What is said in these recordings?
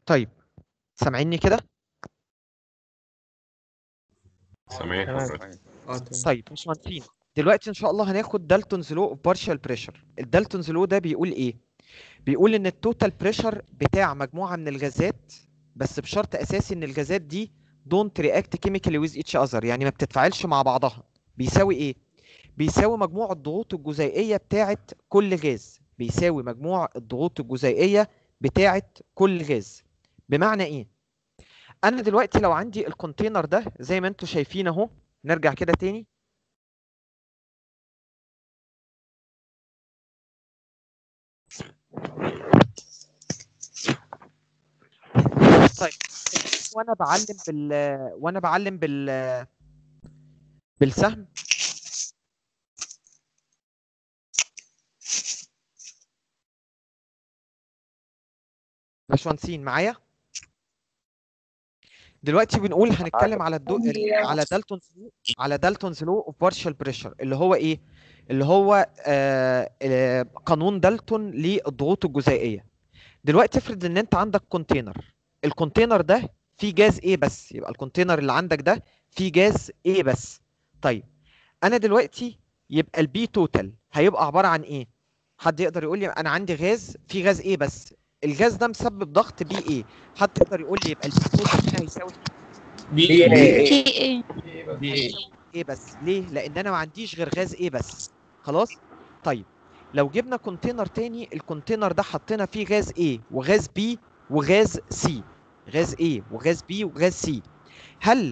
طيب سامعيني كده؟ سامعين حضرتك. طيب باشمهندسين، دلوقتي ان شاء الله هناخد دالتونز لو اوف بارشال بريشر. الدالتونز لو ده بيقول ايه؟ بيقول ان التوتال بريشر بتاع مجموعه من الغازات، بس بشرط اساسي ان الغازات دي دونت رياكت كيميكالي ويز ايتش اذر، يعني ما بتتفاعلش مع بعضها. بيساوي ايه؟ بيساوي مجموع الضغوط الجزيئيه بتاعه كل غاز. بيساوي مجموع الضغوط الجزيئيه بتاعه كل غاز. بمعنى ايه؟ انا دلوقتي لو عندي الكونتينر ده زي ما انتم شايفين اهو، نرجع كده تاني. طيب وانا بعلم بالسهم. باشمهندسين معايا؟ دلوقتي بنقول هنتكلم على على دالتونز لو اوف بارشال بريشر، اللي هو ايه؟ اللي هو قانون دالتون للضغوط الجزيئيه. دلوقتي افرض ان انت عندك كونتينر، الكونتينر ده فيه جاز ايه بس، يبقى الكونتينر اللي عندك ده فيه جاز ايه بس. طيب انا دلوقتي يبقى البي توتال هيبقى عباره عن ايه؟ حد يقدر يقول لي انا عندي غاز، في غاز ايه بس، الغاز ده مسبب ضغط بي ايه؟ حد يقدر يقول لي يبقى البي توتال هنا هيساوي بي ايه هيساوي ايه بس؟ ليه؟ لان انا ما عنديش غير غاز ايه بس. خلاص. طيب لو جبنا كونتينر تاني، الكونتينر ده حطينا فيه غاز A وغاز B وغاز C، غاز A وغاز B وغاز C، هل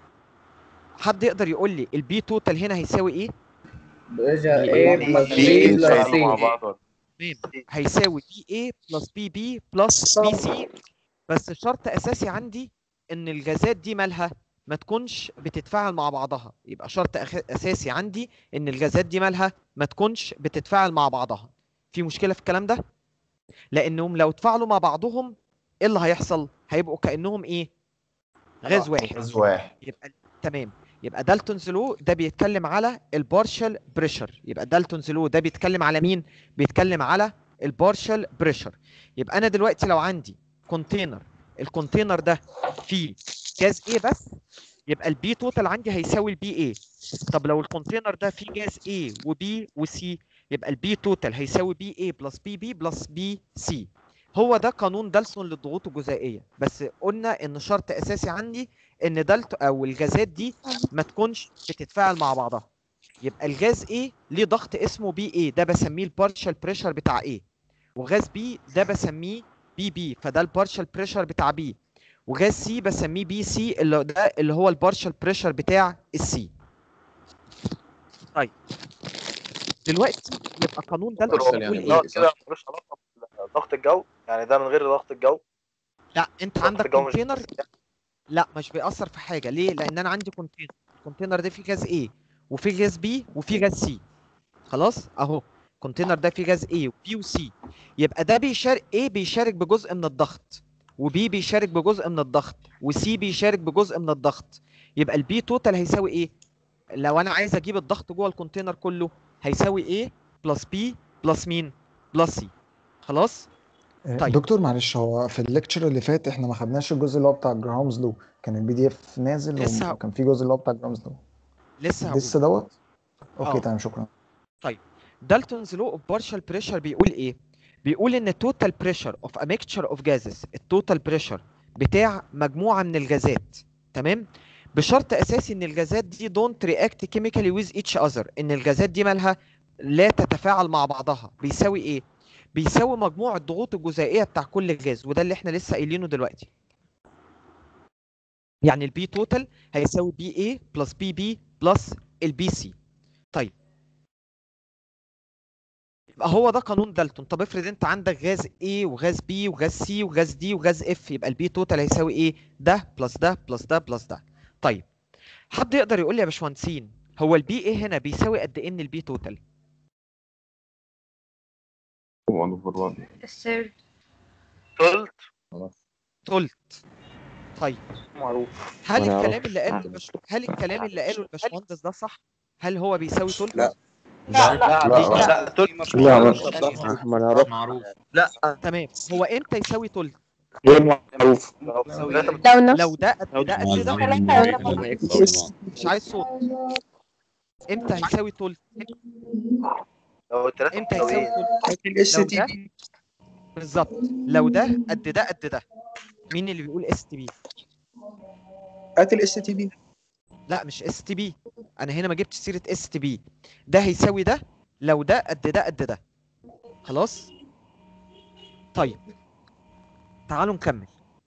حد يقدر يقول لي البي توتال هنا هيساوي ايه؟ بريشر A بلس B بلس مع C. بعض ولا؟ تمام، هيساوي بي اي بلس بي بي بلس بي سي. بس شرط اساسي عندي ان الغازات دي مالها ما تكونش بتتفاعل مع بعضها. يبقى شرط اساسي عندي ان الغازات دي مالها ما تكونش بتتفاعل مع بعضها. في مشكلة في الكلام ده؟ لانهم لو اتفاعلوا مع بعضهم ايه اللي هيحصل؟ هيبقوا كأنهم ايه؟ غاز واحد. غاز واحد. يبقى تمام. يبقى دالتونز لو ده بيتكلم على البارشال بريشر. يبقى دالتونز لو ده بيتكلم على مين؟ بيتكلم على البارشال بريشر. يبقى انا دلوقتي لو عندي كونتينر، الكونتينر ده فيه جاز ايه بس، يبقى البي توتال عندي هيساوي البي ايه. طب لو الكونتينر ده فيه جاز A وB وC، يبقى البي توتال هيساوي بي ايه بلس بي بي بلس بي سي. هو ده قانون دالتون للضغوط الجزيئيه. بس قلنا ان شرط اساسي عندي ان دالت او الغازات دي ما تكونش بتتفاعل مع بعضها. يبقى الغاز A ليه ضغط اسمه بي ايه، ده بسميه البارشال بريشر بتاع A. وغاز B ده بسميه بي بي، فده البارشال بريشر بتاع B. وغاز سي بسميه بي سي، اللي هو البارشال بريشر بتاع السي. طيب دلوقتي يبقى قانون دالتون بيقول ايه؟ كده ملوش علاقه بضغط الجو، يعني ده من غير ضغط الجو. لا انت ضغط عندك الجو مش كونتينر، لا مش بيأثر في حاجه. ليه؟ لان انا عندي كونتينر، الكونتينر ده فيه غاز A وفيه غاز B وفيه غاز C. خلاص اهو، الكونتينر ده فيه غاز A وB وC. يبقى ده بيشارك، A بيشارك بجزء من الضغط، وB بيشارك بجزء من الضغط، وC بيشارك بجزء من الضغط. يبقى البي توتال هيساوي ايه؟ لو انا عايز اجيب الضغط جوه الكونتينر كله هيساوي A بلس B بلس مين؟ بلس C. خلاص؟ طيب دكتور معلش، هو في الليكتشر اللي فات احنا ما خدناش الجزء اللي هو بتاع جراهامز لو، كان البي دي اف نازل لسه وكان في جزء اللي هو بتاع جراهامز لو لسه هقول. لسه دوت. اوكي اه تمام، شكرا. طيب دالتونز لو اوف بارشال بريشر بيقول ايه؟ بيقول ان التوتال بريشر اوف ا ميكتشر اوف جازز، التوتال بريشر بتاع مجموعه من الغازات، تمام، بشرط اساسي ان الغازات دي دونت رياكت كيميكالي ويز ايتش اذر، ان الغازات دي مالها لا تتفاعل مع بعضها، بيساوي ايه؟ بيساوي مجموع الضغوط الجزيئيه بتاع كل غاز، وده اللي احنا لسه قايلينه دلوقتي. يعني البي توتال هيساوي بي اي بلس بي بي بلس البي سي. طيب يبقى هو ده قانون دالتون. طب افرض انت عندك غاز A وغاز B وغاز C وغاز D وغاز F، يبقى البي توتال هيساوي ايه؟ ده بلس ده بلس ده بلس ده. طيب حد يقدر يقول لي يا باشمهندسين هو البي ايه هنا بيساوي قد ايه من البي توتال؟ 1/1. الثيرد تلت تلت. طيب معروف. هل ما الكلام اللي نعرفش. قاله هل الكلام اللي قاله الباشمهندس ده صح؟ هل هو بيساوي تلت؟ لا لا لا ليه؟ لا تلت لا معروف. ما نعرفش. معروف. لا تمام. هو امتى يساوي تلت؟ غير معروف. لو لو ده قد ده قد ده مش عايز صوت. امتى هيساوي تلت؟ لو التلاتة امتى هيساوي متساويين الاس لو تي ده بي بالظبط لو ده قد ده قد ده. مين اللي بيقول اس تي بي؟ هات الاس تي بي. لا مش اس تي بي، انا هنا ما جبتش سيره اس تي بي. ده هيساوي ده لو ده قد ده قد ده. خلاص طيب تعالوا نكمل.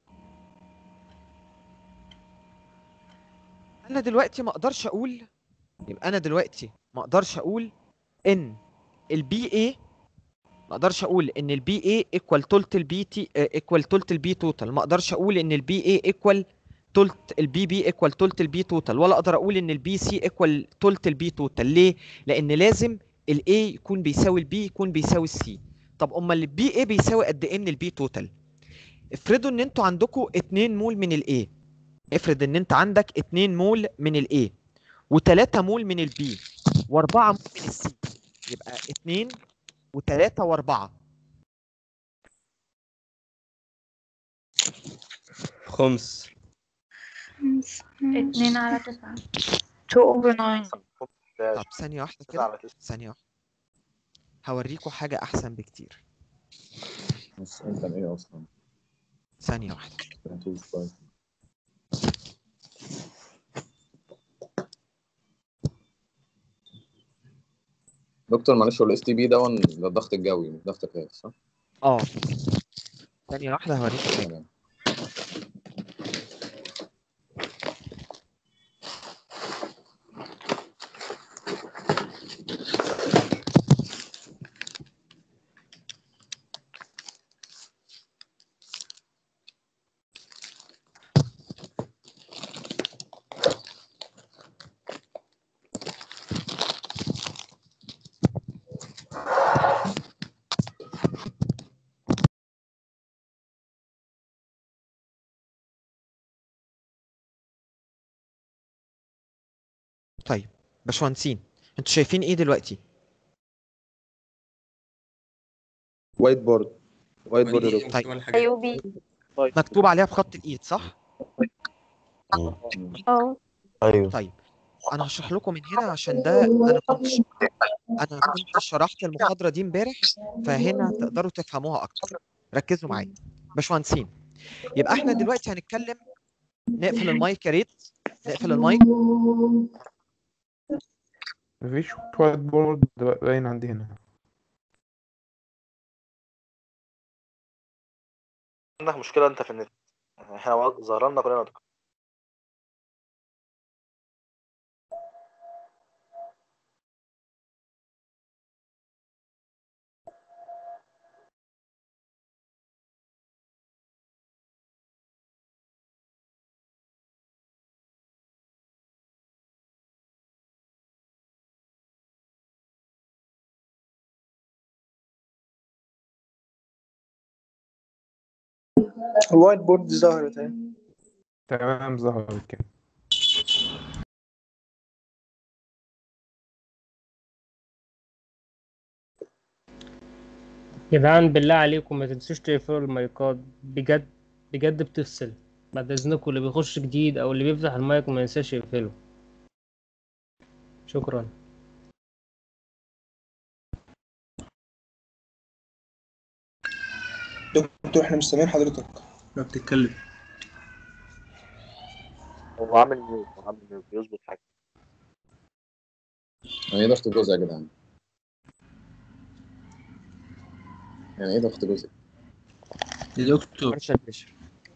انا دلوقتي ما اقدرش اقول، يبقى انا دلوقتي ما اقدرش اقول ان البي اي، ما اقدرش اقول ان البي اي ايكوال تلت البي تي ايكوال تلت البي توتال. ما اقدرش اقول ان البي اي ايكوال تلت البي بي ايكوال تلت البي توتال، ولا اقدر اقول ان البي سي ايكوال تلت البي توتال. ليه؟ لان لازم الاي يكون بيساوي البي يكون بيساوي السي. طب امال البي اي بيساوي قد ايه من البي توتال؟ افرضوا ان انتوا عندكم 2 مول من الاي. افرض ان انت عندك 2 مول من الاي و3 مول من البي و4 مول من السي. يبقى 2 و3 و4. خمس. 2/9 2/9. طب ثانية واحدة كده، 9/9. ثانية واحدة، هوريكم حاجة أحسن بكتير. السؤال كان ايه اصلا؟ ثانية واحدة. دكتور معلش، هو الاس تي بي ده الضغط الجوي مش ضغط قياس صح؟ اه ثانية واحدة هوريكم حاجة. تمام. طيب باشمهندسين، انتوا شايفين ايه دلوقتي؟ وايت بورد. وايت بورد يا دكتور. طيب ايوبي. مكتوب عليها بخط الإيد صح؟ ايوه طيب أنا هشرح لكم من هنا عشان ده أنا كنت شرحت المحاضرة دي امبارح، فهنا تقدروا تفهموها أكتر. ركزوا معايا باشمهندسين. يبقى احنا دلوقتي هنتكلم. نقفل المايك يا ريت، نقفل المايك. مفيش وايت بورد باين عندي هنا. عندك مشكلة انت في النت، احنا ظهر لنا كلنا دكتور. الوايت بورد ظهرت اهي. تمام ظهر كده. جدعان بالله عليكم ما تنسوش تقفلوا المايكات، بجد بجد بتفصل. بعد اذنكم اللي بيخش جديد او اللي بيفتح المايك ما ينساش يقفله. شكرا. دكتور احنا مش سامعين حضرتك ما بتتكلم. هو عامل ميوت بيظبط حاجة. يعني ايه ضغط جزء يا جدعان؟ يعني ايه ضغط جزء؟ يا دكتور partial pressure.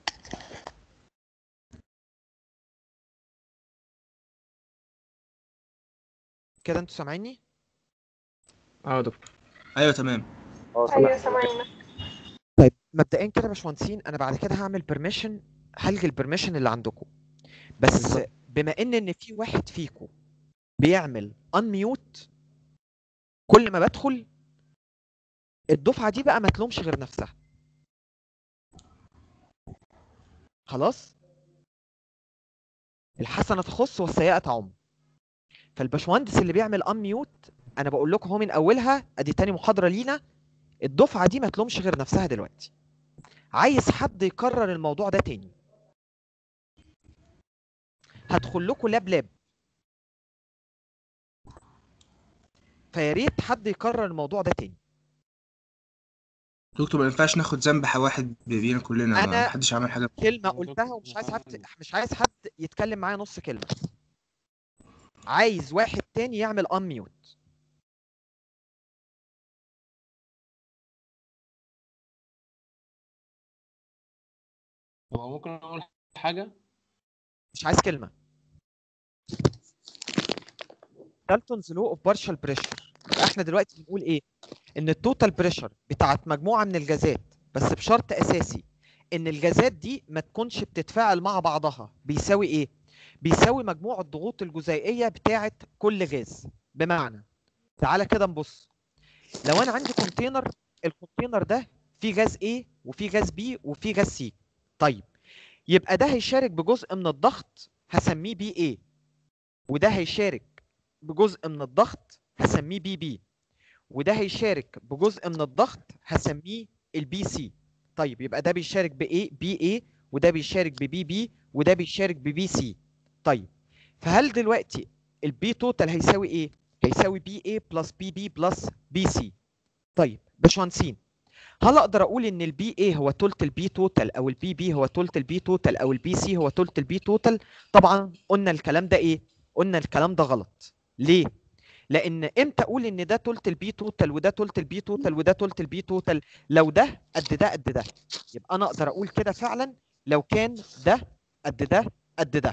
كده انتوا سامعيني؟ اه دكتور. ايوه تمام. ايوه سامعينك. طيب مبدئيا كده يا باشمهندسين، انا بعد كده هعمل بيرميشن، هلغي البرميشن اللي عندكم. بس بما ان في واحد فيكم بيعمل انميوت كل ما بدخل، الدفعه دي بقى ما تلومش غير نفسها. خلاص؟ الحسنه تخص والسيئه تعم. فالباشمهندس اللي بيعمل انميوت، انا بقول لكم اهو من اولها، ادي تاني محاضره لينا، الدفعه دي ما تلومش غير نفسها دلوقتي. عايز حد يكرر الموضوع ده تاني. هدخل لكم لاب فيا ريت حد يكرر الموضوع ده تاني. دكتور ما ينفعش ناخد ذنب واحد بينا كلنا، ما انا حدش عمل حاجه. كلمه قلتها ومش عايز حد يتكلم معايا نص كلمه. عايز واحد تاني يعمل unmute. هو ممكن اقول حاجه؟ مش عايز كلمه. دالتونز لو اوف بارشال بريشر. احنا دلوقتي بنقول ايه؟ ان التوتال بريشر بتاعت مجموعه من الجازات، بس بشرط اساسي ان الجازات دي ما تكونش بتتفاعل مع بعضها. بيساوي ايه؟ بيساوي مجموع الضغوط الجزيئيه بتاعت كل غاز. بمعنى تعالى كده نبص. لو انا عندي كونتينر، الكونتينر ده فيه غاز A وفيه غاز B وفيه غاز C. طيب يبقى ده هيشارك بجزء من الضغط هسميه BA، وده هيشارك بجزء من الضغط هسميه BB، وده هيشارك بجزء من الضغط هسميه البي سي. طيب يبقى ده بيشارك بي اي وده بيشارك ببي بي وده بيشارك ببي سي. طيب فهل دلوقتي البي توتال هيساوي ايه؟ هيساوي بي اي بلس بي بي بلس بي سي. طيب باشمهندسين، هل اقدر اقول ان البي اي هو تلت البي توتال او البي بي هو تلت البي توتال او البي سي هو تلت البي توتال؟ طبعا قلنا الكلام ده ايه؟ قلنا الكلام ده غلط. ليه؟ لان امتى اقول ان ده تلت البي توتال وده تلت البي توتال وده تلت البي توتال؟ لو ده قد ده قد ده، يبقى انا اقدر اقول كده فعلا لو كان ده قد ده قد ده.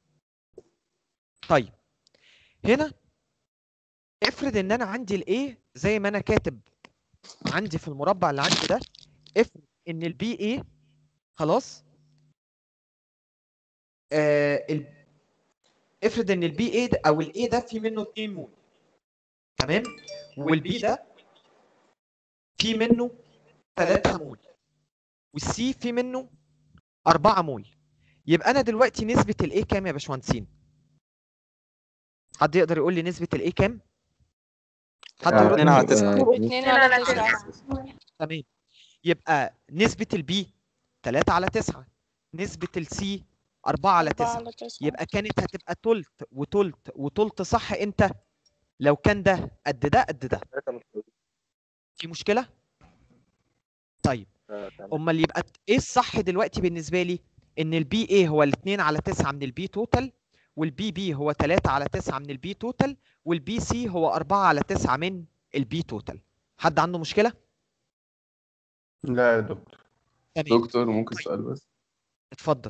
طيب هنا افرض ان انا عندي الايه زي ما انا كاتب عندي في المربع اللي عندي ده. افرض ان البي ايه خلاص افرض ان البي ايه ده او الايه ده في منه 2 مول، تمام، والبي ده في منه 3 مول، والسي في منه 4 مول. يبقى انا دلوقتي نسبة الايه كام يا باشمهندسين؟ حد يقدر يقول لي نسبة الايه كام؟ حد يرد 2 على 9. 2 على 9. تمام. يبقى نسبة البي 3 على 9، نسبة السي 4 على 9. يبقى كانت هتبقى تلت وتلت وتلت صح امتى؟ لو كان ده قد ده قد ده. في مشكلة؟ طيب امال يبقى ايه الصح دلوقتي بالنسبة لي؟ ان البي اي هو 2 على 9 من البي توتال، والبي بي هو 3 على 9 من البي توتال، والبي سي هو 4 على 9 من البي توتال. حد عنده مشكلة؟ لا يا دكتور. تمام. دكتور ممكن سؤال بس؟ اتفضل.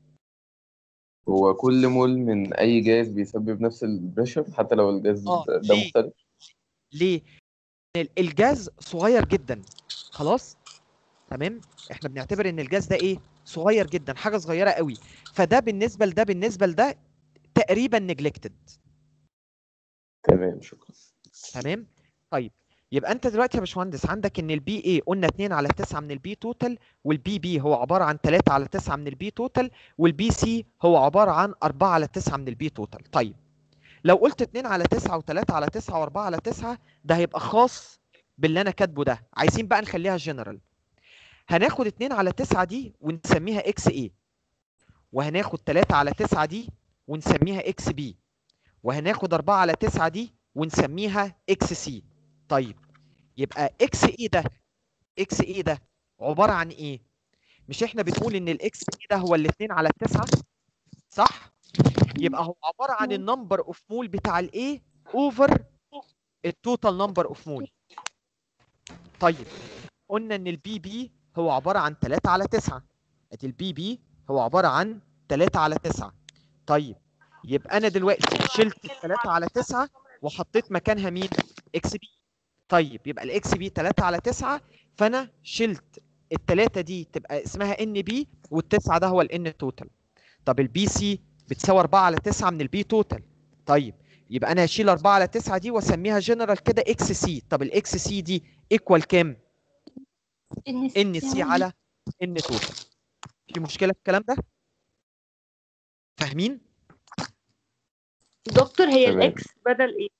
هو كل مول من أي جاز بيسبب نفس البريشر حتى لو الجاز ده ليه؟ مختلف؟ ليه؟ الجاز صغير جدا. خلاص؟ تمام؟ احنا بنعتبر ان الجاز ده ايه؟ صغير جدا، حاجة صغيرة قوي. فده بالنسبة لده بالنسبة لده تقريبا نجلكتد. تمام شكرا. تمام؟ طيب يبقى انت دلوقتي يا باشمهندس عندك ان البي اي قلنا 2 على 9 من البي توتال، والبي بي هو عباره عن 3 على 9 من البي توتال، والبي سي هو عباره عن 4 على 9 من البي توتال. طيب لو قلت 2 على 9 و3 على 9 و4 على 9 ده هيبقى خاص باللي انا كاتبه ده. عايزين بقى نخليها جنرال. هناخد 2 على 9 دي ونسميها اكس اي، وهناخد 3 على 9 دي ونسميها اكس بي، وهناخد 4 على 9 دي ونسميها اكس سي. طيب يبقى اكس اي ده اكس اي ده عباره عن ايه؟ مش احنا بنقول ان الاكس اي ده هو الاثنين على 9 صح؟ يبقى هو عباره عن النمبر اوف مول بتاع الاي اوفر التوتال نمبر اوف مول. طيب قلنا ان البي بي هو عباره عن 3 على 9. ادي البي بي هو عباره عن 3 على 9. طيب يبقى انا دلوقتي شلت 3 على 9 وحطيت مكانها مين؟ اكس بي. طيب يبقى الاكس بي 3 على 9، فانا شلت الثلاثه دي تبقى اسمها ان بي، والتسعه ده هو الان توتال. طب البي سي بتساوي 4 على 9 من البي توتال. طيب يبقى انا هشيل 4 على 9 دي واسميها جنرال كده اكس سي. طب الاكس سي دي ايكوال كام؟ ان سي على ان توتال. في مشكله في الكلام ده؟ فاهمين؟ دكتور هي تمام. الاكس بدل ايه؟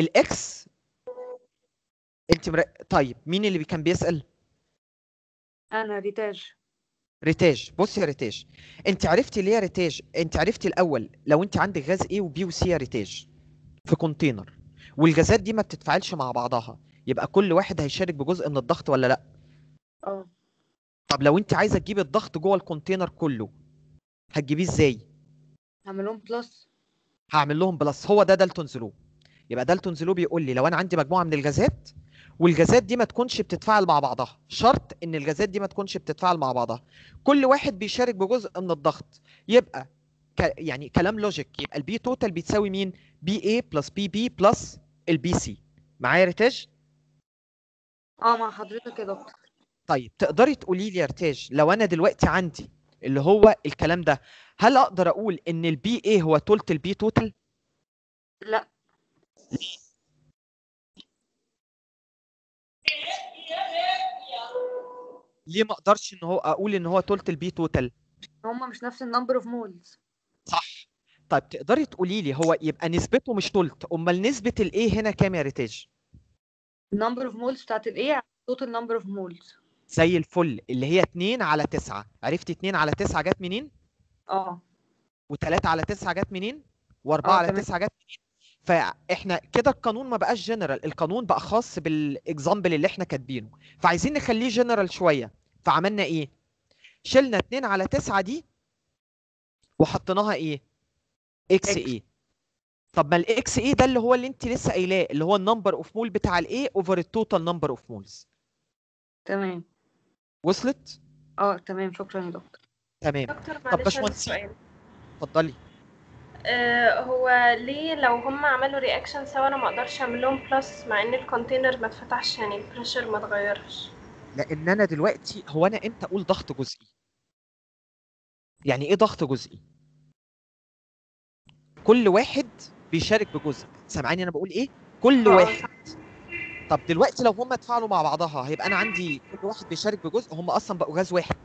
الاكس انت طيب مين اللي كان بيسأل؟ انا ريتاج. ريتاج. بص يا ريتاج، انت عرفتي ليه يا ريتاج؟ انت عرفتي الاول لو انت عندك غاز A وبي وسي يا ريتاج في كونتينر، والغازات دي ما بتتفاعلش مع بعضها، يبقى كل واحد هيشارك بجزء من الضغط ولا لا؟ اه طب لو انت عايزه تجيبي الضغط جوه الكونتينر كله، هتجيبيه ازاي؟ هعملهم بلس. هعمل لهم بلس. هو ده دالتونز لو. يبقى دالتونز لو بيقول لي لو انا عندي مجموعه من الغازات، والغازات دي ما تكونش بتتفاعل مع بعضها، شرط ان الغازات دي ما تكونش بتتفاعل مع بعضها، كل واحد بيشارك بجزء من الضغط، يبقى يعني كلام لوجيك، يبقى البي توتال بتساوي مين؟ بي اي بلس بي بي بلس البي سي. معايا ريتاج؟ اه مع حضرتك يا دكتور. طيب تقدري تقولي لي يا ريتاج، لو انا دلوقتي عندي اللي هو الكلام ده، هل اقدر اقول ان البي اي هو تلت البي توتال؟ لا. ليه ما اقدرش ان هو اقول ان هو تلت البي توتال؟ هما مش نفس النمبر اوف مولز. صح. طيب تقدري تقولي لي هو يبقى نسبته مش تلت، امال نسبة الايه هنا كام يا ريتاج؟ النمبر اوف مولز بتاعت الايه توتال نمبر اوف مولز. زي الفل، اللي هي 2 على 9. عرفتي 2 على 9 جت منين؟ اه و3 على 9 جت منين؟ و4 اه على تمام. 9 جت منين؟ فاحنا كده القانون ما بقاش جنرال، القانون بقى خاص بالاكزامبل اللي احنا كاتبينه، فعايزين نخليه جنرال شوية. فعملنا ايه؟ شلنا 2 على 9 دي وحطيناها ايه؟ اكس اكس. ايه. طب ما الاكس ايه ده اللي هو اللي انت لسه قايلاه، اللي هو النمبر اوف مول بتاع الايه اوفر التوتال نمبر اوف مولز. تمام. وصلت؟ اه تمام، شكرا يا دكتور. تمام. دكتور طب معلش عندي باشمهندس سؤال. اتفضلي. هو ليه لو هم عملوا رياكشن سوا انا ما اقدرش اعمل لهم بلس مع ان الكونتينر ما اتفتحش، يعني البريشر ما اتغيرش؟ لان انا دلوقتي، هو انا امتى اقول ضغط جزئي؟ يعني ايه ضغط جزئي؟ كل واحد بيشارك بجزء. سامعاني انا بقول ايه؟ كل واحد. طب دلوقتي لو هم اتفاعلوا مع بعضها، هيبقى انا عندي كل واحد بيشارك بجزء، هم اصلا بقوا غاز واحد.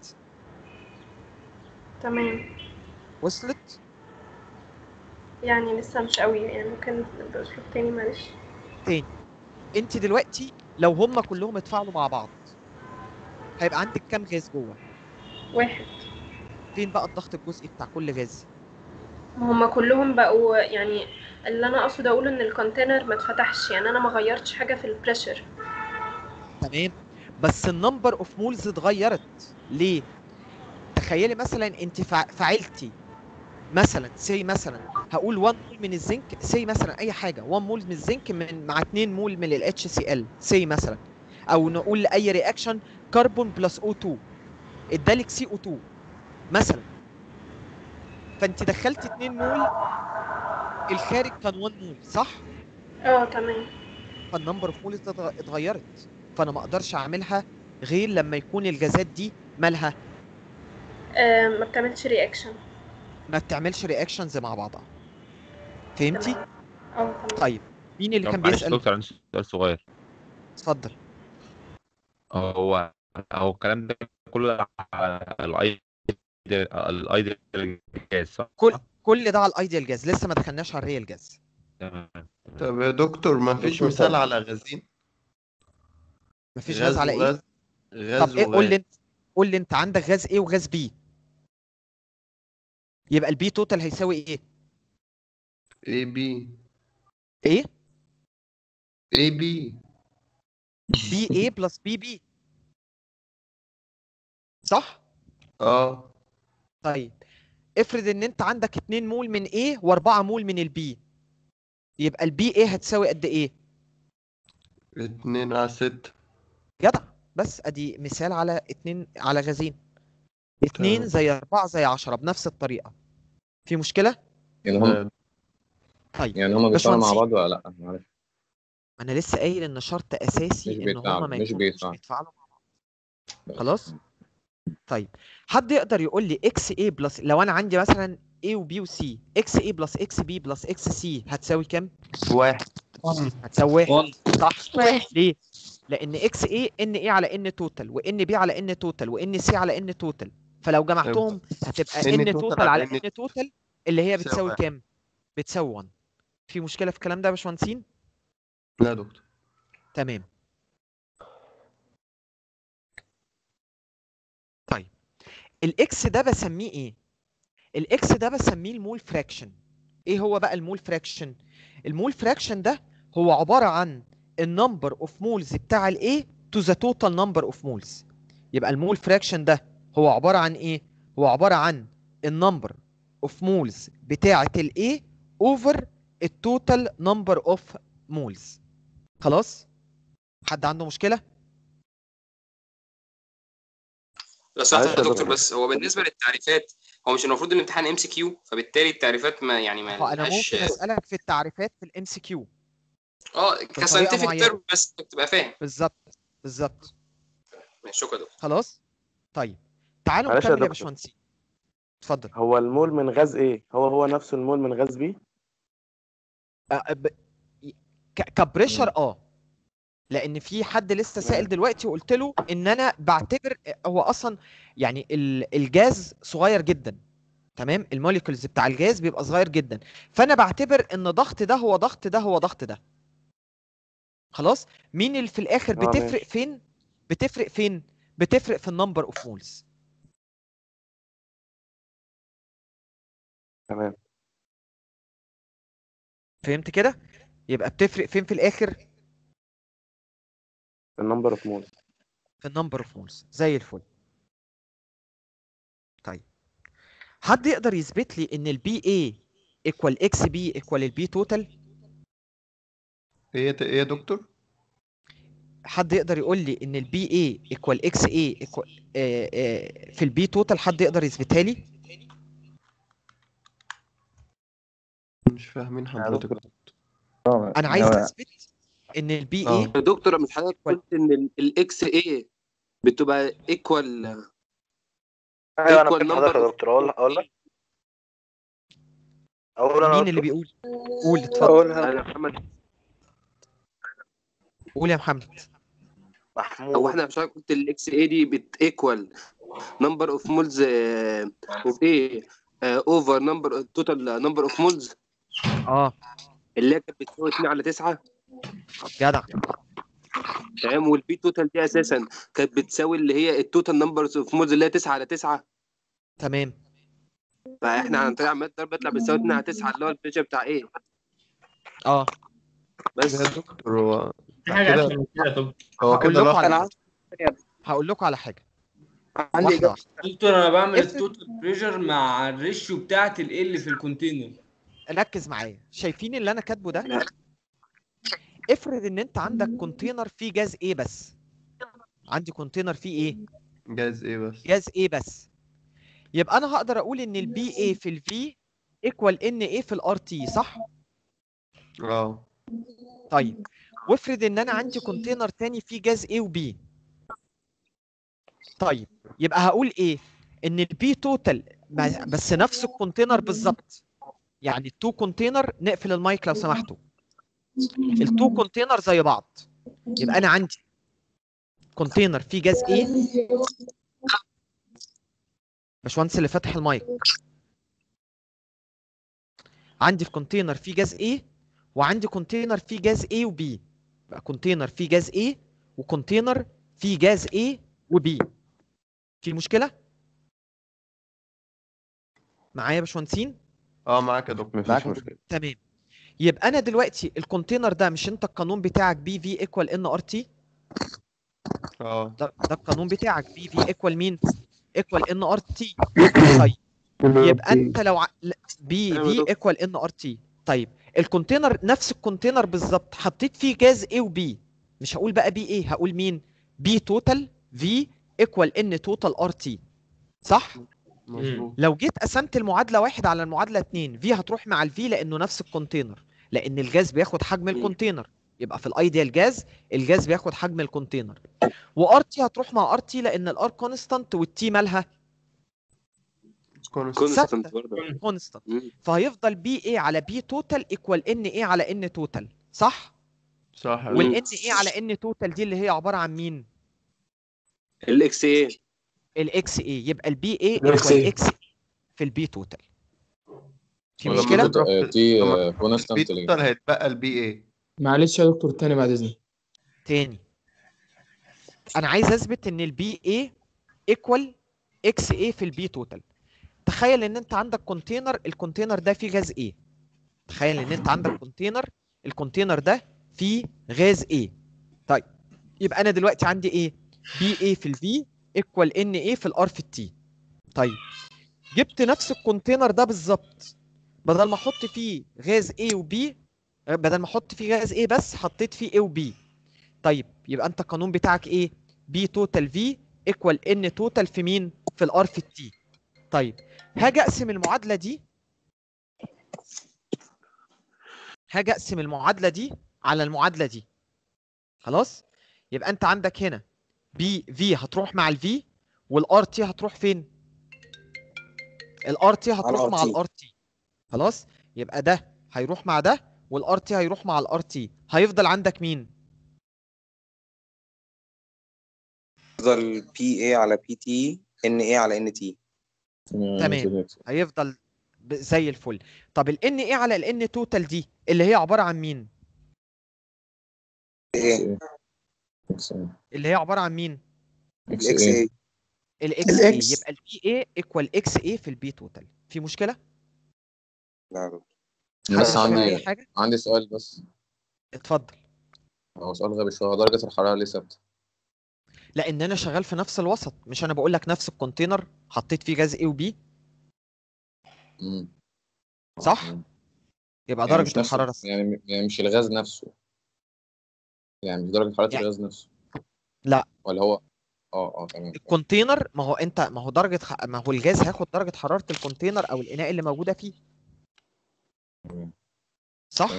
تمام. وصلت؟ يعني لسه مش قوي، يعني ممكن باسلوب تاني معلش. تاني، انت دلوقتي لو هم كلهم اتفاعلوا مع بعض، هيبقى عندك كام غاز جوه؟ واحد. فين بقى الضغط الجزئي بتاع كل غاز؟ ما هم كلهم بقوا، يعني اللي انا اقصد اقوله ان الكونتينر ما اتفتحش، يعني انا ما غيرتش حاجه في البريشر. تمام. بس النمبر اوف مولز اتغيرت. ليه؟ تخيلي مثلا انت فعلتي مثلا مثلا هقول 1 مول من الزنك، مثلا اي حاجه، 1 مول من الزنك مع 2 مول من ال HCl مثلا، او نقول لاي رياكشن كربون بلس O2 ادالك CO2 مثلا، فانت دخلت 2 مول، الخارج كان 1 مول، صح؟ تمام. فالنمبر اوف مولز اتغيرت، فانا ما اقدرش اعملها غير لما يكون الغازات دي مالها ما بتعملش رياكشن. ما بتعملش رياكشنز مع بعضها. فهمتي؟ تمام. تمام. طيب مين اللي كان معلش يا بيسأل؟ دكتور، عندي سؤال صغير. اتفضل. هو الكلام ده كله على الايديال جاز، صح؟ كل ده على الايديال جاز، لسه ما دخلناش على الريال جاز. تمام. طب يا دكتور ما فيش دكتور مثال طب على غازين؟ مفيش غاز غاز على ايه؟ وغاز. طب غاز ايه، قول وغاز. لي انت، قول لي انت عندك غاز ايه وغاز بي، يبقى البي توتال هيساوي ايه؟ اي بي. ايه؟ اي بي. بي ايه بلس بي بي، صح؟ اه. طيب افرض ان انت عندك 2 مول من A و4 مول من البي، يبقى البي ايه هتساوي قد ايه؟ 2/6. جدع. بس ادي مثال على 2 على غازين. 2 تمام. زي 4 زي 10 بنفس الطريقة. في مشكلة؟ يعني هم طيب يعني هم بيتفاعلوا مع باشمهندس، بعض ولا لا؟ معلش. انا لسه قايل ان شرط مش اساسي ان هما بيتفاعلوا ما مش يكونوش بيتفاعلوا بيتفاعلوا مع بعض. بس. خلاص. طيب حد يقدر يقول لي اكس اي بلس، لو انا عندي مثلا A وبي وسي، اكس اي بلس اكس بي بلس اكس سي هتساوي كام؟ واحد. هتساوي واحد، صح؟ واحد. ليه؟ لان اكس اي ان اي على ان توتال، وان بي على ان توتال، وان سي على ان توتال، فلو جمعتهم هتبقى ان ان توتال توتال على على ان ان توتال اللي هي تساوي بتساوي واحد. كام؟ بتساوي 1. في مشكلة في الكلام ده يا باشمهندسين؟ لا يا دكتور. تمام. الاكس ده بسميه ايه؟ الاكس ده بسميه المول فراكشن. ايه هو بقى المول فراكشن؟ المول فراكشن ده هو عباره عن النمبر اوف مولز بتاع الايه تو ذا توتال نمبر اوف مولز. يبقى المول فراكشن ده هو عباره عن ايه؟ هو عباره عن النمبر اوف مولز بتاعه الايه اوفر التوتال نمبر اوف مولز. خلاص؟ حد عنده مشكله؟ لو سمحت معلش يا يا دكتور، دكتور. بس هو بالنسبه للتعريفات، هو مش المفروض الامتحان ام سي كيو، فبالتالي التعريفات ما يعني ما هو انا لهاش ممكن اسالك في التعريفات في الام سي كيو بطريقه كساينتفك معينه. تيرم بس انك تبقى فاهم. بالظبط بالظبط. ماشي، شكرا يا دكتور. خلاص طيب تعالوا معلش يا نكمل يا دكتور. باشمهندس. اتفضل. هو المول من غاز ايه؟ هو نفسه المول من غاز بي؟ كبريشر لان في حد لسه سائل دلوقتي وقلت له ان انا بعتبر هو اصلا يعني الجاز صغير جدا. تمام، الموليكولز بتاع الجاز بيبقى صغير جدا، فانا بعتبر ان ضغط ده هو ضغط ده هو ضغط ده. خلاص، مين اللي في الاخر بتفرق ماشي. فين؟ بتفرق فين؟ بتفرق في النمبر اوف مولز. تمام. فهمت كده؟ يبقى بتفرق فين في الاخر؟ النمبر اوف مول. في النمبر اوف مولز. زي الفل. طيب حد يقدر يثبت لي ان البي اي ايكوال اكس بي ايكوال البي توتال؟ ايه يا دكتور؟ حد يقدر يقول لي ان البي اي ايكوال اكس اي ايكوال في البي توتال؟ حد يقدر يثبتها لي؟ مش فاهمين حضرتك يا دكتور. انا عايز اثبت ان البي اي يا دكتور، مش حضرتك قلت ان الاكس اي بتبقى ايكوال ايوه انا فهمت حضرتك يا دكتور. اقول لك انا مين اللي بيقول؟ قول اتفضل. انا محمد. قول يا محمد. محمود. هو احنا مش قلت الاكس اي دي بتيكوال نمبر اوف مولز اوف ايه اوفر نمبر توتال نمبر اوف مولز اللي هي كانت بتساوي 2/9. جدع. تمام. والبي توتال دي اساسا كانت بتساوي اللي هي التوتال نمبرز اوف مولز اللي هي 9/9. تمام. فاحنا عن طريق عمليه الضرب بيطلع بيساوي 2/9 اللي هو البريشر بتاع ايه. بس يا دكتور هو في حاجه كده، اسهل من كده. طب هو كده لخبط. هقول لكم على حاجه. عندي واحده واحده. دكتور، انا بعمل التوتال بريشر مع الريشيو بتاعت ال في الكونتينر. ركز معايا، شايفين اللي انا كاتبه ده؟ افرض ان انت عندك كونتينر فيه جاز ايه بس. عندي كونتينر فيه ايه؟ جاز ايه بس. جاز ايه بس. يبقى انا هقدر اقول ان البي اي في الفي ايكوال ان ايه في الار تي، صح؟ طيب وافرض ان انا عندي كونتينر تاني فيه جاز A وB. طيب يبقى هقول ايه؟ ان البي توتال بس نفس الكونتينر بالظبط. يعني التو كونتينر، نقفل المايك لو سمحتوا. التو كونتينر زي بعض. يبقى انا عندي كونتينر فيه جاز A. باشمهندس اللي فاتح المايك. عندي في كونتينر فيه جاز A وعندي كونتينر فيه جاز A وB. بقى كونتينر فيه جاز A وكونتينر فيه جاز A وB. في مشكلة؟ معايا يا باشمهندسين؟ معاك يا دكتور. مفيش مشكلة. تمام. يبقى انا دلوقتي الكونتينر ده، مش انت القانون بتاعك بي في ايكوال ان ار تي؟ ده القانون بتاعك بي في ايكوال مين؟ ايكوال ان ار تي. طيب يبقى انت لو بي في ايكوال ان ار تي. طيب الكونتينر نفس الكونتينر بالظبط، حطيت فيه جاز A وبي، مش هقول بقى بي ايه، هقول مين؟ بي توتال في ايكوال ان توتال ار تي، صح؟ مظبوط. لو جيت قسمت المعادله 1 على المعادله 2، في هتروح مع الفي لانه نفس الكونتينر، لان الجاز بياخد حجم الكونتينر. يبقى في الايديال الجاز بياخد حجم الكونتينر. وار تي هتروح مع ار تي لان الار كونستانت والتي مالها كونستانت برضه. كونستانت. فهيفضل بي اي على بي توتال ايكوال ان اي على ان توتال، صح؟ صح. والان اي على ان توتال دي اللي هي عباره عن مين؟ الاكس اي. الاكس اي. يبقى البي اي ايكوال اكس في البي توتال. في مشكله؟ تي كونستانت البي توتال هيتبقى البي اي. معلش يا دكتور تاني بعد اذنك. تاني انا عايز اثبت ان البي اي ايكوال اكس ايه في البي توتال. تخيل ان انت عندك كونتينر، الكونتينر ده فيه غاز ايه. تخيل ان انت عندك كونتينر، الكونتينر ده فيه غاز ايه. طيب يبقى انا دلوقتي عندي ايه؟ بي ايه في الفي ايكوال ان ايه في الار في التي. طيب جبت نفس الكونتينر ده بالظبط، بدل ما احط فيه غاز A و B، بدل ما احط فيه غاز A بس حطيت فيه A و B. طيب يبقى انت القانون بتاعك ايه؟ B توتال V ايكوال N توتال في مين؟ في الار في التي. طيب هاجي اقسم المعادله دي، هاجي اقسم المعادله دي على المعادله دي. خلاص؟ يبقى انت عندك هنا بي في هتروح مع الفي، والار تي هتروح فين؟ الار تي هتروح مع الار تي. خلاص؟ يبقى ده هيروح مع ده، والار تي هيروح مع الار تي. هيفضل عندك مين؟ يفضل بي اي على بي تي، ان اي على ان تي. تمام، هيفضل زي الفل. طب ال ان ايه على ال ان توتال دي اللي هي عباره عن مين؟ ايه اللي هي عباره عن مين؟ الاكس اي. الاكس اي. يبقى البي اي ايكوال اكس اي في البي توتال. في مشكله؟ لا حد بس مش فاهم اي عندي حاجه؟ عندي سؤال بس. اتفضل. هو سؤال غبي شويه، هو درجه الحراره ليه ثابته؟ لان انا شغال في نفس الوسط. مش انا بقول لك نفس الكونتينر حطيت فيه غاز A وB؟ صح؟ يبقى يعني درجه مش نفس الحراره يعني مش الغاز نفسه، يعني مش درجه حراره الغاز نفسه، لا، ولا هو تمام. الكونتينر، ما هو انت، ما هو ما هو الجاز هياخد درجه حراره الكونتينر او الاناء اللي موجوده فيه. صح؟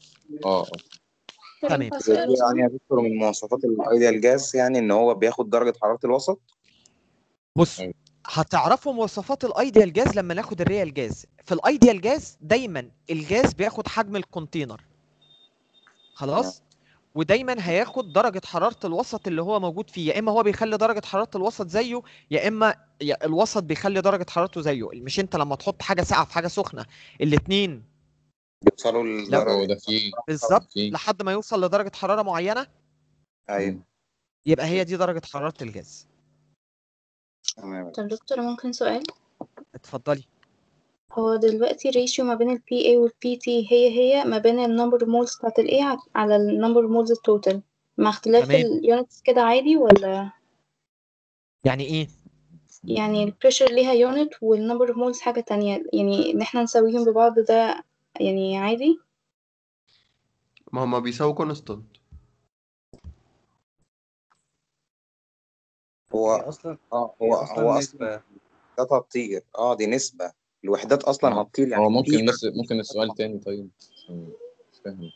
تمام. يعني يا دكتور من مواصفات الايديال جاز يعني ان هو بياخد درجه حراره الوسط. بص، هتعرفوا مواصفات الايديال جاز لما ناخد الريال جاز. في الايديال جاز دايما الجاز بياخد حجم الكونتينر. خلاص؟ ودايما هياخد درجه حراره الوسط اللي هو موجود فيه. يا اما هو بيخلي درجه حراره الوسط زيه، يا اما الوسط بيخلي درجه حرارته زيه. مش انت لما تحط حاجه ساقعه في حاجه سخنه الاثنين بيوصلوا لدرجه بالظبط لحد ما يوصل لدرجه حراره معينه. ايوه، يبقى هي دي درجه حراره الجاز. طب دكتور ممكن سؤال؟ اتفضلي. هو دلوقتي الريشيو ما بين ال PA وال PT هي ما بين النمبر مولز بتاعت ال A على النمبر مولز التوتال مع اختلاف تمام. اليونتس كده عادي ولا؟ يعني ايه؟ يعني البريشر ليها يونت والنمبر مولز حاجة تانية، يعني ان احنا نساويهم ببعض ده يعني عادي؟ ما هما بيساووا كونستانت. هو اصلا هو اصلا ده هتطير. دي نسبه، الوحدات اصلا هتطير يعني. هو ممكن بس ممكن السؤال تاني طيب؟ مش فاهم.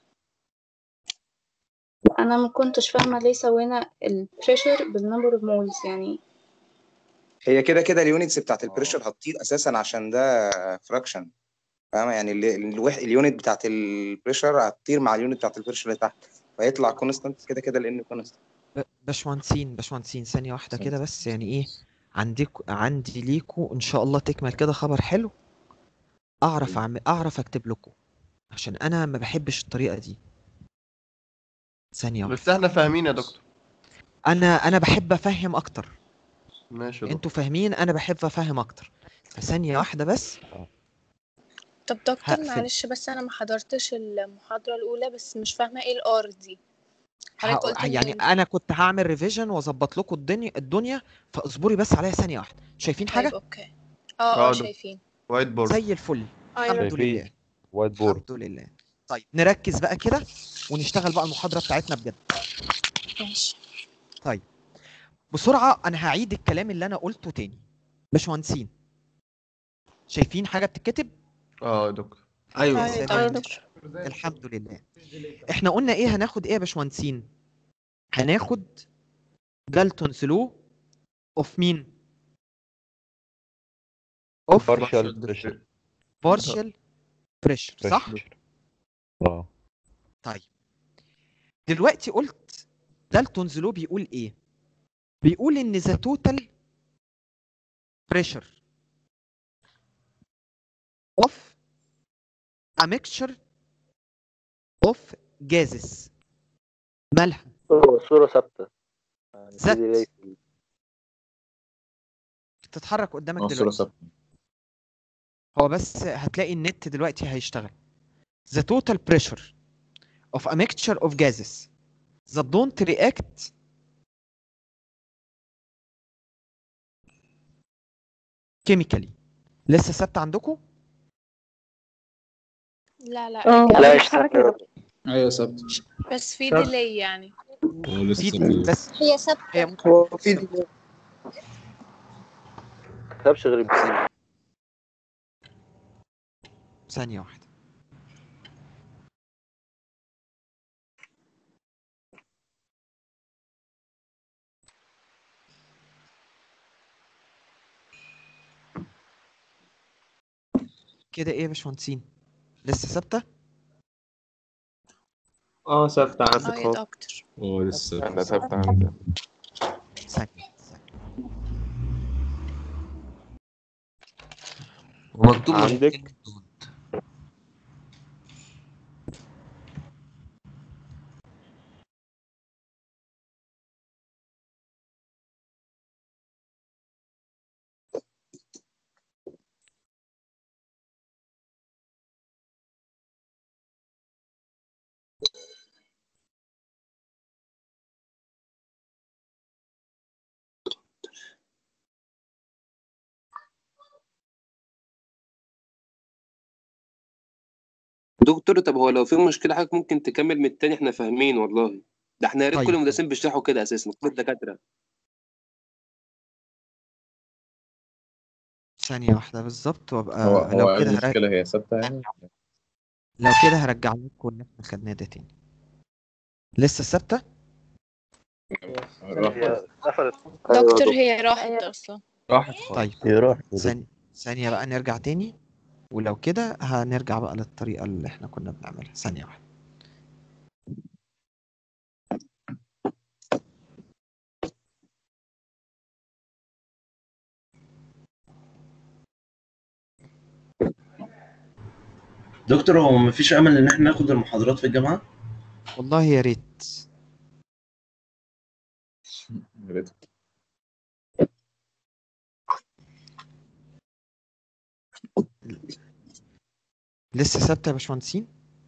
انا ما كنتش فاهمة ليه سوينا البريشر بالنمبر مولز يعني. هي كده كده اليونتس بتاعت البريشر هتطير اساسا عشان ده فراكشن، فاهمة؟ يعني اليونت بتاعت البريشر هتطير مع اليونت بتاعت البريشر اللي تحت، فيطلع كونستانت كده كده لان كونستانت. باشمهندسين ثانيه واحده كده بس. يعني ايه عندي ليكوا ان شاء الله تكمل كده خبر حلو. اعرف اكتب لكم، عشان انا ما بحبش الطريقه دي. ثانيه واحده. بس احنا فاهمين يا دكتور. انا بحب افهم اكتر. ماشي يا انتوا فاهمين، انا بحب افهم اكتر. فثانيه واحده بس. طب دكتور هقفل. معلش، بس انا ما حضرتش المحاضرة الاولى، بس مش فاهمة ايه الار دي. حضرتك قلت يعني ان انا كنت هعمل ريفيجن واظبط لكم الدنيا فاصبري بس عليا ثانيه واحده. شايفين حاجه؟ طيب اوكي. شايفين وايت بورد زي الفل. أيوة. الحمد لله. وايت بورد. الحمد لله. طيب نركز بقى كده ونشتغل بقى المحاضره بتاعتنا بجد. ماشي. طيب بسرعه انا هعيد الكلام اللي انا قلته تاني. باشمهندسين شايفين حاجه بتتكتب؟ يا دكتور. ايوه يا دكتور. الحمد لله. احنا قلنا ايه؟ هناخد ايه يا باشمهندسين؟ هناخد دالتونز لو اوف مين؟ اوف بارشال بريشر. بارشال بريشر، صح؟ طيب دلوقتي قلت دالتونز لو بيقول ايه؟ بيقول ان ذا توتال بريشر اوف a mixture of gases مالها؟ صورة ثابتة. ذات تتحرك قدامك الصورة دلوقتي. ثابتة. هو بس هتلاقي النت دلوقتي هيشتغل. The total pressure of a mixture of gases that don't react chemically لسه ثابتة عندكم؟ لا لا لا مش ثابتة يا دكتور. ايوه ثابت. بس في ثابت. ديلي يعني. بس هي ثابتة. هو في كتبش غير البسين. ثانية واحدة. كده ايه يا باشمهندسين؟ لسه ثابتة؟ ثابتة اه عندك يا اهو. دكتور. لسه أنا ثابتة عندي. ثانية. ومكتوب عندك دكتور طب هو لو في مشكله حضرتك ممكن تكمل من التاني، احنا فاهمين والله. ده احنا يا ريت كل طيب. المدرسين بيشرحوا كده اساسا، كل الدكاتره. ثانية واحدة بالظبط وابقى هو لو إيه كده المشكلة؟ هي ثابتة يعني؟ لو كده هرجع لكم اللي احنا خدناه ده تاني. لسه ثابتة؟ هي قفلت. دكتور هي راحت اصلا. راحت خالص. طيب هي راحت. ثانية بقى نرجع تاني، ولو كده هنرجع بقى للطريقة اللي احنا كنا بنعملها. ثانية واحدة. دكتور هو مفيش امل ان احنا ناخد المحاضرات في الجامعه؟ والله يا ريت. يا ريت. لسه ثابتة يا باشمهندسين؟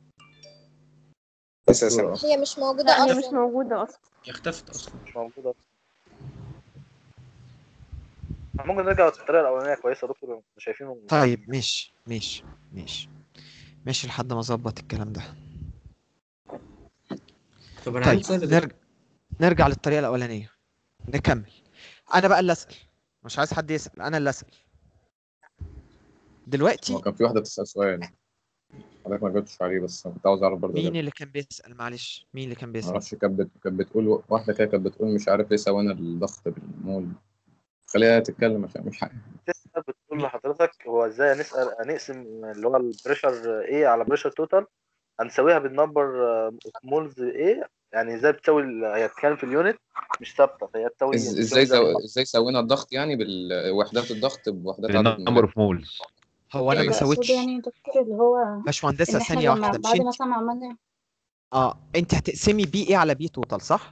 لسه ثابت. هي مش موجودة لا هي أصلا. مش موجودة أصلا. هي اختفت اصلا. مش موجودة. ممكن نرجع للطريقة الأولانية كويسة يا دكتور، مش شايفينه. طيب ماشي لحد ما اظبط الكلام ده. طب انا طيب عندي سؤال. نرجع للطريقة الأولانية نكمل. أنا بقى اللي أسأل، مش عايز حد يسأل، أنا اللي أسأل دلوقتي. هو كان في واحدة بتسأل سؤال حضرتك ما جاوبتش عليه، بس كنت عاوز أعرف برضه مين إجابته. اللي كان بيسأل؟ معلش مين اللي كان بيسأل؟ معرفش. كانت بتقول واحدة كده، كانت بتقول مش عارف ليه سوينا الضغط بالمول. خليها تتكلم عشان مش حاجة. تسأل بتقول لحضرتك هو ازاي هنقسم اللي هو البريشر ايه على بريشر توتال، هنساويها بالنمبر مولز ايه، يعني ازاي بتساوي هي كان في اليونت مش ثابته، فهي تساوي ازاي سوينا الضغط يعني بالوحدات الضغط بوحدات عدد النمبر المولات. اوف مولز. هو أنا ما اللي أقصده سويتش يعني يا دكتور اللي هو باشمهندسة. إن إحنا ثانية لما واحدة. مش بعد أنت مثلا ما عملنا أنت هتقسمي بي إيه على بي توتال صح؟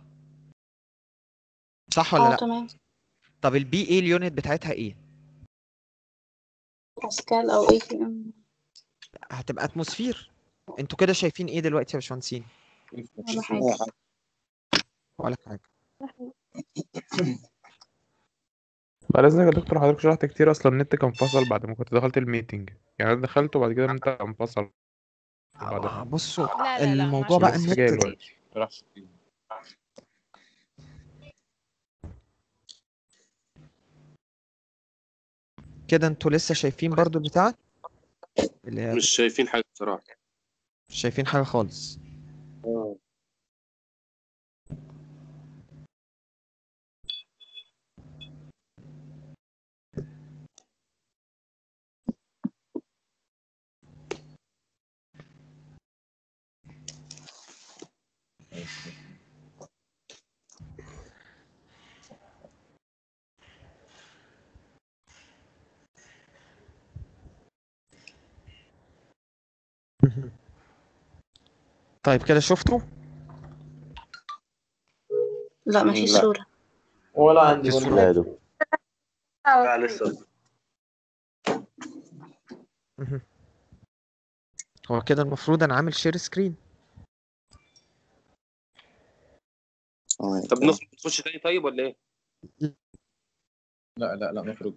صح ولا لأ؟ تمام. طب البي إيه اليونت بتاعتها إيه؟ باسكال أو ATM. هتبقى اتموسفير. أنتوا كده شايفين إيه دلوقتي يا باشمهندسين؟ ولا حاجة. ولا حاجة. بعد اذنك يا دكتور حضرتك شرحت كتير، اصلا النت كان فصل بعد ما كنت دخلت الميتنج، يعني انا دخلت وبعد كده النت انفصل بعدها. بصوا لا لا لا الموضوع بقى ولسه جاي النت دلوقتي. كده انتوا لسه شايفين برضو البتاع اللي هي مش شايفين حاجه بصراحه. مش شايفين حاجة خالص. طيب كده شفتوا؟ لا مفيش لا. صورة. ولا عندي في برضه. صورة. لا يا دكتور. لا لسه. مهم. هو كده المفروض انا عامل شير سكرين. طب نخش تاني طيب ولا ايه؟ لا لا لا نخرج.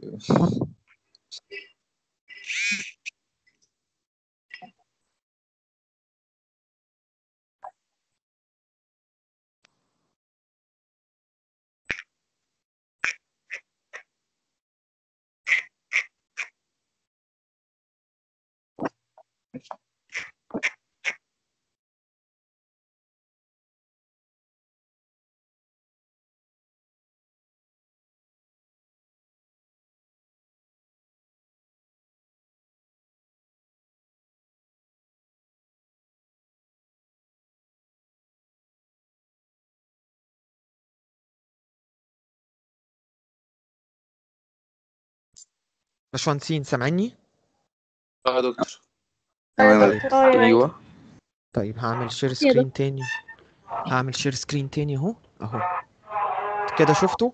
باشمهندسين سامعيني؟ اه يا دكتور. ايوه. طيب هعمل شير يا سكرين تاني. هعمل شير سكرين تاني اهو اهو كده شفتوا؟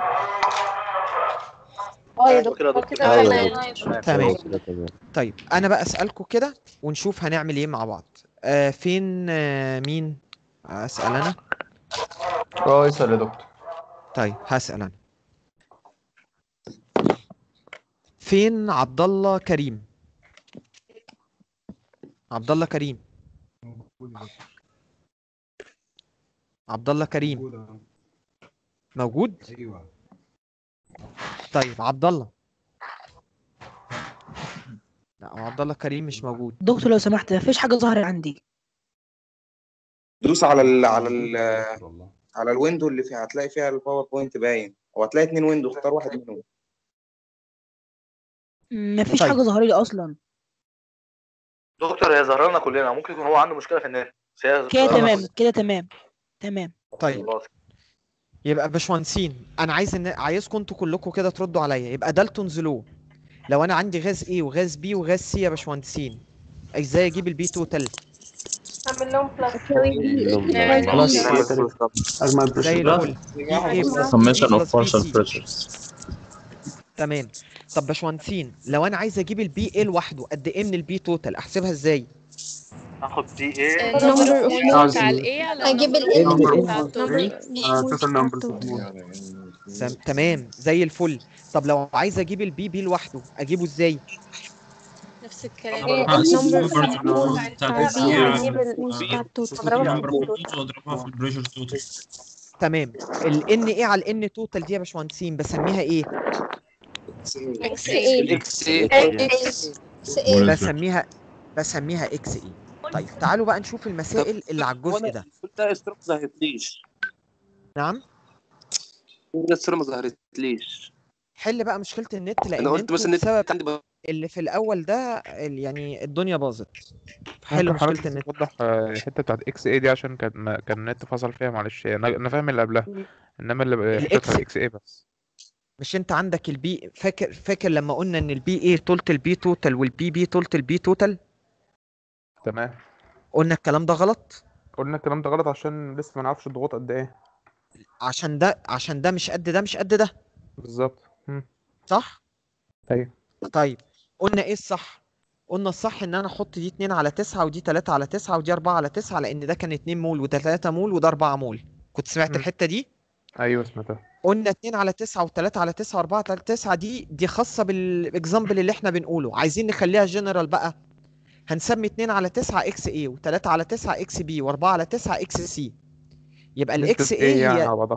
يا دكتور كده تمام. طيب انا بقى اسالكم كده ونشوف هنعمل ايه مع بعض. فين مين اسال انا؟ اسال يا دكتور. طيب هسال انا. فين عبد الله كريم؟ عبد الله كريم. عبد الله كريم موجود؟ ايوه. طيب عبد الله. لا هو عبد الله كريم مش موجود. دكتور لو سمحت مفيش حاجة ظاهرة عندي. دوس على الويندو اللي فيها، هتلاقي فيها الباوربوينت باين، وهتلاقي 2 ويندو، اختار واحد منهم. مفيش طيب. حاجة ظاهرة لي أصلا. دكتور هي ظهر لنا كلنا، ممكن يكون هو عنده مشكله في النت. بس هي كده ظهر لنا تمام كلنا. كده تمام تمام. طيب يبقى باشمهندسين انا عايزكم انتوا كلكم كده تردوا عليا. يبقى دالتونز لو لو انا عندي غاز A وغاز B وغاز C يا باشمهندسين، ازاي اجيب البي توتال؟ اعمل لهم بلس. زي الفل. summation of partial pressures. تمام. طب باشمهندسين لو انا عايز اجيب البي اي لوحده قد ايه من البي توتال احسبها ازاي؟ هاخد بي ايه النمبر اوف مول بتاع الايه على هجيب النمبر ال بتاع التوتال. تمام زي الفل. طب لو عايز اجيب البي بي لوحده اجيبه ازاي؟ نفس الكلام. النمبر بتاع بتاع هجيب بتاع التوتال واضربها في البريشر توتال. تمام. الان ايه على الان توتال دي يا باشمهندسين بسميها ايه؟ اكس اي بسميها اكس اي. طيب تعالوا بقى نشوف المسائل اللي على الجزء ده. ده الصورة ما ظهرتليش. نعم. الصورة ما ظهرتليش. حل بقى مشكلة النت لان انا قلت انتوا مثلا النت بسبب عندي اللي في الاول ده يعني الدنيا باظت. حل ممكن مشكلة حضرتك النت. توضح الحتة بتاعت اكس اي دي عشان كان النت فصل فيها معلش. انا فاهم اللي قبلها، انما اللي الحتة بتاعت اكس اي بس. مش انت عندك البي فاكر لما قلنا ان البي اي تلت البي توتال والبي بي تلت البي توتال؟ تمام. قلنا الكلام ده غلط. قلنا الكلام ده غلط عشان لسه ما نعرفش الضغوط قد ايه. عشان ده مش قد ده مش قد ده. بالظبط. صح؟ ايوه. طيب قلنا ايه الصح؟ قلنا الصح ان انا احط دي 2 على 9 ودي 3 على 9 ودي 4 على 9 لان ده كان 2 مول وده 3 مول وده 4 مول. كنت سمعت الحتة دي؟ ايوه سمعتها. قلنا 2 على 9 و3 على 9 و4 على 9 دي خاصة بالاكزامبل اللي احنا بنقوله. عايزين نخليها جنرال بقى. هنسمي 2 على 9 اكس اي و3 على 9 اكس بي و4 على 9 اكس سي. يبقى الاكس اي يعني هي على بعضها.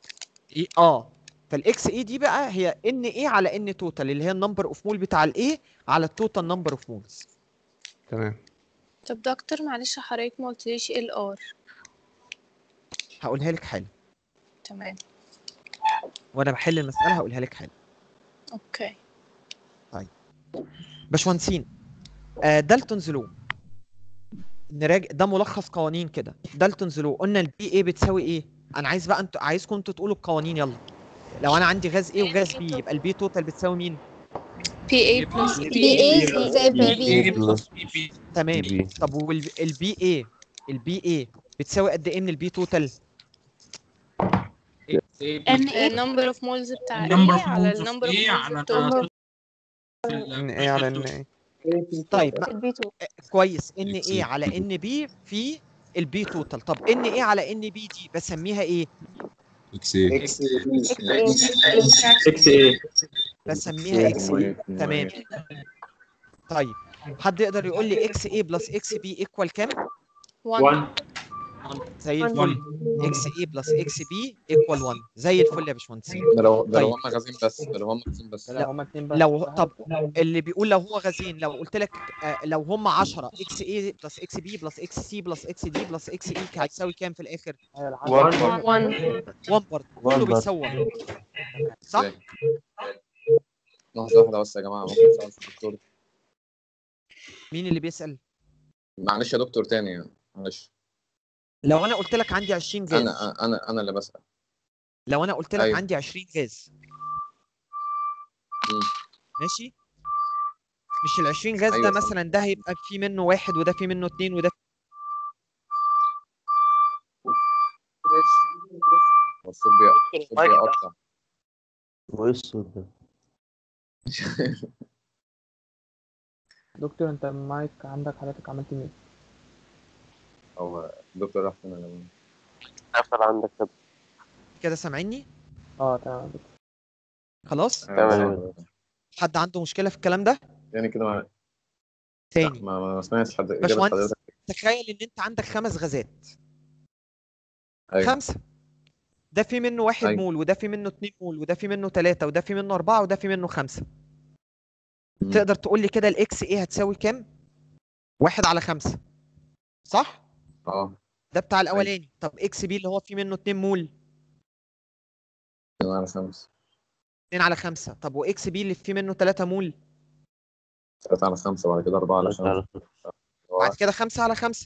فالاكس اي دي بقى هي ان اي على ان توتال اللي هي النمبر اوف مول بتاع الاي على التوتال نمبر اوف مولز. تمام. طب دكتور معلش حضرتك ما قلتليش ايه الار؟ هقولها لك حالا. تمام. وانا بحل المسألة هقولها لك حالا. اوكي. طيب باشمهندسين دالتونز لو نراجع ده ملخص قوانين كده. دالتونز لو قلنا البي اي بتساوي ايه؟ انا عايزكم انتوا تقولوا القوانين يلا. لو انا عندي غاز A وغاز B يبقى البي توتال بتساوي مين؟ بي اي بلس بي اي زائد بي بي. تمام. طب والبي اي بتساوي قد ايه من البي توتال؟ ان ايه النمبر اوف مولز بتاع النمبر ايه اوف على مولز اوف النمبر اوف ايه مولز على التوتال ان ايه على ان ايه. طيب البي 2 كويس، ان ايه على ان بي في البي توتال. طب ان ايه على ان بي دي بسميها ايه؟ اكس ايه اكس اكس ايه بسميها اكس ايه. تمام. طيب حد يقدر يقول لي اكس ايه بلس اكس بي ايكوال كام؟ 1 زي الفل. اكس ايه بلس اكس بي ايكوال 1 زي الفل يا باشمهندسين. ده لو طيب هم غازين بس، ده لو هم غازين بس. طب اللي بيقول لو هو غازين، لو قلت لك لو هم 10 اكس اي بلس اكس بي بلس اكس سي بلس اكس دي بلس اكس اي هيساوي كام في الاخر؟ 1 1 برضه كله بيساوي 1 صح؟ لحظة واحدة بس يا جماعة، ممكن أسأل الدكتور؟ مين اللي بيسأل؟ معلش يا دكتور تاني يعني. معلش. لو انا قلت لك عندي 20 غاز، أنا اللي بسأل. لو انا قلت لك أيوه. عندي 20 غاز ماشي، مش ال 20 غاز أيوه ده فهمت. مثلا ده هيبقى في منه واحد وده في منه اتنين وده الصوت بيقطع. وايه الصوت ده؟ دكتور انت المايك عندك حضرتك عملت مين؟ هو الدكتور راح فين يا جماعة؟ قفل عندك كده. كده سامعيني؟ تمام دكتور. خلاص؟ تمام. حد عنده مشكلة في الكلام ده؟ يعني كده تاني ما سمعتش إجابة باشمهندس، حضرتك. تخيل ان انت عندك 5 غازات. أيوه. 5 ده في منه 1 أيوه. مول وده في منه 2 مول وده في منه 3 وده في منه 4 وده في منه 5. تقدر تقول لي كده الاكس ايه هتساوي كام؟ 1 على 5 صح؟ ده بتاع الاولاني. طب اكس بي اللي هو في منه 2 مول 2 على 5. 2 على 5. طب واكس بي اللي في منه 3 مول 3 على 5 وبعد كده 4 على 5. بعد كده 5 على 5.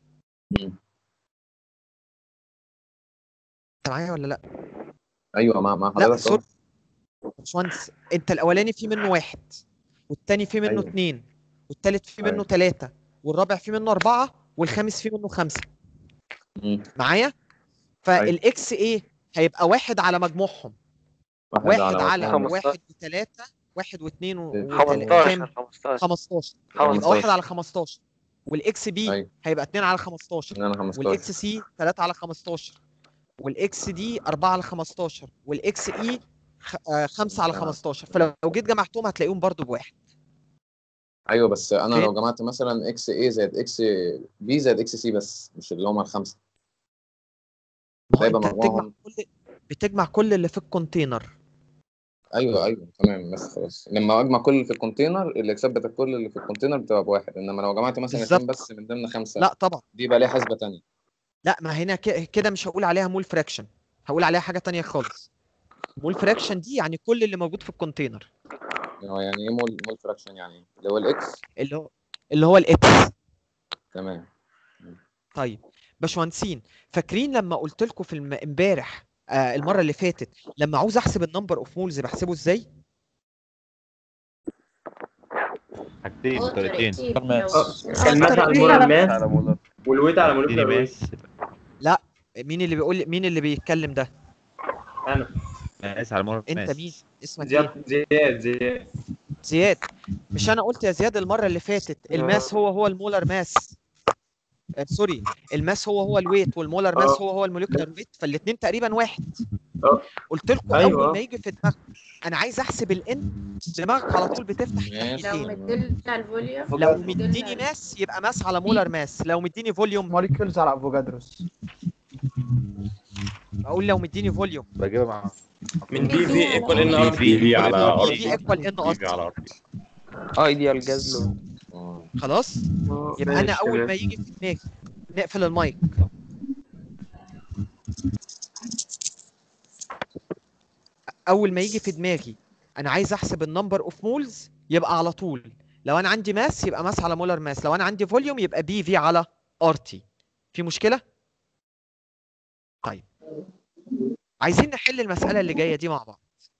انت معايا ولا لا؟ ايوه مع لا حضرتك سوري باشمهندس، انت الاولاني في منه 1 والتاني في منه أيوه. 2 والتالت في منه أيوه. 3 والرابع في منه 4 والخامس في منه 5. معايا؟ فالاكس ايه هيبقى 1 على مجموعهم. 1 على 1 و3 1 و2 15 15 يبقى 1 على 15. والاكس بي هيبقى 2 على 15 والاكس سي 3 على 15 والاكس دي 4 على 15 والاكس اي 5 على 15. فلو جيت جمعتهم هتلاقيهم برضو بواحد. ايوه بس انا لو جمعت مثلا اكس اي زائد اكس بي زائد اكس سي بس مش اللي هم الخمسه، ما هو انت بتجمع كل اللي في الكونتينر. ايوه تمام. بس خلاص لما اجمع كل اللي في الكونتينر الاكسات بتاعت كل اللي في الكونتينر بتبقى بواحد، انما لو جمعت مثلا اثنين بس من ضمن 5 لا طبعا دي بقى ليها حسبه ثانيه. لا ما هنا كده مش هقول عليها مول فراكشن، هقول عليها حاجه ثانيه خالص. مول فراكشن دي يعني كل اللي موجود في الكونتينر. يعني ايه مول فراكشن؟ يعني اللي هو الاكس اللي هو الاكس. تمام. طيب باشمهندسين، فاكرين لما قلت لكم في امبارح المره اللي فاتت لما عاوز احسب النمبر اوف مولز بحسبه ازاي؟ حاجتين طريقتين. الماس على مولر ماس والويت على مولكيولر ويت. لا مين اللي بيقول، مين اللي بيتكلم ده؟ انا ماس على مولر انت ماس. مين اسمك ايه؟ زياد. مش انا قلت يا زياد المره اللي فاتت الماس هو المولر ماس، سوري الماس هو الويت والمولر ماس هو المولكيولر ويت، فالاثنين تقريبا واحد. قلت لكم اول ما يجي في دماغك انا عايز احسب الان، دماغك على طول بتفتح التحليلتين. لو مدينا الفوليوم لو مديني ماس يبقى ماس على مولر ماس، لو مديني فوليوم موليكيولز على افوجادروس. اقول لو مديني فوليوم بجيبها مع من بي في ايكوال ان ار في على ار دي ايكوال ان في على ار ايديال جاز لو. خلاص يبقى انا اول ما يجي في دماغي نقفل المايك. اول ما يجي في دماغي انا عايز احسب النمبر اوف مولز يبقى على طول لو انا عندي ماس يبقى ماس على مولر ماس، لو انا عندي فوليوم يبقى بي في على ار تي. في مشكله؟ طيب عايزين نحل المساله اللي جايه دي مع بعض.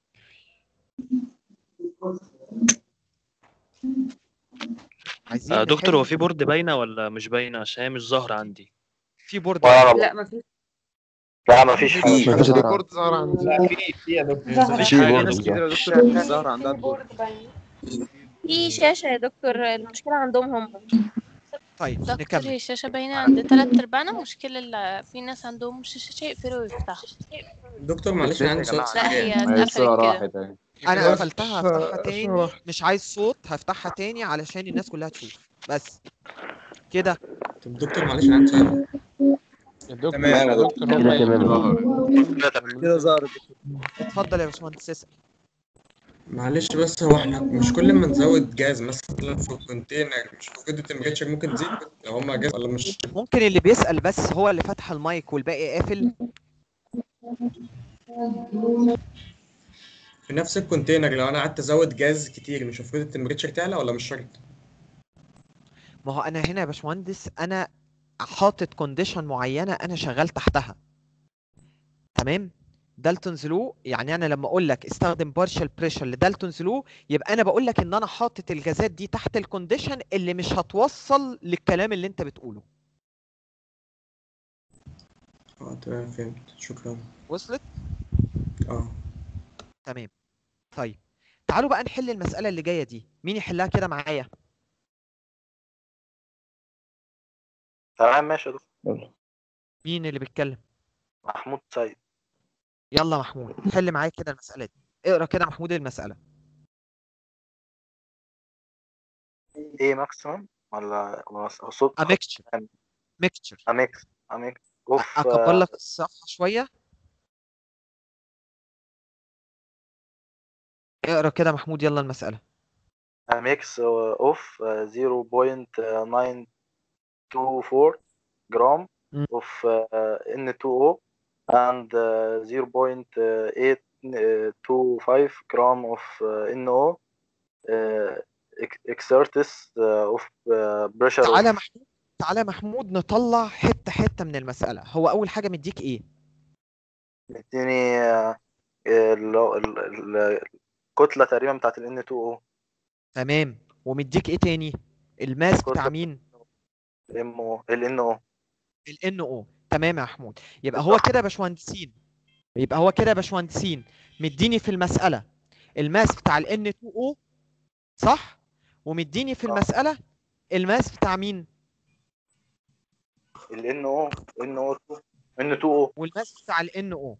عايزين دكتور هو في بورد باينه ولا مش باينه؟ عشان هي مش ظاهره عندي. في بورد لا مفيش. لا مفيش حاجه. مفيش مفيش بورد ظهر عندي. لا في يا دكتور مفيش في حاجة. بورد ناس كتير يا مش دكتور مش ظهر عندها البورد. في شاشة يا دكتور، المشكلة عندهم هم. طيب دكتور نكمل. هي الشاشة باينة عند 3/4، مشكلة في ناس عندهم شاشة يقفلوا ويفتحوا. دكتور معلش انا عندي سؤال لا هي سريع. اتقفلت كده. انا قفلتها هفتحها تاني، مش عايز صوت، هفتحها تاني علشان الناس كلها تشوف بس كده. طب دكتور معلش انا عندي سؤال. تمام يا دكتور كده تمام كده ظهر. اتفضل يا باشمهندس اسال. معلش بس هو احنا مش كل ما نزود جاز مثلا في الكونتينر مش المفروض التمبريتشر ممكن تزيد لو هما جاز ولا مش؟ ممكن اللي بيسال بس هو اللي فاتح المايك والباقي قافل. في نفس الكونتينر لو انا قعدت ازود جاز كتير مش المفروض التمبريتشر تعلى ولا مش شرط؟ ما هو انا هنا يا باشمهندس انا حاطط كونديشن معينه انا شغال تحتها. تمام. دالتونز لو يعني انا لما اقول لك استخدم بارشال بريشر لدالتونز لو يبقى انا بقول لك ان انا حاطط الجازات دي تحت الكونديشن اللي مش هتوصل للكلام اللي انت بتقوله. تمام فهمت، شكرا. وصلت؟ اه تمام. طيب تعالوا بقى نحل المسألة اللي جاية دي، مين يحلها كده معايا؟ تمام ماشي يا دكتور. مين اللي بيتكلم؟ محمود سيد. يلا محمود حل معايا كده المسألة دي، اقرا كده محمود المسألة. ايه ماكسيمم ولا صوت؟ ميكستشر ميكستشر اوف. اكبر لك الصفحة شوية. اقرا كده محمود يلا المسألة. a mix of 0.924 gram of N2O and 0.825 gram of NO exerts of pressure تعالى of. محمود تعالى محمود نطلع حتة حتة من المسألة. هو أول حاجة مديك إيه؟ مديني الكتلة تقريبا بتاعت ال N2O. تمام. ومديك إيه تاني؟ الماس بتاع مين؟ ال NO. ال NO. تمام يا محمود. يبقى هو كده يا باشمهندسين مديني في المسألة الماس بتاع ال N2O صح؟ ومديني في المسألة الماس بتاع مين؟ ال N2O والماس بتاع ال NO.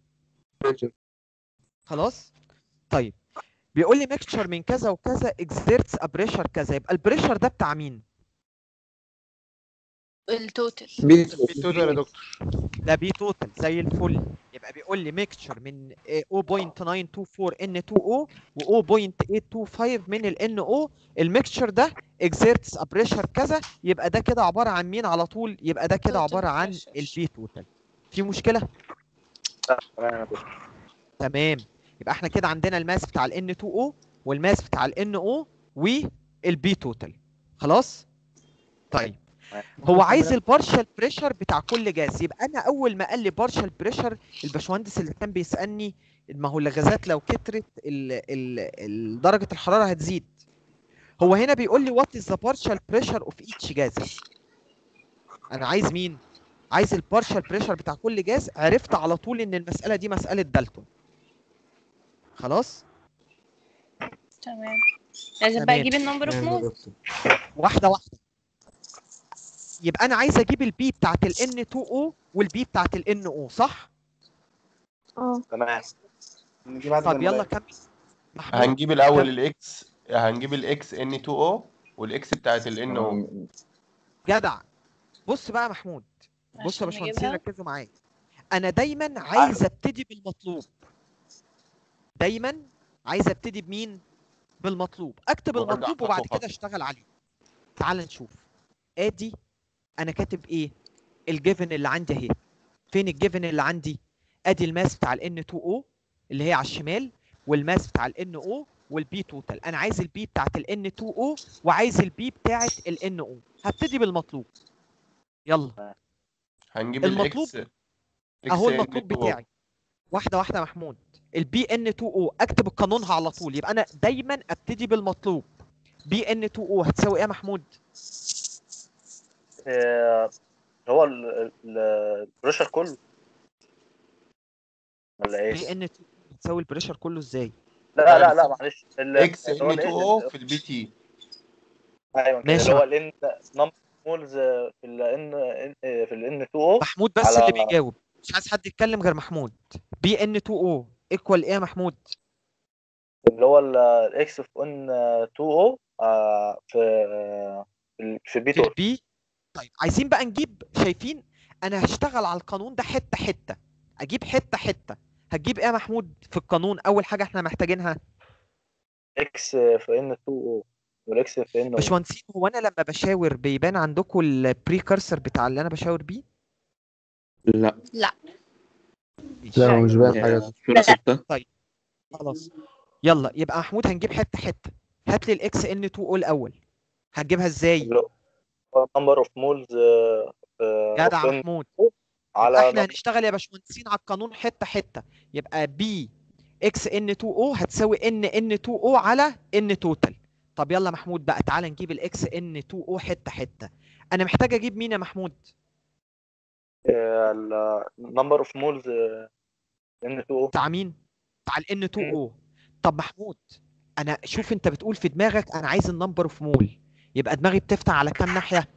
خلاص؟ طيب بيقول لي ميكستشر من كذا وكذا اكزيرتس ابريشر كذا، يبقى البريشر ده بتاع مين؟ التوتال. بي توتال يا دكتور. ده بي توتال زي الفل. يبقى بيقول لي ميكستشر من 0.924 N2O و 0.825 من ال NO. الميكستشر ده اكزيرتس ابريشر كذا، يبقى ده كده عباره عن مين على طول؟ يبقى ده كده عباره عن البي توتال. في مشكله؟ تمام. يبقى احنا كده عندنا الماس بتاع ال N2O والماس بتاع ال NO والبي توتال. خلاص؟ طيب هو عايز البارشال بريشر بتاع كل جاز. يبقى انا اول ما قال لي بارشال بريشر الباشمهندس اللي كان بيسالني ما هو الغازات لو كترت درجه الحراره هتزيد. هو هنا بيقول لي وات از ذا بارشال بريشر اوف ايتش جاز. انا عايز مين؟ عايز البارشال بريشر بتاع كل جاز. عرفت على طول ان المساله دي مساله دالتون. خلاص تمام. لازم بقى اجيب النمبر اوف مولز واحده واحده. يبقى انا عايز اجيب البي بتاعت ال N2O والبي بتاعت ال NO صح؟ تمام. طب يلا كمل محمود. هنجيب الاول الاكس، هنجيب الاكس N2O والاكس بتاعت ال NO. جدع. بص بقى يا محمود، بص يا باشمهندسين ركزوا معايا. انا دايما عايز ابتدي بالمطلوب. دايما عايز ابتدي بمين؟ بالمطلوب. اكتب المطلوب وبعد كده اشتغل عليه. تعال نشوف. ادي انا كاتب ايه؟ الجيفن اللي عندي اهي. فين الجيفن اللي عندي؟ ادي الماس بتاع ال N2O اللي هي على الشمال والماس بتاع ال NO والبي توتال. انا عايز البي بتاعت ال N2O وعايز البي بتاعت ال NO. هبتدي بالمطلوب. يلا هنجيب المطلوب اهو المطلوب N2O. بتاعي. واحده واحده يا محمود. البي N2O اكتب قانونها على طول. يبقى انا دايما ابتدي بالمطلوب. بي N2O هتساوي ايه يا محمود؟ هو البريشر كله. ولا ايه؟ بي ان 2 بتساوي البريشر كله ازاي؟ لا معلش اكس ان 2 او في البي تي. ايوه كده ماشي اللي هو الان نمبر مولز في الان 2 او محمود بس اللي بيجاوب، مش عايز حد يتكلم غير محمود. بي ان 2 او ايكوال ايه يا محمود؟ اللي هو الاكس في ان 2 او في بي في تور. البي. طيب عايزين بقى نجيب، شايفين انا هشتغل على القانون ده حته حته، اجيب حته حته. هتجيب ايه يا محمود في القانون؟ اول حاجه احنا محتاجينها اكس في ان 2 او والاكس في ان او. باشمهندسين، هو انا لما بشاور بيبان عندكم البريكرسر بتاع اللي انا بشاور بيه؟ لا لا لا هو مش باين حاجة. صورة 6. طيب خلاص يلا، يبقى محمود هنجيب حته حته. هات لي الاكس ان 2 او الاول، هتجيبها ازاي؟ نمبر اوف مولز جدع محمود. على يبقى احنا هنشتغل يا باشمهندسين على القانون حته حته. يبقى بي اكس ان 2 او هتساوي ان 2 او على ان توتال. طب يلا محمود بقى تعالى نجيب الاكس ان 2 او حته حته. انا محتاج اجيب مين يا محمود؟ النمبر اوف مولز ان 2 او بتاع مين؟ بتاع الان 2 او. طب محمود انا شوف انت بتقول في دماغك انا عايز النمبر اوف مول، يبقى دماغي بتفتح على كام ناحيه؟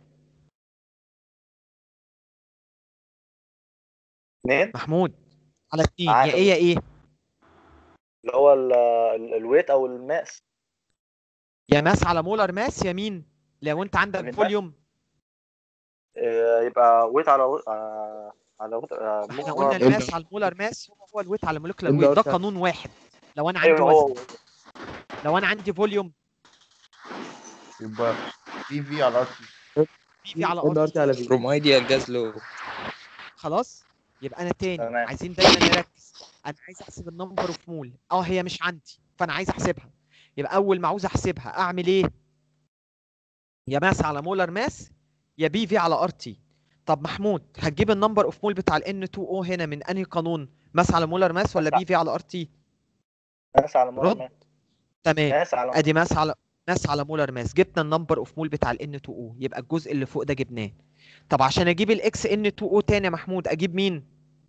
2 محمود على 2 يا ايه يا ايه؟ اللي هو الويت او الماس. يا ماس على مولر ماس يا مين؟ لو انت عندك فوليوم يبقى ويت على احنا قلنا الماس على المولر ماس هو الويت على مولكيولار ويت، ده قانون واحد. لو انا عندي وزن، لو انا عندي فوليوم يبقى بي في على ار تي. بي في على ار على في برومايديال جاز لو. خلاص يبقى انا تاني عايزين دايما نركز. انا عايز احسب النمبر اوف مول، هي مش عندي فانا عايز احسبها. يبقى اول ما عاوز احسبها اعمل ايه؟ يا ماس على مولر ماس يا بي في على ار تي. طب محمود هتجيب النمبر اوف مول بتاع الان 2 او هنا من انهي قانون؟ ماس على مولر ماس ولا بي في على ار تي؟ ماس على مولر ماس. تمام ادي ماس على مولر ماس. جبنا النمبر اوف مول بتاع الان 2 او، يبقى الجزء اللي فوق ده جبناه. طب عشان اجيب الاكس ان 2 او تاني يا محمود اجيب مين؟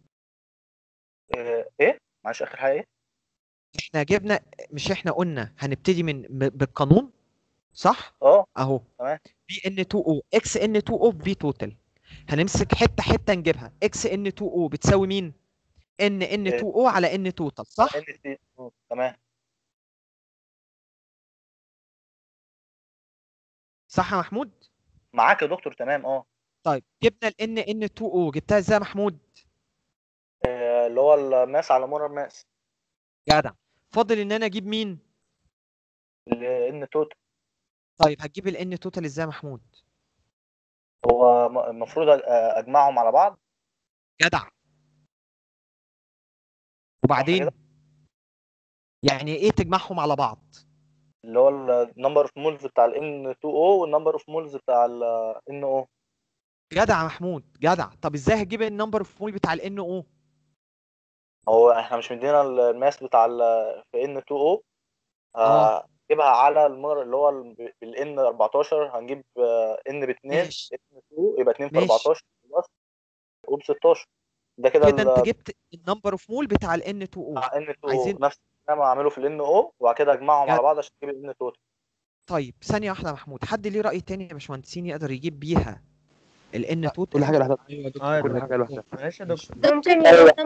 ايه معلش اخر حاجه ايه؟ احنا جبنا، مش احنا قلنا هنبتدي من بالقانون صح؟ اهو تمام. بي ان 2 او اكس ان 2 او بي توتال. هنمسك حته حته نجيبها. اكس ان 2 او بتساوي مين؟ ان 2 او على ان توتال صح؟ تمام صح يا محمود؟ معاك يا دكتور تمام. طيب جبنا ال ان 2 او جبتها ازاي يا محمود؟ اللي هو الماس على مولر ماس. جدع. فاضل ان انا اجيب مين؟ الان توتال. طيب هتجيب الان توتال ازاي يا محمود؟ هو المفروض اجمعهم على بعض. جدع. وبعدين يعني ايه تجمعهم على بعض؟ اللي هو النمبر اوف مولز بتاع الان 2 او والنمبر اوف مولز بتاع الان او. جدع يا محمود جدع. طب ازاي هتجيب النمبر اوف مول بتاع الان او؟ هو احنا مش مدينا الماس بتاع في ان 2 او. هنجيبها على المولر اللي هو بالان 14. هنجيب ان ب 2 ان 2 يبقى 2 في 14 بلس وب 16. ده كده انت جبت النمبر اوف مول بتاع الان 2 او. ان 2 او نفس الكلام اعمله في الان او وبعد كده اجمعهم على بعض عشان اجيب الان توتال. طيب ثانيه واحده يا محمود، حد ليه راي تاني يا باشمهندسين يقدر يجيب بيها الان توتال؟ كل حاجة لوحدها. ايوه يا دكتور كل حاجه لوحدها. معلش يا دكتور. ممكن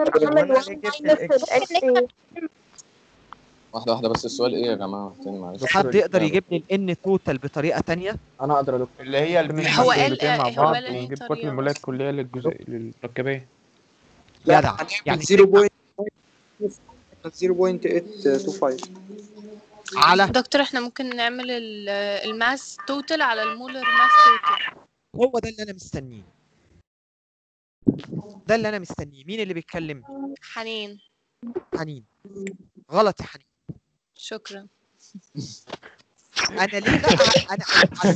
واحدة بس السؤال ايه يا جماعة تاني معلش؟ حد يقدر يجيب لي الان توتال بطريقة تانية؟ انا اقدر يا دكتور. اللي هي البي هو قال مع بعض ونجيب كتل المولات الكلية للمركبية. جدع يعني 0.825 على دكتور احنا ممكن نعمل الماس توتال على المولر ماس توتال. هو ده اللي انا مستنيه، ده اللي انا مستنيه. مين اللي بيتكلم؟ حنين. حنين غلط يا حنين. شكرا. انا ليه لا انا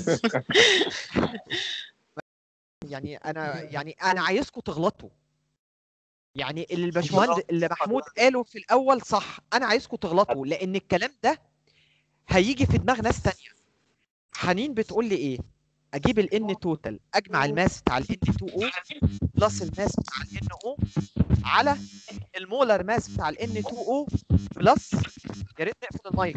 يعني انا عايزكم تغلطوا. يعني اللي الباشمهندس اللي محمود قاله في الاول صح، انا عايزكم تغلطوا لان الكلام ده هيجي في دماغ ناس تانية. حنين بتقول لي ايه؟ اجيب ال N توتال، اجمع الماس بتاع ال N2O بلس الماس بتاع ال NO على المولر ماس بتاع ال N2O بلس، يا ريت نقفل المايك،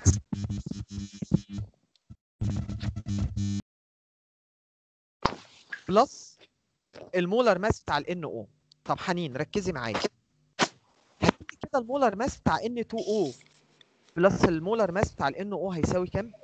بلس المولر ماس بتاع ال NO. طب حنين ركزي معايا، هتيجي كده المولر ماس بتاع N2O بلس المولر ماس بتاع ال NO هيساوي كام؟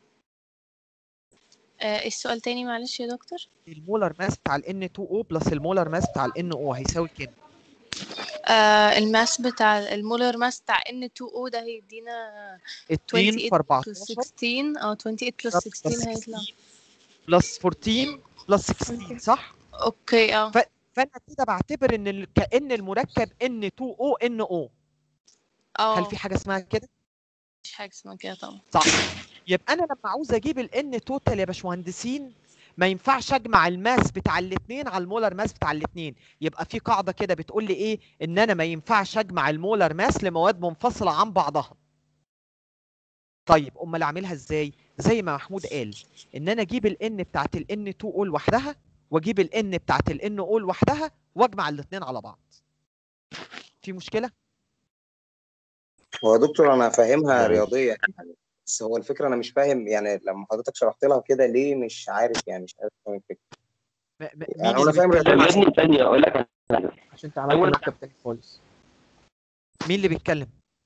السؤال تاني معلش يا دكتور. المولر ماس بتاع ال N2O بلس المولر ماس بتاع ال NO هيساوي كام؟ الماس بتاع المولر ماس بتاع N2O ده هيدينا 2 في 28 14 بلس 16 او 28 بلس 16 هيطلع بلس 14 بلس 16 صح؟ اوكي. فانا كده بعتبر ان كأن المركب N2O NO. هل في حاجه اسمها كده؟ مفيش حاجه اسمها كده طبعا. صح. يبقى انا لما عاوز اجيب ال N توتال يا باشمهندسين ما ينفعش اجمع الماس بتاع الاثنين على المولر ماس بتاع الاثنين، يبقى في قاعده كده بتقول لي ايه؟ ان انا ما ينفعش اجمع المولر ماس لمواد منفصله عن بعضها. طيب امال اعملها ازاي؟ زي ما محمود قال، ان انا اجيب ال N بتاعت ال N2O لوحدها واجيب ال N بتاعت ال NO لوحدها واجمع الاثنين على بعض. في مشكله؟ هو يا دكتور انا فاهمها رياضيه يعني، بس هو الفكره انا مش فاهم يعني لما حضرتك شرحت لها كده ليه مش عارف يعني مش عارف افهم الفكره. يعني انا فاهم رياضيه عشان ثانيه اقول لك عشان انت عملت مكتب تاني خالص. مين اللي بيتكلم؟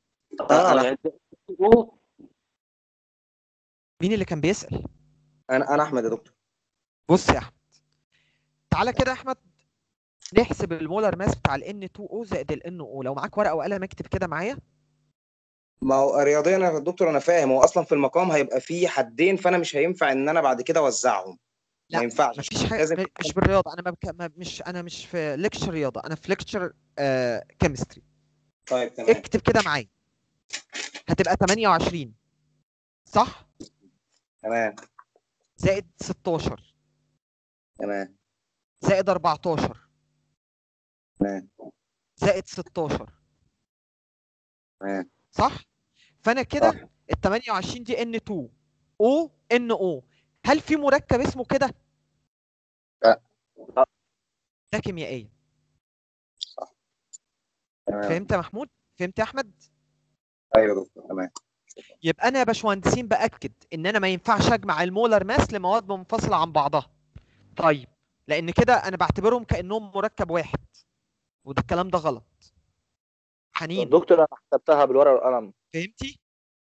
مين اللي كان بيسأل؟ انا احمد يا دكتور. بص يا احمد، تعالى كده يا احمد نحسب المولر ماس بتاع ال N2O زائد ال NO. لو معاك ورقه وقلم اكتب كده معايا. ما هو رياضيا يا دكتور انا فاهم، هو اصلا في المقام هيبقى فيه حدين فانا مش هينفع ان انا بعد كده اوزعهم. ما ينفعش. مفيش حاجه لازم مش بالرياضه، انا مش في ليكتشر رياضه، انا في ليكتشر كيمستري. طيب تمام. اكتب كده معايا، هتبقى 28 صح؟ تمام. زائد 16 تمام. زائد 14 تمام. زائد 16 تمام. صح؟ فانا كده ال 28 دي N2O NO. هل في مركب اسمه كده؟ لا. ده كيميائية. صح. تمام. فهمت يا محمود؟ فهمت يا احمد؟ ايوه يا دكتور تمام. يبقى انا يا باشمهندسين باكد ان انا ما ينفعش اجمع المولر ماس لمواد منفصله عن بعضها. طيب لان كده انا بعتبرهم كانهم مركب واحد، وده الكلام ده غلط. حنين دكتور انا حسبتها بالورقه والقلم. فهمتي؟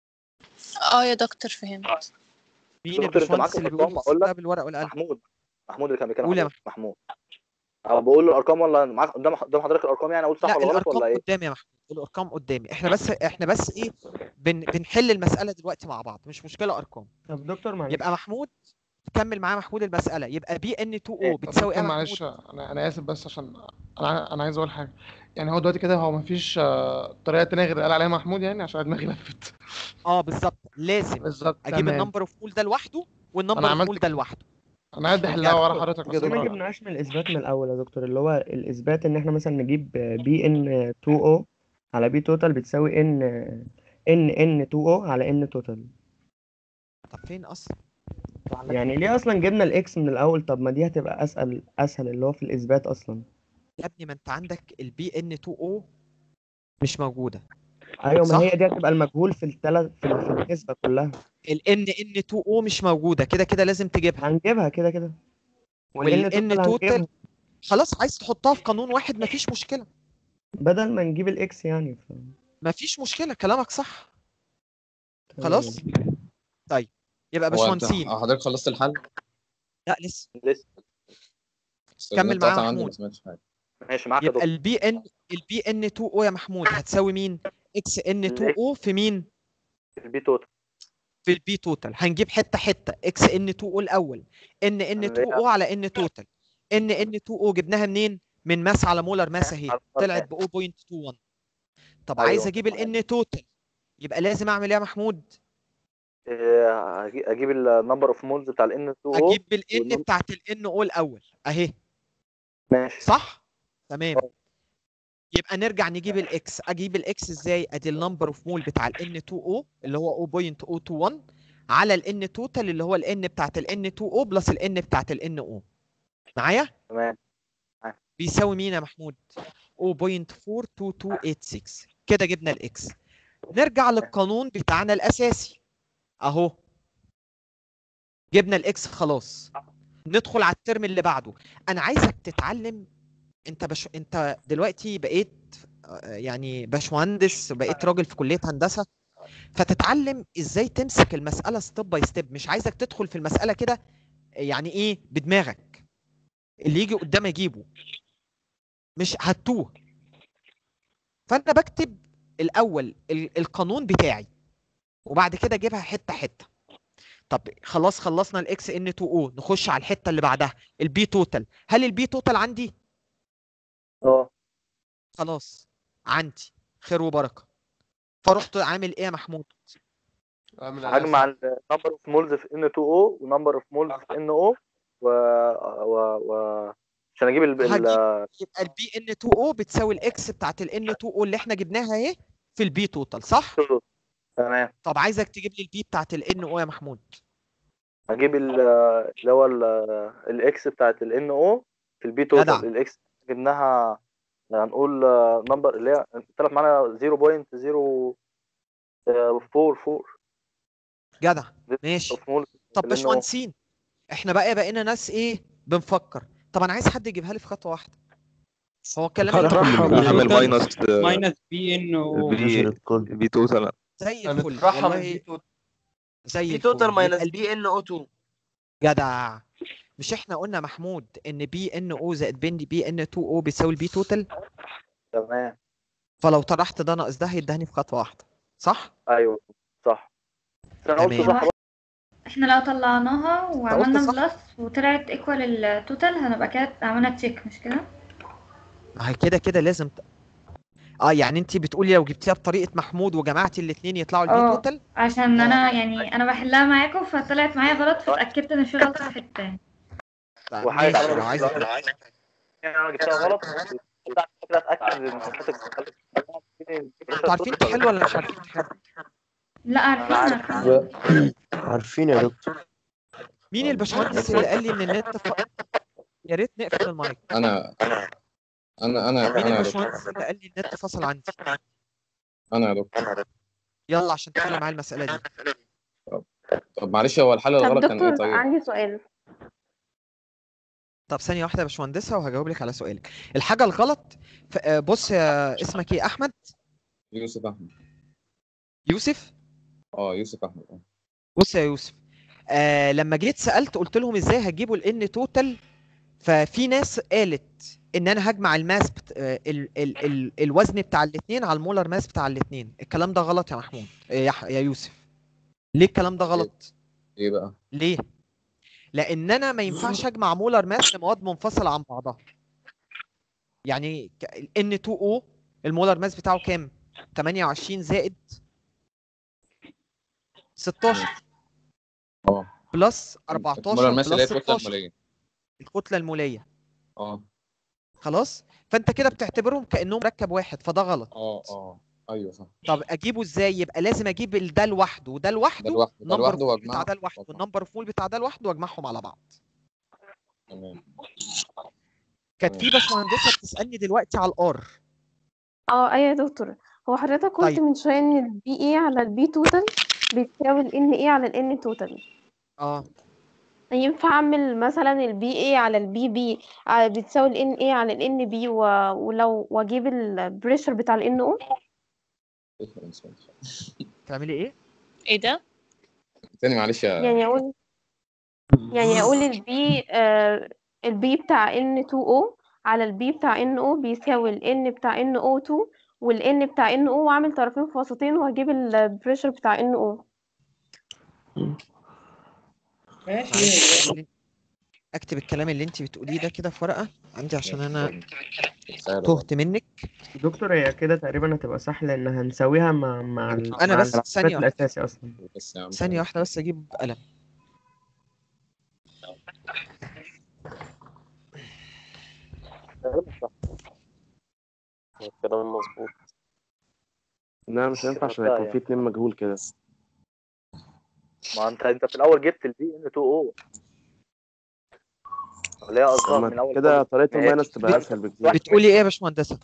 يا دكتور فهمت. مين دكتور انت معاك الباشمهندس اللي بيقول الارقام؟ اقول لك بالورقه والقلم؟ محمود اللي كان بيتكلم. قول يا محمود. بقول له الارقام ولا معاك قدام حضرتك الارقام؟ يعني اقول صح لا ولا غلط ولا ايه؟ قدامي يا محمود، الارقام قدامي. احنا بس ايه بنحل المساله دلوقتي مع بعض، مش مشكله ارقام. طب دكتور معلش، يبقى محمود كمل معايا محمود المساله. يبقى بي ان 2 او بتساوي ايه دكتور يا معلش، محمود؟ انا اسف بس عشان انا عايز اقول حاجه. يعني هو دلوقتي كده هو مفيش طريقه تانية غير اللي قال عليها محمود، يعني عشان دماغي لفت. بالظبط، لازم اجيب تمام. النمبر اوف مول ده لوحده والنمبر أنا اوف عملت مول ده لوحده. انا قاعد احلها ورا حضرتك ليه ما جبناش من الاثبات من الاول يا دكتور؟ اللي هو الاثبات ان احنا مثلا نجيب بي ان 2 او على بي توتال بتساوي ان 2 او على ان توتال. طب فين اصلا؟ يعني ليه اصلا جبنا الاكس من الاول؟ طب ما دي هتبقى اسهل اللي هو في الاثبات اصلا. يا ابني ما انت عندك البي ان 2 او مش موجوده. ايوه صح؟ ما هي دي هتبقى المجهول في في النسبه كلها. الان 2 او مش موجوده، كده لازم تجيبها. هنجيبها كده والان توتال خلاص عايز تحطها في قانون واحد مفيش مشكله، بدل ما نجيب الاكس يعني مفيش مشكله، كلامك صح. خلاص طيب يبقى باشمهندسين حضرتك خلصت الحل؟ لا لسه كمل معايا يا محمود. ماشي معاك. يبقى البي ان 2 او يا محمود هتساوي مين؟ اكس ان 2 او في مين؟ البي توتال. في البي توتال هنجيب حته اكس ان 2 او الاول، ان 2 او على ان توتال. ان 2 او جبناها منين؟ من ماس على مولر ماس اهي، طلعت ب 0.21. طب عايز اجيب الان توتال، يبقى لازم اعمل ايه يا محمود؟ اجيب النمبر اوف مولز بتاع الان 2 او، اجيب الان بتاعت الان او الاول اهي. ماشي صح؟ تمام. يبقى نرجع نجيب الاكس. اجيب الاكس ازاي؟ ادي النمبر اوف مول بتاع الان 2 او اللي هو 0.021 على الان توتال اللي هو الان بتاعت الان 2 او بلس الان بتاعت الان او. معايا؟ تمام. بيساوي مين يا محمود؟ 0.42286. كده جبنا الاكس. نرجع للقانون بتاعنا الاساسي اهو، جبنا الاكس خلاص. ندخل على الترم اللي بعده. انا عايزك تتعلم. انت دلوقتي بقيت يعني باشمهندس، بقيت راجل في كلية هندسة، فتتعلم ازاي تمسك المسألة ستيب باي ستيب. مش عايزك تدخل في المسألة كده يعني ايه بدماغك، اللي يجي قدام يجيبه، مش هتوه. فانا بكتب الاول القانون بتاعي، وبعد كده اجيبها حته حته. طب خلاص خلصنا الاكس ان 2 او، نخش على الحته اللي بعدها البي توتال. هل البي توتال عندي؟ خلاص عندي، خير وبركه. فرحت عامل ايه يا محمود؟ هجمع النمبر اوف مولز في ان 2 او ونمبر اوف مولز في ان او و عشان اجيب يبقى البي ان 2 او بتساوي الاكس بتاعت الان 2 او اللي احنا جبناها اهي في البي توتال، صح؟ تمام. طب عايزك تجيب لي البي بتاعت الان او يا محمود. هجيب اللي هو الاكس بتاعت الان او في البي توتال. الاكس جبناها هنقول نمبر اللي هي طلعت معانا 0.044. جدع ماشي. طب باشمهندسين، احنا بقينا ناس ايه بنفكر. طب انا عايز حد يجيبها لي في خطوه واحده. هو الكلام اللي نعمل ماينس بي ان او بي توتال. زي الفل والله، زي بي الفل. توتال ماينس بي ان او 2. جدع. مش احنا قلنا محمود ان بي ان او زائد بي ان 2 او بيساوي البي توتال؟ تمام. فلو طرحت ده ناقص ده هيدهني في خطوه واحده، صح؟ ايوه صح. انا قلت تمام. صح. احنا لو طلعناها وعملنا بلس وطلعت ايكوال التوتال هنبقى كده عملنا تشيك، مش كده؟ ما هي كده لازم يعني انت بتقولي لو جبتيها بطريقه محمود وجمعتي الاثنين يطلعوا البي توتال؟ عشان انا يعني انا بحلها معاكم فطلعت معايا غلط، فاتاكدت ان في غلطه في حته تاني. وحاجه ماشي لو عايزه انا جبتها غلط كده اتاكد ان انتوا عارفين تحلوا ولا مش عارفين تحلوا؟ لا عارفين. عارفين يا دكتور. مين الباشمهندس اللي قال لي ان النت يا ريت نقفل المايك. انا مين الباشمهندس اللي قال لي النت فصل عندي؟ انا يا دكتور. يلا عشان تحل معايا المساله دي. طب معلش، هو الحل الغلط كان ايه طيب؟ عندي سؤال. طب ثانيه واحده يا باشمهندسه وهجاوب لك على سؤالك. الحاجه الغلط بص يا اسمك ايه؟ احمد؟ يوسف احمد. يوسف؟ يوسف احمد. بص يا يوسف، لما جيت سالت قلت لهم ازاي هتجيبوا الان توتال، ففي ناس قالت ان انا هجمع الماس الوزن بتاع الاثنين على المولر ماس بتاع الاثنين. الكلام ده غلط يا محمود يا يوسف. ليه الكلام ده غلط؟ ايه بقى؟ ليه؟ لان انا ما ينفعش اجمع مولر ماس لمواد منفصله عن بعضها. يعني ان 2 او المولر ماس بتاعه كام؟ 28 زائد 16 بلس 14 المولر ماس اللي هي بلس الكتله 16 الموليه. الكتله الموليه. خلاص، فانت كده بتعتبرهم كانهم مركب واحد، فده غلط. ايوه صح. طب اجيبه ازاي؟ يبقى لازم اجيب ده لوحده وده لوحده، النمبر اوف مول بتاع ده لوحده والنمبر اوف مول بتاع ده لوحده، واجمعهم على بعض. تمام. كانت في باشمهندسه بتسالني دلوقتي على الار. ايوه يا دكتور. هو حضرتك قلت من شويه ان البي اي على البي توتال بتساوي الان اي على الان توتال. ينفع اعمل مثلا البي اي على البي بي بتساوي الان اي على الان بي ولو واجيب البريشر بتاع الان او؟ تعملي ايه؟ ايه ده؟ تاني معلش يعني اقول البي بتاع N2O على البي بتاع NO بيساوي الN بتاع NO2 والN بتاع NO، واعمل طرفين في وسطين وهجيب البريشر بتاع NO. ماشي. اكتب الكلام اللي انت بتقوليه ده كده في ورقه عندي عشان انا تهت منك. دكتور هي كده تقريبا هتبقى صح، لان هنساويها مع انا بس ثانيه واحده الاساسي اصلا. ثانيه واحده بس اجيب قلم. الكلام مظبوط. لا مش هينفع عشان هيكون في 2 مجهول كده. ما انت في الاول جبت البي ان 2 او اللي هي طب قصدها من ما الاول كده خالص طريقة ما هي الماينس تبقى اسهل بكتير. بتقولي ايه يا باشمهندسه؟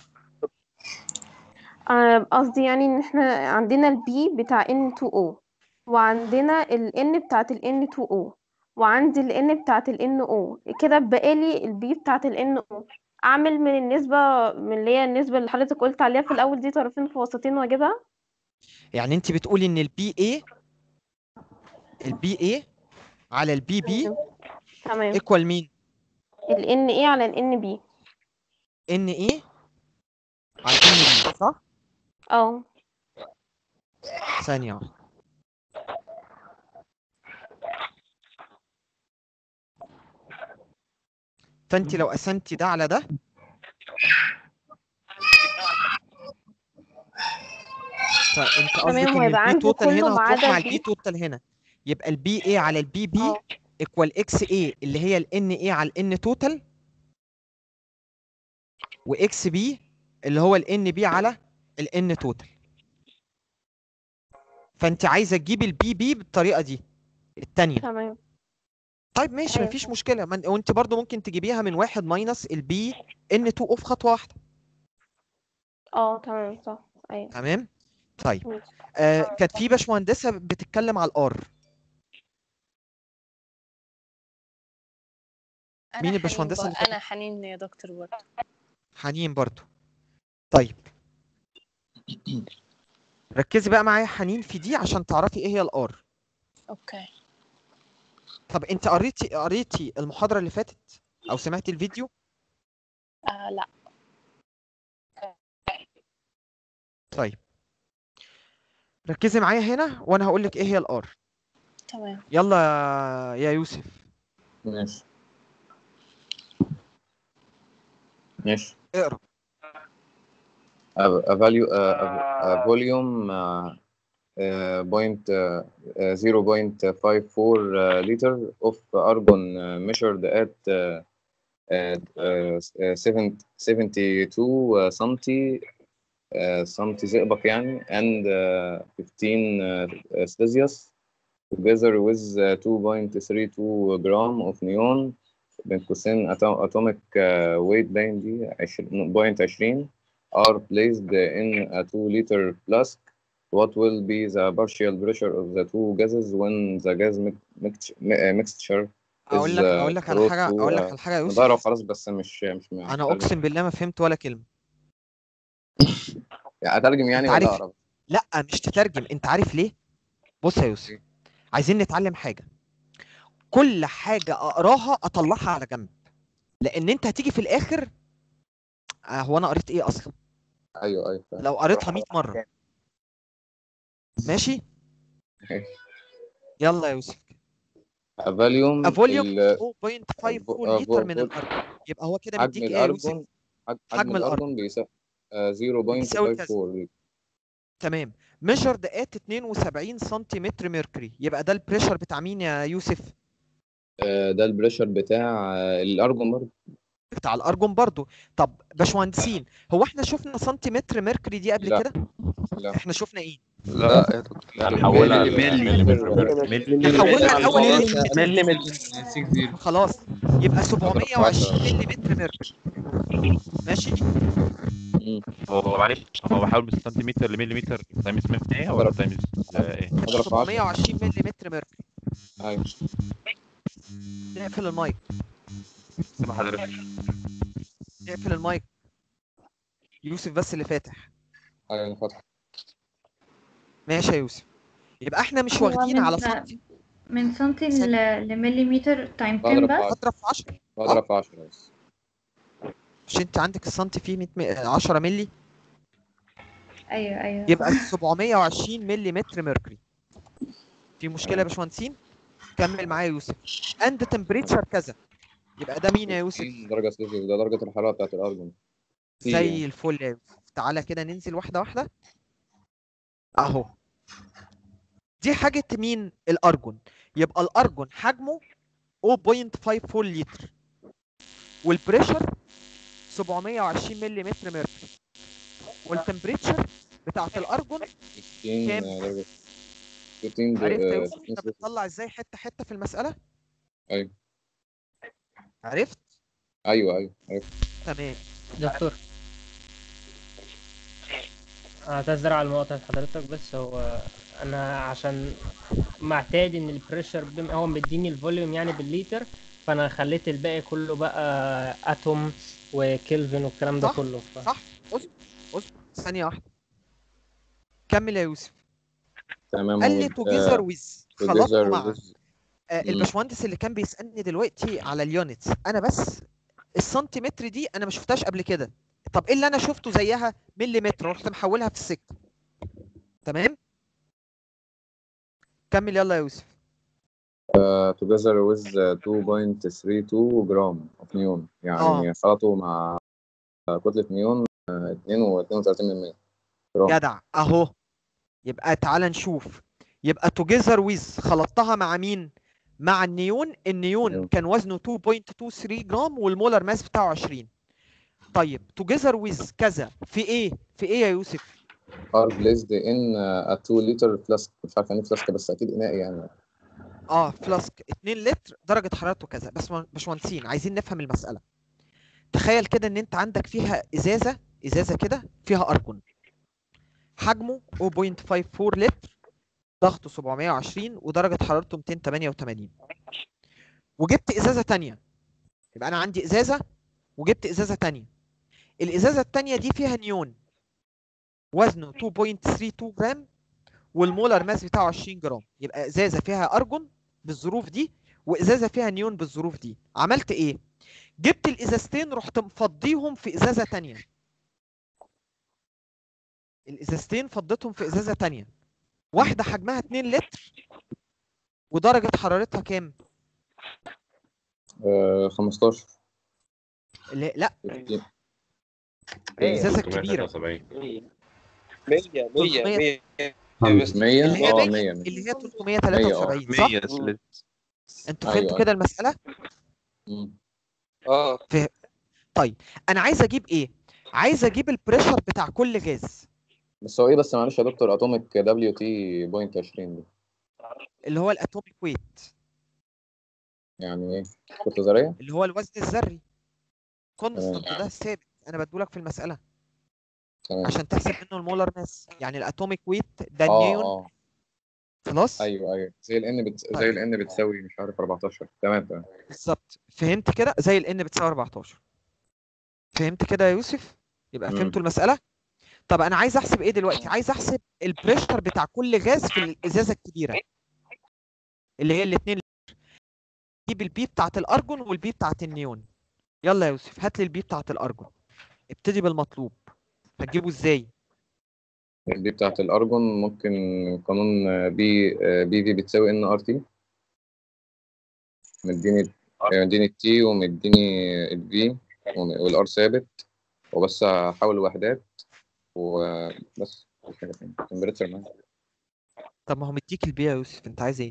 قصدي يعني ان احنا عندنا البي بتاع N2O وعندنا ال N بتاعت ال N2O وعندي ال N بتاعت ال NO، كده بقالي البي بتاعت ال NO. اعمل من النسبة من اللي هي النسبة اللي حضرتك قلت عليها في الاول دي طرفين في وسطين واجيبها. يعني انت بتقولي ان البي اي على البي بي تمام. ايكوال مين؟ ال NA على ال NB. ان ايه على ان بي، صح؟ اه. ثانيه واحده. فانت لو قسمتي ده على ده فانت قصدك تمام، ان وهيبقى البي عندي توتال كله هنا ما هتروح عدا مع البي. البي توتال هنا، يبقى البي اي على البي بي ايكوال اكس اي اللي هي الان اي على الان توتال، واكس بي اللي هو الان بي على الان توتال. فانت عايزه تجيبي البي بي بالطريقه دي الثانيه. تمام. طيب ماشي، ايوه مفيش مشكله. وانت برضو ممكن تجيبيها من 1 ماينس البي ان 2 او في خطوه واحده. تمام صح. ايوه تمام. طيب ماشي. كانت في باشمهندسه بتتكلم على الار. انا مين حنين الباشمهندسه اللي كانت؟ انا حنين يا دكتور برضه. حنين برضو. طيب ركزي بقى معايا حنين في دي عشان تعرفي ايه هي الار. اوكي. طب انت قريتي المحاضره اللي فاتت او سمعتي الفيديو؟ لا. طيب ركزي معايا هنا وانا هقول لك ايه هي الار. تمام. يلا يا يوسف. ماشي ماشي. اقرا. a value a volume point 0.54 liter of argon measured at 72 سنتي زئبق يعني and 15 Celsius together with 2.32 gram of neon بين قوسين atomic weight باين دي 20.20 are placed in a 2-liter flask. What will be the partial pressure of the two gases when the gas mixture is اقول لك على حاجه يا يوسف. مضارة وخلاص بس مش انا اقسم بالله ما فهمت ولا كلمه. يعني اترجم يعني ولا اقرا؟ لا مش تترجم. انت عارف ليه؟ بص يا يوسف، عايزين نتعلم حاجه. كل حاجه اقراها اطلعها على جنب، لان انت هتيجي في الاخر هو انا قريت ايه اصلا؟ ايوه لو قريتها 100 مره. ماشي يلا يا يوسف. فوليوم 0.54 لتر من الارجون. يبقى هو كده مديك ايه يا يوسف؟ حجم الارجون بيساوي 0.54. تمام. ميجرد ات 72 سنتيمتر ميركوري. يبقى ده البريشر بتاع مين يا يوسف؟ ده البريشر بتاع الارجون برضه. بتاع الارجون برضه. طب باشمهندسين، هو احنا شفنا سنتيمتر ميركوري دي قبل كده؟ لا. احنا شفنا ايه؟ لا يا دكتور هنحولها نحولها الاول ملي. خلاص يبقى 720 ملي متر ميركوري. ماشي. هو معلش هو بحاول من سنتيمتر لمليمتر تايمز 100 ولا تايمز ايه؟ 720 ملي متر ميركوري. ايوه. نقفل المايك. سامع حضرتك؟ نقفل المايك. يوسف بس اللي فاتح. ايوه انا فاتح. ماشي يا يوسف. يبقى احنا مش واخدين على سنتي. من سنتي لمليمتر تايم 10 بس. اضرب في 10. اضرب في 10 بس. مش انت عندك السنتي فيه 10 ملي؟ ايوه يبقى 720 ملي متر ميركوري. في مشكله يا باشمهندسين؟ كمل معايا يا يوسف. اند تمبريتشر كذا. يبقى ده مين يا يوسف؟ درجه سيلسيوس. ده درجه الحراره بتاعت الارجون. زي الفل يا يوسف. تعالى كده ننزل واحده واحده اهو. دي حاجه مين؟ الارجون. يبقى الارجون حجمه 0.54 لتر والبريشر 720 ملي متر ميركوري والتمبريتشر بتاعت الارجون كام؟ 15 عرفت يا يوسف 15 انت بتطلع ازاي حته حته في المساله؟ ايوه عرفت؟ ايوه عرفت. تمام. دكتور اعتذر على مقاطعة حضرتك، بس هو انا عشان معتاد ان البريشر هو مديني الفوليوم يعني بالليتر، فانا خليت الباقي كله بقى اتوم وكلفن والكلام ده صح كله صح. اصبر ثانيه واحده، كمل يا يوسف. تمام. قال لي توجذر ويز خلطته together مع with الباشمهندس اللي كان بيسالني دلوقتي على اليونتس، انا بس السنتيمتر دي انا ما شفتهاش قبل كده. طب ايه اللي انا شفته زيها؟ مليمتر، رحت محولها في السكه. تمام، كمل يلا يا يوسف. together with 2.32 جرام of نيون، يعني خلطوا مع كتلة نيون 2.32 جرام. جدع اهو. يبقى تعال نشوف. يبقى توجذر ويز خلطتها مع مين؟ مع النيون. النيون كان وزنه 2.23 جرام والمولر ماس بتاعه 20. طيب توجذر ويز كذا في ايه؟ في ايه يا يوسف؟ are placed in a 2 liter flask. مش عارف يعني فلاسك، بس اكيد اناء يعني. فلاسك 2 لتر درجه حرارته كذا. بس باشمهندسين عايزين نفهم المساله. تخيل كده ان انت عندك فيها ازازه كده فيها ارجون، حجمه 0.54 لتر، ضغطه 720 ودرجه حرارته 288. وجبت ازازه ثانيه، يبقى انا عندي ازازه وجبت ازازه ثانيه. الازازه الثانيه دي فيها نيون وزنه 2.32 جرام والمولر ماس بتاعه 20 جرام. يبقى ازازه فيها ارجون بالظروف دي وازازه فيها نيون بالظروف دي. عملت ايه؟ جبت الازازتين رحت مفضيهم في ازازه ثانيه. الازازتين فضيتهم في ازازه ثانيه، واحده حجمها 2 لتر ودرجه حرارتها كام؟ 15. لا 15. الازازه الكبيره 100 اللي هي 100 اللي هي 373 صح؟ 100 انتوا فهمتوا كده المساله؟ طيب انا عايز اجيب ايه؟ عايز اجيب البريشر بتاع كل غاز. بس هو ايه بس معلش يا دكتور، اتوميك دبليو تي بوينت 20 دي اللي هو الاتوميك ويت. يعني ايه؟ كتله ذريه؟ اللي هو الوزن الذري كونستانت، ده ثابت انا بديهولك في المساله عشان تحسب منه المولر ماس. يعني الاتوميك ويت ده النيون. خلاص؟ ايوه زي زي الان بتساوي مش عارف 14. تمام بالظبط. فهمت كده؟ زي الان بتساوي 14. فهمت كده يا يوسف؟ يبقى فهمتوا المساله؟ طب انا عايز احسب ايه دلوقتي؟ عايز احسب البريشر بتاع كل غاز في الازازه الكبيره اللي هي الاثنين. جيب البي بتاعت الارجون والبي بتاعت النيون. يلا يا يوسف هات لي البي بتاعت الارجون. ابتدي بالمطلوب. هتجيبه ازاي؟ البي بتاعت الارجون ممكن قانون بي في بتساوي ان ار تي. مديني التي ومديني البي والار ثابت، وبس هحول وحدات وبس مفيش حاجه ثانيه. تمبريتشر معايا. طب ما هو مديك البي يا يوسف، انت عايز ايه؟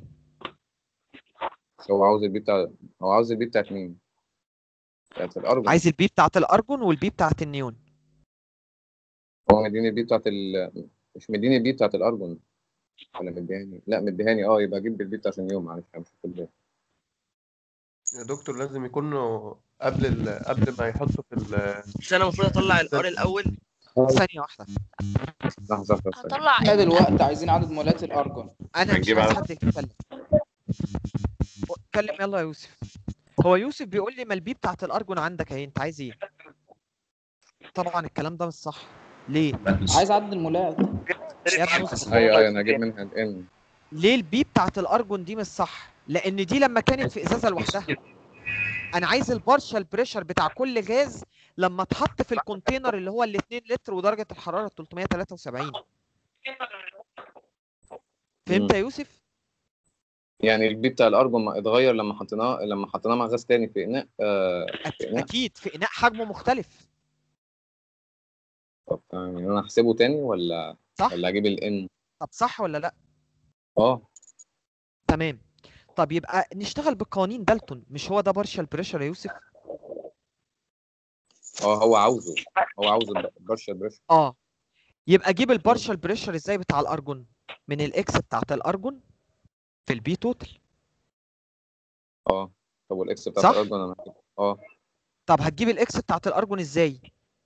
هو عاوز البي بتاعت مين؟ بتاعت الارجون. عايز البي بتاعت الارجون والبي بتاعت النيون. هو مديني البي بتاعت مش مديني البي بتاعت الارجون ولا مديهاني؟ لا مديهاني. يبقى اجيب البي بتاعت النيون. معلش انا مش واخد بالي. يا دكتور لازم يكونوا قبل ما يحطوا في مش انا المفروض اطلع الار الاول؟ ثانيه واحده. لحظه هطلع دلوقتي عايزين عدد مولات الارجون. انا مش عايز حد يتكلم. اتكلم يلا يا يوسف. هو يوسف بيقول لي ما البي بتاعت الارجون عندك اهي، انت عايز ايه؟ طبعا الكلام ده مش صح. ليه؟ عايز عدد المولات. يا ابني اصبر. ايوه انا هجيب منها الان. ليه البي بتاعت الارجون دي مش صح؟ لان دي لما كانت في ازازه لوحدها. انا عايز البارشال بريشر بتاع كل غاز لما اتحط في الكونتينر اللي هو ال 2 لتر ودرجه الحراره 373. فهمت يا يوسف؟ يعني البي بتاع الارجون ما اتغير لما حطيناه مع غاز تاني في اناء. اكيد في اناء حجمه مختلف. طب يعني انا احسبه تاني ولا صح؟ ولا اجيب الان؟ طب صح ولا لا؟ تمام. طب يبقى نشتغل بقوانين دالتون. مش هو ده بارشال بريشر يا يوسف؟ هو عاوزه البارشال بريشر. يبقى جيب البارشال بريشر ازاي بتاع الارجون؟ من الاكس بتاعت الارجون في البي توتال. اه طب والاكس بتاعت صح؟ الارجون انا طب هتجيب الاكس بتاعت الارجون ازاي؟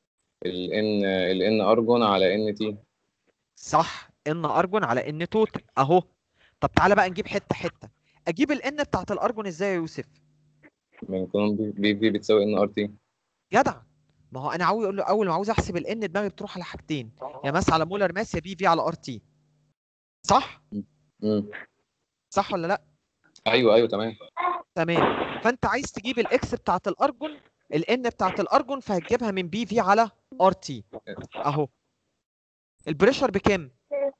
الان ارجون على ان تي. صح، ان ارجون على ان توتال اهو. طب تعالى بقى نجيب حته حته. اجيب الان بتاعت الارجون ازاي يا يوسف؟ من كون بي في بتساوي ان ار تي. جدع. ما هو انا عاوز اقول له اول ما عاوز احسب الان دماغي بتروح على حاجتين، يا ماس على مولر ماس يا بي في على ار تي. صح؟ صح ولا لا؟ ايوه تمام. تمام. فانت عايز تجيب الاكس بتاعت الارجون، الان بتاعت الارجون، فهتجيبها من بي في على ار تي اهو. البريشر بكام؟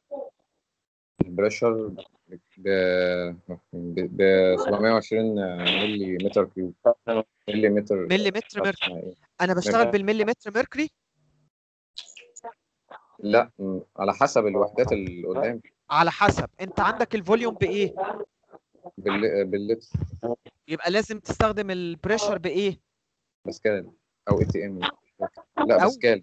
البريشر ب 720 ملي متر كيوب. ملي متر ميركوري. انا بشتغل بالمليمتر ميركوري. لا على حسب الوحدات اللي قدام. على حسب. انت عندك الفوليوم بايه؟ باللتر. يبقى لازم تستخدم البريشر بايه؟ باسكال او اي تي ام. لا باسكال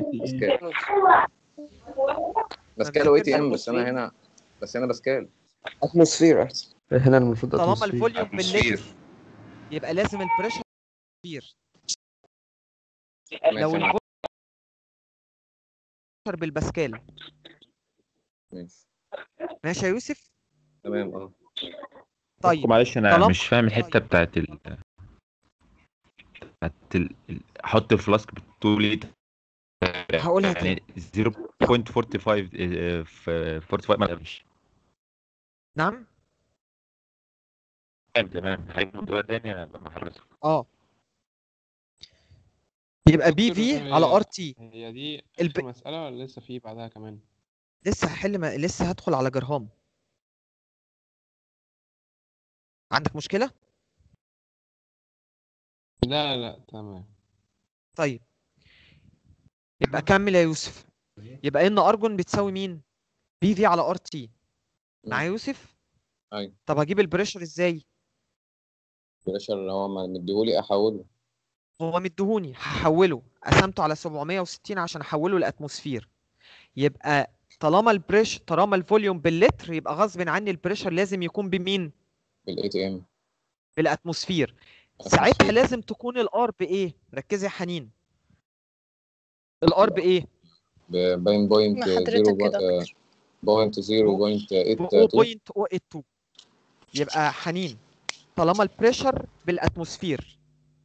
او اي تي ام. بس انا باسكال. اتموسفير احسن. هنا المفروض طالما اتموسفير. الفوليوم باللتر يبقى لازم البريشر كبير. لو الفوليوم بالباسكال. ماشي يا يوسف؟ تمام طيب معلش انا مش فاهم الحته بتاعت احط الفلاسك بالطول لتر. هقولها يعني 0.45 في 45 ما تقابلش. نعم. تمام هيك موضوع تاني انا مع حضرتك. يبقى بي في على ار تي. هي دي اخر مسألة ولا لسه في بعدها كمان؟ لسه لسه هدخل على جرهام. عندك مشكلة؟ لا تمام. طيب يبقى كمل يا يوسف. يبقى ان ارجون بتساوي مين؟ بي في على ار تي. مع يوسف؟ ايوه. طب هجيب البريشر ازاي؟ البريشر اللي هو مديهولي احوله. هو مديهوني هحوله، قسمته على 760 عشان احوله لاتموسفير. يبقى طالما الفوليوم باللتر يبقى غصب عني البريشر لازم يكون بمين؟ بالاي تي ام. بالاتموسفير. ساعتها لازم تكون الار بايه؟ ركزي يا حنين. الار بايه؟ باين بوينت 0.82. يبقى حنين طالما البريشر بالاتموسفير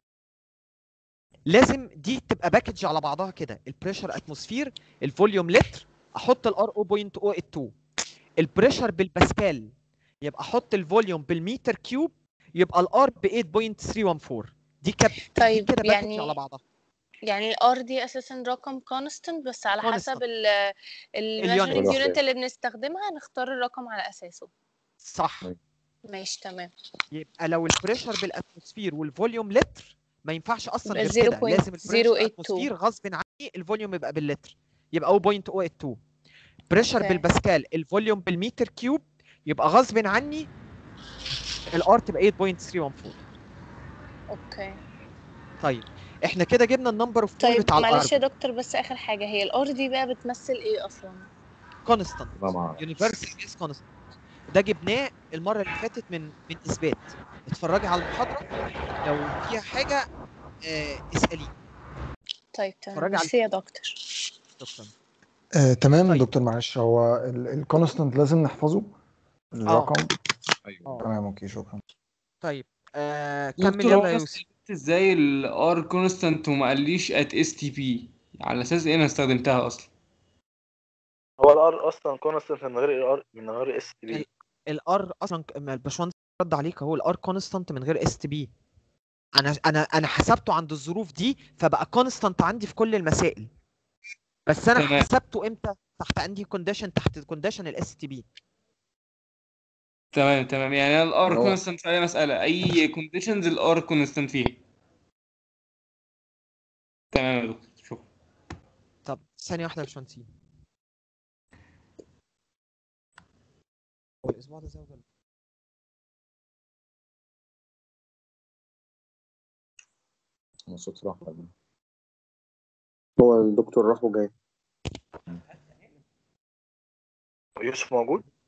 لازم دي تبقى باكج على بعضها كده. البريشر اتموسفير، الفوليوم لتر، احط الار 0.082. البريشر بالباسكال يبقى احط الفوليوم بالمتر كيوب يبقى الار ب 8.314. دي طيب دي كده باكج يعني على بعضها. يعني الار دي اساسا رقم كونستنت بس على حسب الميجرنج يونت اللي بنستخدمها نختار الرقم على اساسه. صح. ماشي تمام. يبقى لو البريشر بالاتموسفير والفوليوم لتر ما ينفعش اصلا غير كده. لازم البريشر بالاتموسفير غصب عني الفوليوم يبقى باللتر يبقى 0.082. بريشر بالباسكال الفوليوم بالمتر كيوب يبقى غصب عني الار تبقى 8.314. اوكي. طيب احنا كده جبنا النمبر اوف طيب بتاع الارجون. معلش يا دكتور بس اخر حاجه، هي الار دي بقى بتمثل ايه اصلا؟ كونستانت. يونيفرسال جيس كونستانت. ده جبناه المره اللي فاتت من اثبات. اتفرجي على المحاضره لو فيها حاجه اسالي. طيب تمام ميرسي يا دكتور. شكرا. تمام. طيب. دكتور معلش هو الكونستانت لازم نحفظه الرقم. ايوه تمام اوكي شكرا. طيب كمل يلا يا يوسف. ازاي الار كونستانت وما قاليش ات اس تي بي؟ على اساس ايه انا استخدمتها اصلا؟ هو الار اصلا كونستانت من غير اس تي بي. الار اصلا الباشمهندس رد عليك اهو. الار كونستانت من غير اس تي بي. انا حسبته عند الظروف دي فبقى كونستانت عندي في كل المسائل. بس انا حسبته امتى؟ تحت عندي كونديشن، تحت كونديشن الاس تي بي. تمام يعني الار كونستانت في اي مساله، اي كونديشنز الار كونستانت فيها. تمام يا دكتور شكرا. طب ثانيه واحده يا باشمهندس. هو الاسبوع ده زوجة صوت راح. هو الدكتور راح وجاي. يوسف موجود؟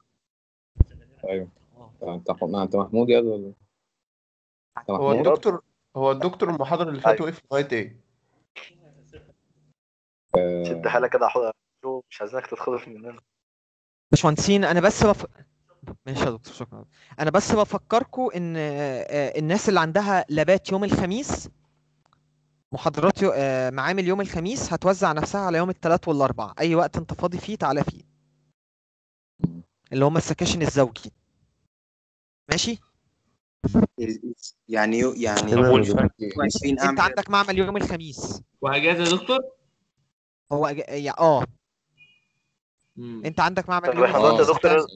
ايوه انت محمود يا ولا انت هو محمود؟ الدكتور المحاضرة اللي فاتت وقف لغاية ايه؟ شد حالك كده مش عايزينك تتخطف مننا. باشمهندسين انا بس ماشي يا دكتور شكرا. انا بس بفكركم ان الناس اللي عندها لابات يوم الخميس، محاضرات معامل يوم الخميس هتوزع نفسها على يوم الثلاث والاربع، اي وقت انت فاضي فيه تعالى فيه، اللي هم السكاشن الزوجي. ماشي يعني انت عندك معمل يوم الخميس واجازه يا دكتور؟ هو انت عندك معمل طب يوم احنا دلوقتي يا الخميس دكتور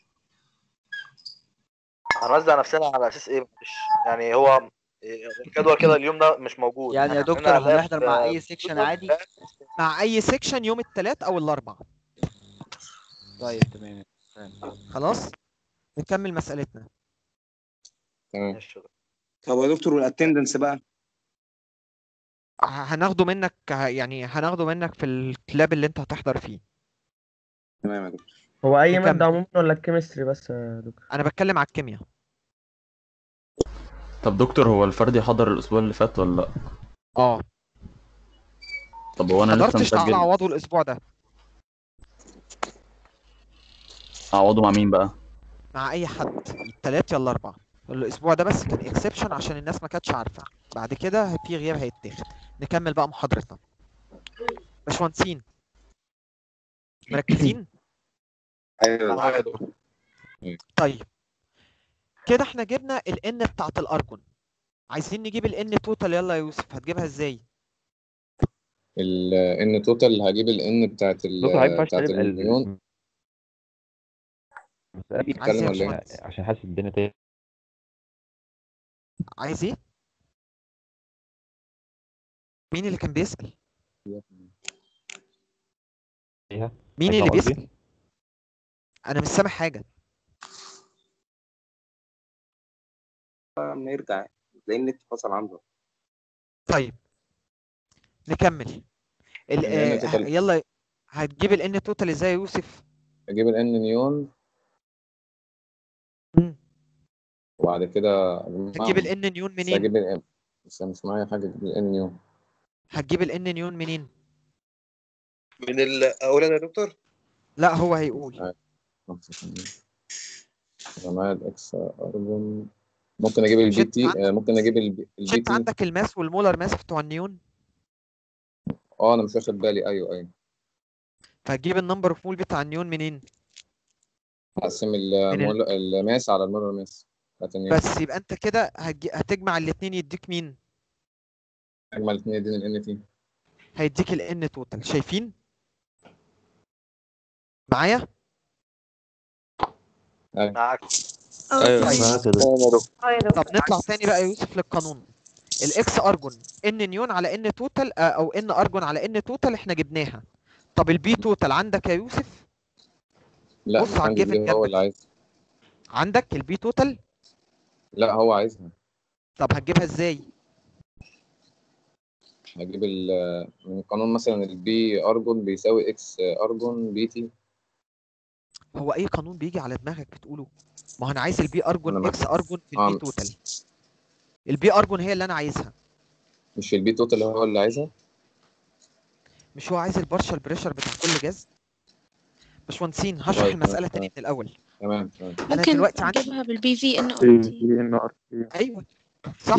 هنوزع نفسنا على اساس ايه؟ معلش يعني هو الجدول كده اليوم ده مش موجود، يعني يا هنعمل دكتور لنا هنحضر مع اي سيكشن عادي؟ مع اي سيكشن يوم الثلاث او الاربع. طيب تمام. خلاص نكمل مسألتنا. تمام. طب يا دكتور والاتندنس بقى؟ هناخده منك يعني هناخده منك في الكلاب اللي انت هتحضر فيه. تمام يا دكتور. هو اي نكمل. ماده عموما ولا الكيمستري بس يا دكتور؟ انا بتكلم على الكيمياء. طب دكتور هو الفردي حضر الاسبوع اللي فات ولا لا؟ طب هو انا لسه حضرتش تعالى مسجل اعوضه الاسبوع ده. اعوضه مع مين بقى؟ مع اي حد، الثلاث يلا اربعه. الاسبوع ده بس كان اكسبشن عشان الناس ما كانتش عارفه، بعد كده في غياب هيتاخد. نكمل بقى محاضرتنا. باشمهندسين مركزين؟ ايوه. طيب كده احنا جبنا الان بتاعت الارجون، عايزين نجيب الان توتال. يلا يا يوسف هتجيبها ازاي؟ الان توتال هجيب الان بتاعت المليون. عايز ايه يا عشان حاسس الدنيا تاني. عايز ايه؟ مين اللي كان بيسأل؟ مين اللي بيسأل؟ انا مش سامع حاجه. لما يرجع تلاقي النت فصل عنده. طيب نكمل. يلا هتجيب الان توتال ازاي يا يوسف؟ اجيب الان نيون وبعد كده هتجيب الان نيون منين؟ هجيب الان بس مش معايا حاجه. اجيب الان نيون. هتجيب الان نيون منين؟ من الاولاني يا دكتور؟ لا هو هيقول. معايا الاكس ارجون. ممكن اجيب البي تي. ممكن اجيب البي تي. انت عندك الماس والمولر ماس بتوع النيون؟ انا مش واخد بالي. ايوه. فهتجيب النمبر اوف مول بتاع النيون منين؟ هقسم الماس على المولر ماس. بس يبقى انت كده هتجمع الاثنين يديك مين؟ اجمع الاثنين يديني الان تي. هيديك الان توتال. شايفين معايا؟ معاك. ايوه طب نطلع تاني بقى يا يوسف للقانون. الاكس ارجون ان نيون على ان توتال او ان ارجون على ان توتال احنا جبناها. طب البي توتال عندك يا يوسف؟ لا بص على الجيفن هو اللي عايز. عندك البي توتال؟ لا هو عايزها. طب هتجيبها ازاي؟ هجيب من القانون مثلا البي ارجون بيساوي اكس ارجون بي تي. هو اي قانون بيجي على دماغك بتقوله؟ ما هو انا عايز البي ارجون اكس ارجون في البي توتال. البي ارجون هي اللي انا عايزها، مش البي توتال هو اللي عايزها. مش هو عايز البارشال بريشر بتاع كل جاز؟ باشمهندسين هشرح المساله تاني من الاول. تمام. انا دلوقتي عندي نجيبها بالبي في ان ار تي. ايوه صح.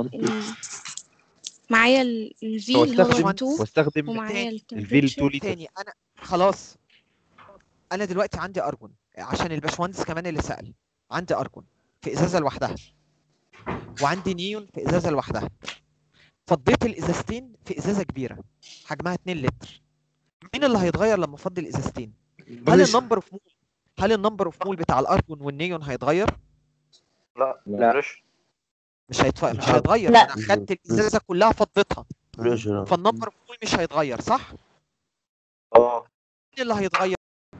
معايا الفي اللي هو 2 واستخدم ومعايا الفي 2 لتر تاني. انا خلاص انا دلوقتي عندي ارجون عشان الباشمهندس كمان اللي سأل. عندي ارجون في ازازه لوحدها وعندي نيون في ازازه لوحدها. فضيت الازازتين في ازازه كبيره حجمها 2 لتر. مين اللي هيتغير لما افضي الازازتين؟ هل النمبر اوف مول بتاع الارجون والنيون هيتغير؟ لا مش هيتغير. انا اخدت الازازه كلها فضيتها فالنمبر اوف مول مش هيتغير صح؟ مين اللي هيتغير؟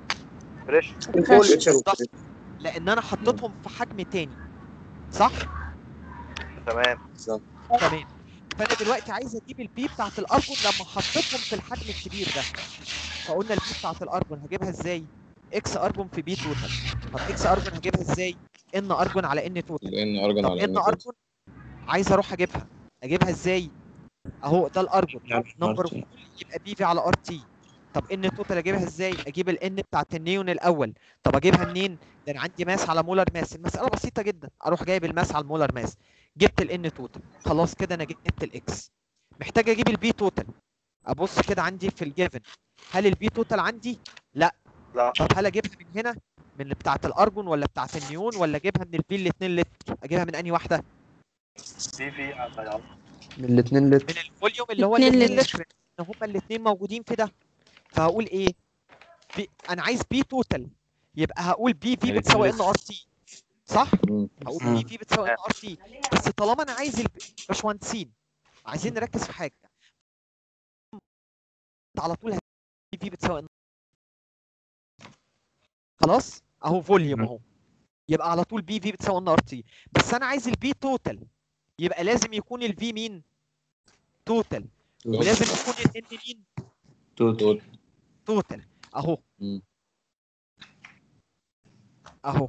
لان انا حطيتهم في حجم تاني صح؟ تمام. فانا دلوقتي عايز اجيب البي بتاعت الارجون لما حطيتهم في الحجم الكبير ده. فقلنا البي بتاعت الارجون هجيبها ازاي؟ اكس ارجون في بي توتال. طب اكس ارجون هجيبها ازاي؟ ان ارجون على ان توتال. ان ارجون طب على ان ان توتال. ارجون عايز اروح اجيبها ازاي؟ اهو ده الارجون نمبر اوف يبقى بي في على ار تي. طب ان توتال اجيبها ازاي؟ اجيب الان بتاعت النيون الاول. طب اجيبها منين؟ ده انا عندي ماس على مولر ماس، المساله بسيطه جدا، اروح جايب الماس على المولر ماس، جبت الان توتال، خلاص كده انا جبت الاكس. محتاج اجيب البي توتال. ابص كده عندي في الجيفن، هل البي توتال عندي؟ لا. طب هل اجيبها من هنا من بتاعه الارجون ولا بتاعه النيون ولا اجيبها من البي الاثنين لتر؟ اجيبها من انهي واحده؟ بي في على من الاتنين لتر. من الفوليوم اللي هو 2 الاثنين لتر. لتر، ان هما الاثنين موجودين في ده. فهقول ايه؟ انا عايز بي توتال، يبقى هقول بي في بتساوي ان ار تي، صح؟ هقول بي في بتساوي ان ار تي. بس طالما انا عايز باشمهندسين عايزين نركز في حاجه، على طول بي في بتساوي ان، خلاص اهو فوليوم اهو، يبقى على طول بي في بتساوي ان ار تي. بس انا عايز البي توتال، يبقى لازم يكون الفي مين؟ توتال. ولازم يكون الان مين؟ توتال. اهو اهو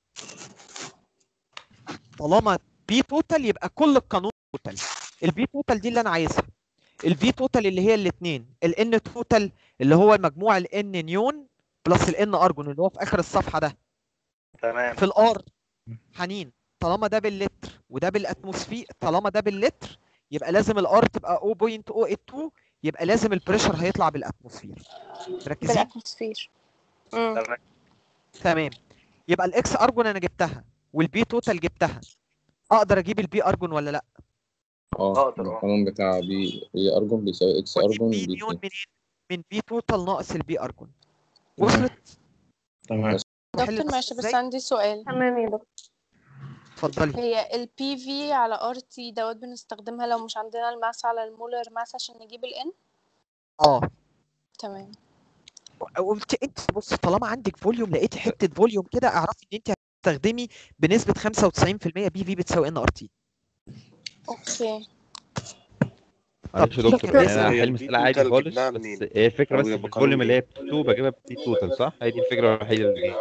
طالما بي توتال يبقى كل القانون توتال. البي توتال دي اللي انا عايزها. الفي توتال اللي هي الاثنين، الان توتال اللي هو المجموع الان نيون بلس الان ارجون اللي هو في اخر الصفحه ده. تمام. في الار حنين، طالما ده باللتر وده بالاتموسفير، طالما ده باللتر يبقى لازم الار تبقى 0.082، يبقى لازم البريشر هيطلع بالاتموسفير. مركزين؟ بالاتموسفير. تمام. يبقى الاكس ارجون انا جبتها والبي توتال جبتها، اقدر اجيب البي ارجون ولا لا؟ القانون بتاع بي ارجون بيساوي اكس ارجون بي بي نيون 2. من بي توتال ناقص البي ارجون. وصلت؟ تمام. دكتور ماشي، بس عندي سؤال. تمام يا دكتور. اتفضلي. هي ال PV على RT دوت بنستخدمها لو مش عندنا الماس على المولر ماس عشان نجيب ال N؟ تمام. قلت انت بص، طالما عندك فوليوم لقيتي حته فوليوم كده اعرفي ان انت هتستخدمي بنسبه 95% بي في بتساوي ان ار تي. اوكي. معلش يا دكتور، يعني انا هحل مسألة عادي خالص، بس هي الفكرة بس في الفوليوم اللي هي 2 بجيبها بي توتال، صح؟ هي دي الفكرة الوحيدة اللي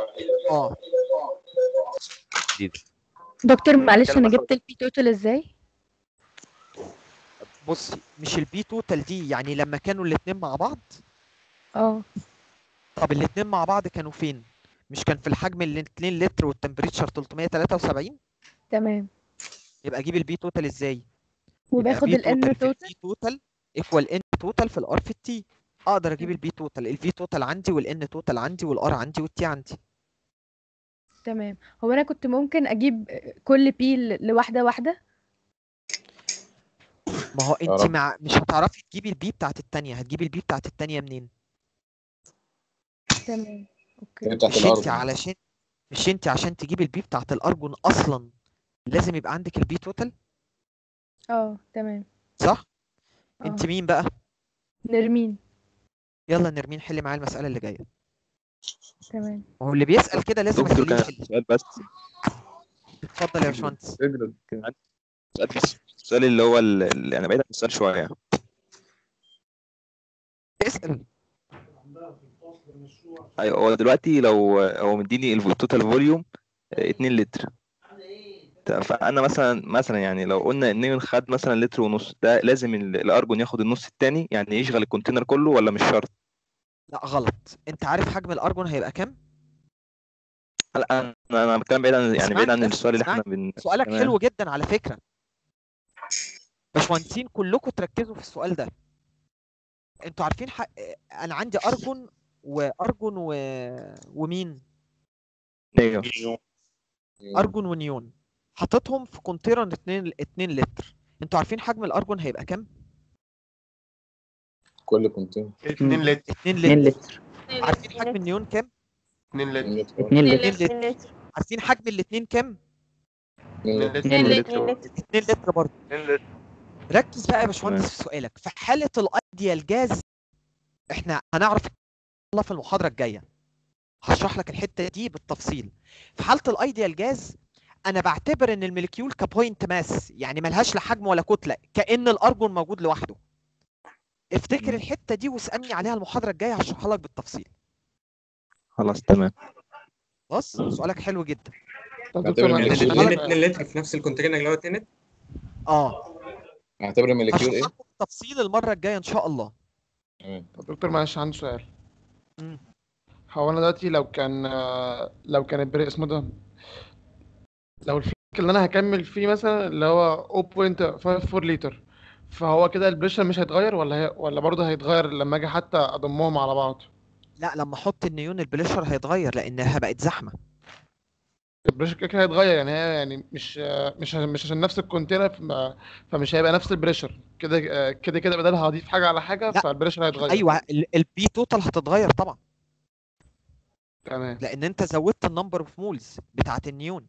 جديدة. دكتور معلش انا جبت البي توتال ازاي؟ بصي مش البي توتال دي يعني لما كانوا الاثنين مع بعض. طب الاثنين مع بعض كانوا فين؟ مش كان في الحجم ال 2 لتر والتمبريتشر 373؟ تمام. يبقى اجيب البي توتال ازاي؟ وباخد الان توتال. البي توتال ايكوال ان توتال في الار في التي. اقدر اجيب البي توتال، الفي توتال عندي والان توتال عندي والار عندي والتي عندي. تمام. هو انا كنت ممكن اجيب كل بي لواحده واحده؟ ما هو انت مش هتعرفي تجيبي البي بتاعت الثانيه، هتجيبي البي بتاعت الثانيه منين؟ تمام. اوكي. مش انت عشان تجيبي البي بتاعت الارجون اصلا لازم يبقى عندك البي توتال. تمام. صح. انت مين بقى؟ نرمين. يلا نرمين حلي معايا المساله اللي جايه. تمام. هو اللي بيسال كده لازم دكتور اخليه كان سؤال بس. اتفضل يا باشمهندس. السؤال اللي هو انا بعيد عن السؤال شويه. اسال. ايوه، هو دلوقتي لو هو مديني التوتال فوليوم 2 لتر، فانا مثلا يعني لو قلنا ان خد مثلا لتر ونص، ده لازم الارجون ياخد النص الثاني يعني يشغل الكونتينر كله ولا مش شرط؟ لا غلط. انت عارف حجم الارجون هيبقى كام؟ لا انا بتكلم بعيد عن بعيد عن السؤال اللي احنا سؤالك حلو جدا على فكره. باشمهندسين كلكم تركزوا في السؤال ده. انتوا عارفين انا عندي ارجون وارجون ومين؟ نيون. ارجون ونيون حطيتهم في كونتينر 2 لتر. انتوا عارفين حجم الارجون هيبقى كام؟ كل كونتينر 2 لتر. 2 لتر. عارفين حجم النيون كام؟ 2 لتر. 2 لتر. عارفين حجم الاثنين كام؟ 2 لتر. 2 لتر برضه. ركز بقى يا باشمهندس في سؤالك. في حاله الايديال جاز احنا هنعرف الله في المحاضره الجايه، هشرح لك الحته دي بالتفصيل. في حاله الايديال جاز انا بعتبر ان الموليكيول كبوينت ماس، يعني ملهاش لا حجم ولا كتله، كأن الارجون موجود لوحده. افتكر الحته دي واسالني عليها المحاضره الجايه هشرحها لك بالتفصيل. خلاص تمام. خلاص سؤالك حلو جدا. يعني الاثنين 2 لتر في نفس الكونتينر اللي هو 2 اعتبر موليكيول ايه؟ هشرح تفصيل المره الجايه ان شاء الله. تمام. دكتور معلش عندي سؤال. هو انا دلوقتي لو كان اسمه ده، لو الفلك اللي انا هكمل فيه مثلا اللي هو 0.54 لتر، فهو كده البريشر مش هيتغير ولا برضه هيتغير لما اجي حتى اضمهم على بعض؟ لا لما احط النيون البريشر هيتغير لانها بقت زحمه. البريشر كده هيتغير، يعني هي يعني مش عشان نفس الكونتينر فمش هيبقى نفس البريشر كده بدل هضيف حاجه على حاجه فالبريشر هيتغير. ايوه البي توتال هتتغير طبعا. تمام. لان انت زودت النمبر اوف مولز بتاعت النيون.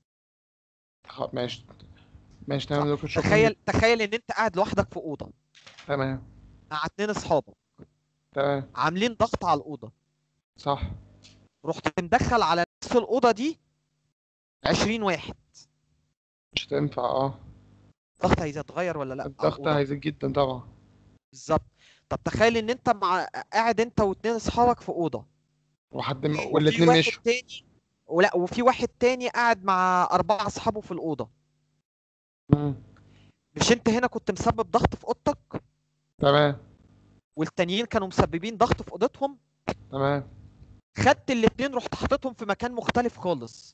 ماشي تمام يا دكتور. شكرا. تخيل ان انت قاعد لوحدك في اوضه. تمام. مع 2 اصحابك. تمام. عاملين ضغط على الاوضه. صح. رحت مدخل على نفس الاوضه دي 20 واحد. مش هتنفع. الضغط هيتغير ولا لا؟ الضغط هيزيد جدا طبعا. بالظبط. طب تخيل ان انت قاعد انت و2 اصحابك في اوضه والاثنين مشوا تاني وفي واحد تاني قاعد مع 4 اصحابه في الاوضه. مش انت هنا كنت مسبب ضغط في اوضتك؟ تمام. والتانيين كانوا مسببين ضغط في اوضتهم. تمام. خدت الاثنين رحت حاططهم في مكان مختلف خالص.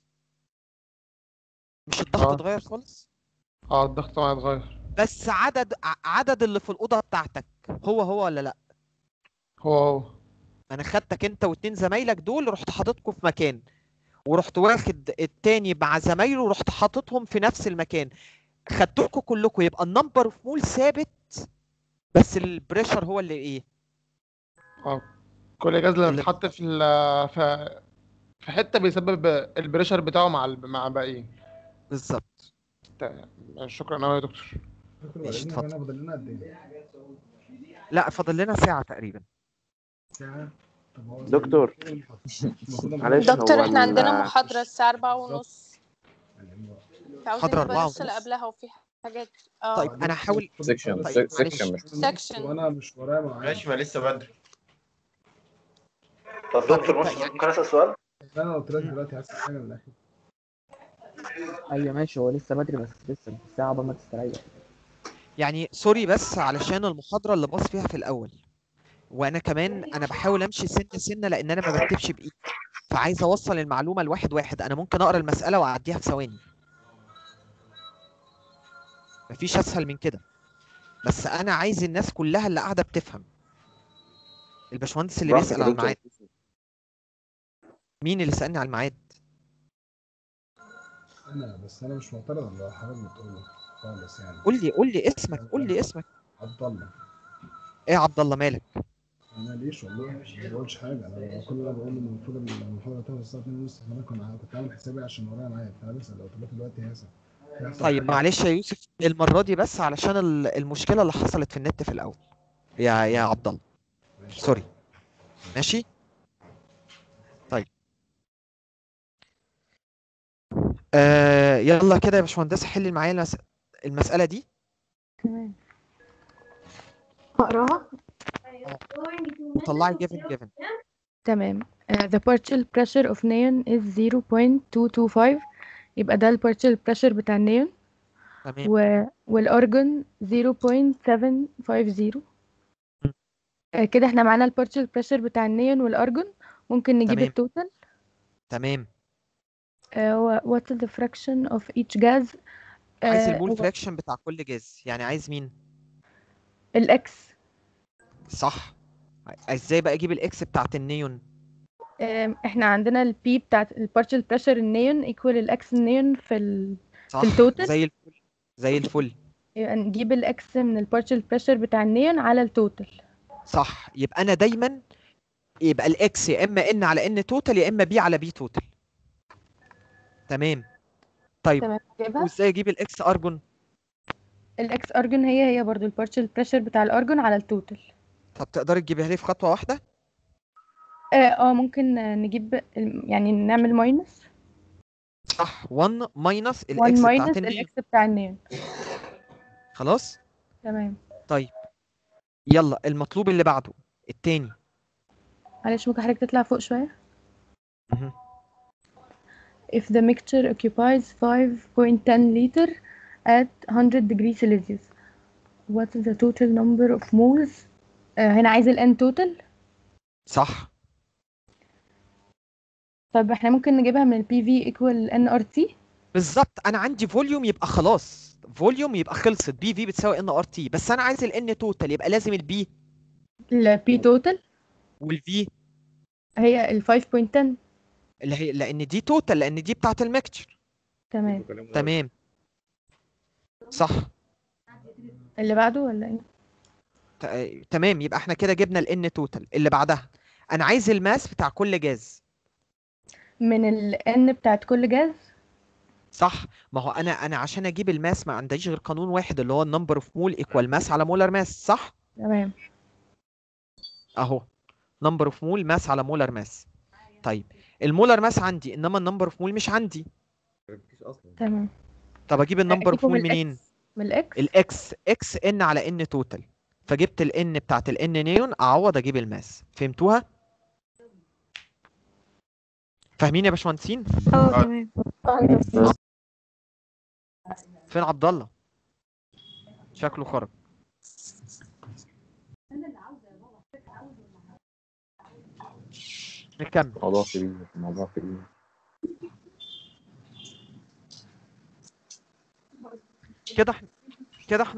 مش الضغط اتغير خالص؟ الضغط طبعا اتغير. بس عدد اللي في الاوضه بتاعتك هو ولا لا؟ هو انا خدتك انت و2 زمايلك دول رحت حاططكم في مكان، ورحت واخد التاني مع زمايله ورحت حاططهم في نفس المكان. خدتكم كلكم يبقى النمبر اوف مول ثابت، بس البريشر هو اللي ايه؟ كل جاز لما بيتحط في حته بيسبب البريشر بتاعه مع باقيين. بالظبط. شكرا قوي يا دكتور. ماشي اتفضل. فاضل لنا قد ايه؟ لا فاضل لنا ساعه تقريبا. ساعه. دكتور معلش دكتور احنا عندنا محاضره الساعه 4:30. محاضره 4:30 اللي قبلها وفي حاجات. طيب انا هحاول سكشن وانا مش ورايا ماشي. ما لسه بدري. طب دكتور ممكن اسال سؤال؟ انا قلت لك دلوقتي هسال حاجه من الاخر. ايوه ماشي. هو لسه بدري بس لسه الساعه قبل ما تستريح. يعني سوري بس علشان المحاضره اللي باص فيها في الاول، وانا كمان انا بحاول امشي سنه لان انا ما بكتبش بايدي، فعايز اوصل المعلومه لواحد واحد. انا ممكن اقرا المساله واعديها في ثواني، مفيش اسهل من كده. بس انا عايز الناس كلها اللي قاعده بتفهم. الباشمهندس اللي بيسال على الميعاد. مين اللي سالني على الميعاد؟ انا مش معترض على حضرتك بتقوله خالص يعني. قول لي اسمك. عبد الله. ايه يا عبد الله مالك؟ انا ليش والله ما بقولش حاجه. انا كل اللي بقوله ان المفروض المحاضره تاخد الساعه 2:30. انا كنت عامل حسابي عشان ورايا ميعاد، فانا بسال لو طلعت دلوقتي هيحصل. طيب معلش يا يوسف المره دي بس علشان المشكله اللي حصلت في النت في الاول يا عبد الله. سوري. ماشي. طيب يلا كده يا باشمهندس حلي معايا المساله دي. تمام. هقراها. طلعي given. تمام. The partial pressure of neon is 0.225. يبقى ده partial pressure بتاع النيون. تمام. والارجون 0.750. كده احنا معانا partial pressure بتاع النيون والارجون. ممكن نجيب التوتال. تمام. What is the fraction of each gas؟ عايز المول فراكشن بتاع كل جاز. يعني عايز مين؟ الاكس. صح. ازاي بقى اجيب الاكس بتاعت النيون؟ احنا عندنا البي بتاعت البارشل بريشر النيون ايكوال الاكس النيون في التوتال. زي الفل. يبقى نجيب الاكس من البارشل بريشر بتاع النيون على التوتال. صح. يبقى انا دايما يبقى الاكس يا اما ان على ان توتال يا اما بي على بي توتال. تمام. طيب وازاي اجيب الاكس ارجون؟ الاكس ارجون هي برضو البارشل بريشر بتاع الارجون على التوتال. طب تقدري تجيبيها لي في خطوه واحده؟ ممكن نجيب يعني نعمل ماينس. صح. 1 ماينس الاكس بتاع النيون. خلاص تمام. طيب يلا المطلوب اللي بعده التاني. معلش ممكن حضرتك تطلع فوق شويه؟ If the mixture occupies 5.10 liter at 100 degrees Celsius, what is the total number of moles? هنا عايز ال N total. صح. طب احنا ممكن نجيبها من ال PV equal NRT. بالظبط، انا عندي فوليوم يبقى خلاص، فوليوم يبقى خلصت، بي في بتساوي NRT، بس انا عايز ال N توتال، يبقى لازم البي ال P total والفي هي ال 5.10 اللي هي، لان دي توتال، لان دي بتاعت الميكتشر. تمام. تمام صح. اللي بعده ولا ايه؟ تمام، يبقى احنا كده جبنا ال N توتال. اللي بعدها انا عايز الماس بتاع كل جاز من ال N بتاعت كل جاز. صح. ما هو انا عشان اجيب الماس ما عنديش غير قانون واحد، اللي هو النمبر اوف مول ايكوال ماس على مولر ماس. صح. تمام. اهو نمبر اوف مول ماس على مولر ماس. طيب المولر ماس عندي، انما النمبر اوف مول مش عندي. تمام. طب اجيب النمبر اوف مول منين؟ من الاكس. الاكس، اكس ان على ان توتال، فجبت الان بتاعت الان نيون، اعوض اجيب الماس. فهمتوها؟ فاهمين يا باشمهندسين؟ تمام. فين عبد الله؟ شكله خرج. نكمل. موضوع فري. كده احنا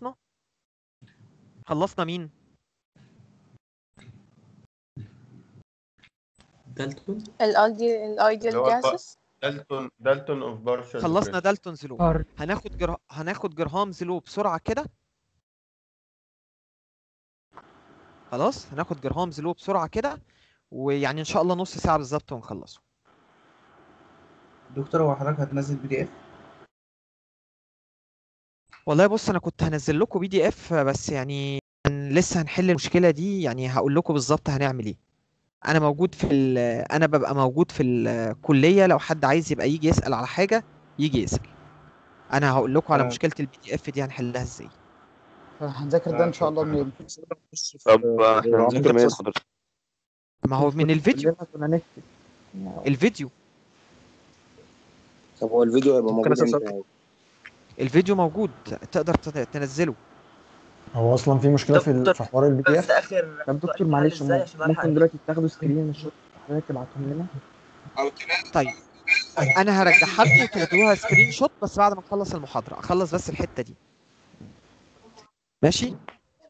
خلصنا مين؟ دالتون. الايديال جاسز. دالتون اوف بارشل. خلصنا دالتونز لو. هناخد جرهامز لو بسرعة كده. خلاص هناخد جرهامز لو بسرعة كده، ويعني ان شاء الله نص ساعة بالظبط ونخلصه. دكتور هو حضرتك هتنزل PDF؟ والله بص، انا كنت هنزل لكم PDF، بس يعني لسه هنحل المشكلة دي، يعني هقول لكم بالظبط هنعمل ايه. انا موجود انا ببقى موجود في الكلية، لو حد عايز يبقى يجي يسأل على حاجة يجي يسأل. انا هقول لكم على مشكلة PDF دي هنحلها ازاي. هنذاكر ده ان شاء الله منين؟ طب احنا هنذاكر منين حضرتك؟ ما هو من الفيديو. كنا نكتب الفيديو. طب هو الفيديو هيبقى موجود امتى؟ الفيديو موجود، تقدر تنزله. هو اصلا في مشكله في حوار الPDF. طب دكتور معلش، ممكن دلوقتي تاخدوا سكرين شوت حضرتك تبعتهم لنا؟ طيب انا هرجعها لكم وتاخدوها سكرين شوت، بس بعد ما نخلص المحاضره. اخلص بس الحته دي. ماشي.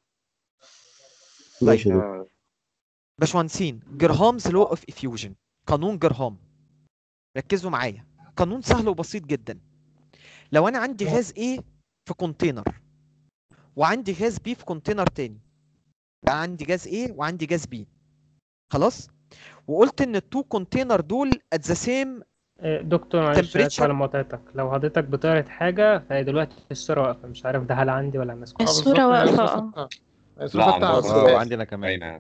ماشي. باشمهندسين، جرهامز لو اوف افيوجن، قانون جرهام. ركزوا معايا، قانون سهل وبسيط جدا. لو انا عندي غاز A في كونتينر، وعندي غاز B في كونتينر تاني، يعني عندي غاز A وعندي غاز B، خلاص، وقلت ان التو كونتينر دول at the same دكتور معلش اسف على مقاطعتك، لو حضرتك بتعرض حاجة فهي دلوقتي الصورة واقفة، مش عارف ده هل عندي ولا مسكوت. الصورة واقفة. لا عندي انا كمان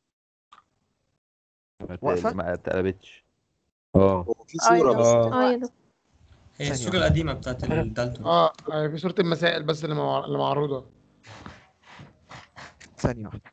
واقفة؟ ما اتقلبتش. في صورة بس. يا دكتور. هي الصورة القديمة بتاعت الدالتون. في صورة المسائل بس اللي معروضة. ثانية واحدة.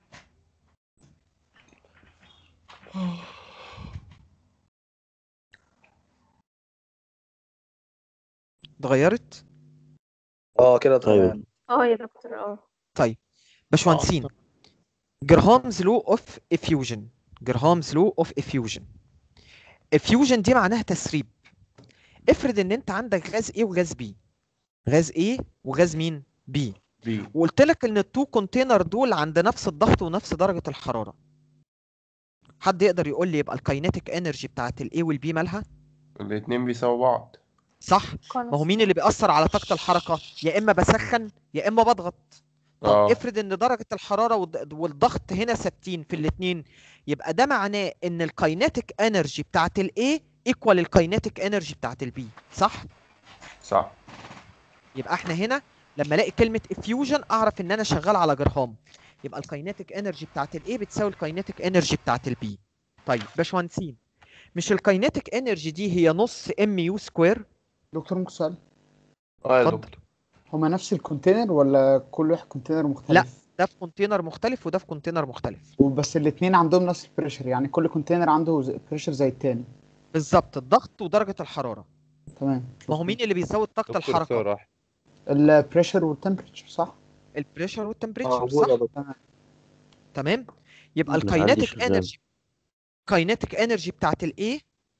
اتغيرت؟ كده تمام. يا دكتور. طيب باشمهندسين، جرهامز لو اوف افيوجن. جرهامز لو اوف افيوجن. افيوجن دي معناها تسريب. افرض ان انت عندك غاز A وغاز B، غاز A وغاز مين؟ B، وقلت لك ان التو كونتينر دول عند نفس الضغط ونفس درجة الحرارة. حد يقدر يقول لي يبقى الكاينيتيك انرجي بتاعت الاي والبي مالها؟ الاثنين بيساووا بعض. صح. ما هو مين اللي بيأثر على طاقة الحركة؟ يا اما بسخن يا اما بضغط. طب افرض ان درجة الحرارة والضغط هنا ثابتين في الاثنين، يبقى ده معناه ان الكاينيتيك انرجي بتاعت الاي ايكوال الكاينيتيك انرجي بتاعت البي. صح؟ صح. يبقى احنا هنا لما الاقي كلمة افيوجن اعرف ان انا شغال على جرهام. يبقى الكاينيتيك انرجي بتاعت الاي بتساوي الكاينيتيك انرجي بتاعت البي. طيب باشمهندسين، مش الكاينيتيك انرجي دي هي نص ام يو سكوير؟ دكتور ممكن سؤال؟ يا دكتور. هما نفس الكونتينر ولا كل واحد كونتينر مختلف؟ لا ده في كونتينر مختلف وده في كونتينر مختلف. وبس الاثنين عندهم نفس البريشر، يعني كل كونتينر عنده بريشر زي التاني. بالظبط، الضغط ودرجه الحراره. تمام. ما هو مين اللي بيزود طاقه الحركه؟ البريشر والتمبريتشر، صح؟ البريشر والتمبريتشر، صح. تمام. يبقى الكاينيتيك انرجي بتاعت الايه،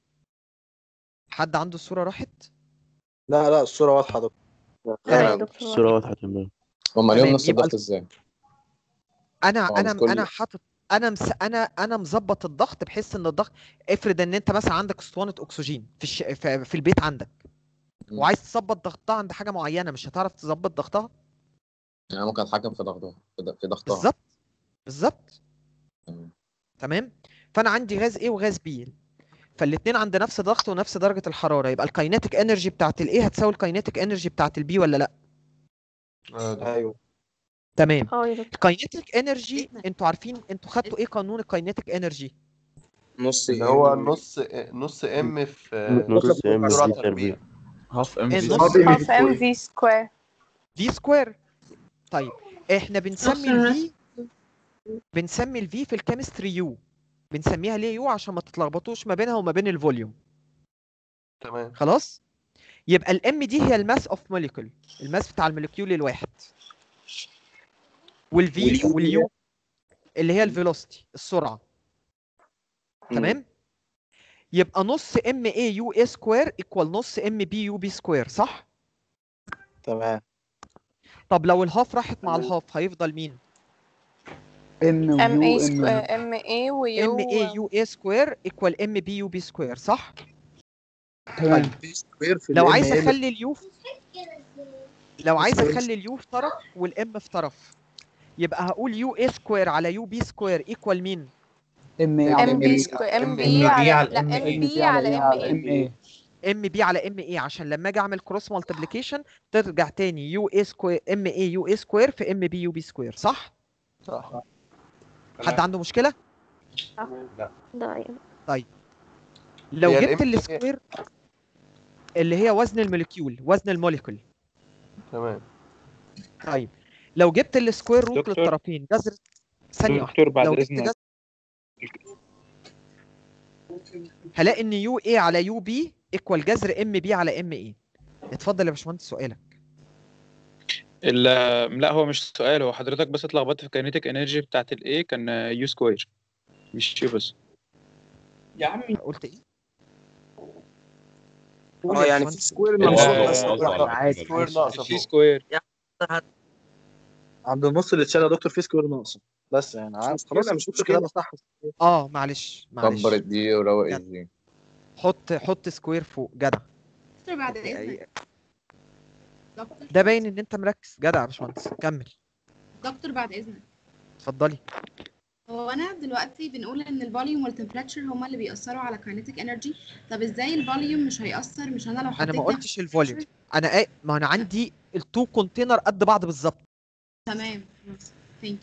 حد عنده الصوره راحت؟ لا الصوره واضحه يا دكتور. الصوره واضحه تمام. هم اليوم نص الضغط ازاي؟ انا حاطط، انا مظبط الضغط بحيث ان الضغط، افرض ان انت مثلا عندك اسطوانه اكسجين في البيت عندك، وعايز تظبط ضغطها عند حاجه معينه، مش هتعرف تظبط ضغطها. يعني ممكن اتحكم في ضغطها. بالظبط. تمام. فانا عندي غاز A وغاز B، فالاثنين عند نفس الضغط ونفس درجه الحراره، يبقى الكاينيتيك انرجي بتاعت الايه هتساوي الكاينيتيك انرجي بتاعت البي ولا لا؟ ايوه تمام. الكاينيتيك انرجي، انتوا عارفين، انتوا خدتوا ايه قانون الكاينيتيك انرجي؟ نص اللي هو نص ام في نص ام سرعه في تربيع. هاف ام في سكوير. في سكوير. طيب احنا بنسمي الفي في الكيمستري يو، بنسميها ليه يو؟ عشان ما تتلخبطوش ما بينها وما بين الفوليوم. تمام. خلاص. يبقى الام دي هي الماس اوف موليكول، الماس بتاع الموليكيول الواحد، والفي واليو اللي هي الفيلوسيتي، السرعه. تمام. يبقى نص ام اي يو اي سكوير ايكوال نص ام بي يو بي سكوير، صح؟ تمام. طب لو الهاف راحت مع الهاف هيفضل مين؟ ام اي ويو. ام اي يو اي سكوير ايكوال ام بي يو بي سكوير، صح؟ تمام. لو عايز اخلي اليو في طرف والام في طرف، يبقى هقول يو اي سكوير على يو بي سكوير ايكوال مين؟ ام بي سكوير، ام بي على ام اي. ام بي على ام اي، عشان لما اجي اعمل كروس مالتيبليكيشن ترجع تاني يو اي سكوير ام اي يو اي سكوير في ام بي يو بي سكوير، صح؟ صح. حد عنده مشكله؟ لا. طيب لو جبت السكوير اللي هي وزن الموليكول. تمام. طيب لو جبت السكوير روت للطرفين، جذر ثانيه واحده. دكتور بعد اذنك، هلاقي ان يو اي على يو بي ايكوال جذر ام بي على ام اي. اتفضل يا باشمهندس سؤالك. لا هو مش سؤال، هو حضرتك بس اتلخبطت في الكاينيتيك انرجي بتاعت الايه، كان يو سكوير مش يو بس. يا عمي قلت ايه؟ يعني في سكوير المنصوب بس عادي. سكوير ناقصه في سكوير عند النص اللي اتشال يا دكتور في سكوير ناقصه بس، يعني خلاص مش مشكله. صح. معلش كبر الدي وروق الجي. حط سكوير فوق. جدع. دكتور بعد اذنك. ده باين ان انت مركز. جدع يا باشمهندس، كمل. دكتور بعد اذنك. اتفضلي. هو انا دلوقتي بنقول ان الفوليوم والتمبريتشر هما اللي بيأثروا على كاينيتيك انرجي، طب ازاي الفوليوم مش هيأثر؟ مش انا لو حطيت انا ما قلتش الفوليوم، ما انا عندي التو كونتينر قد بعض بالظبط. تمام. ثانك يو.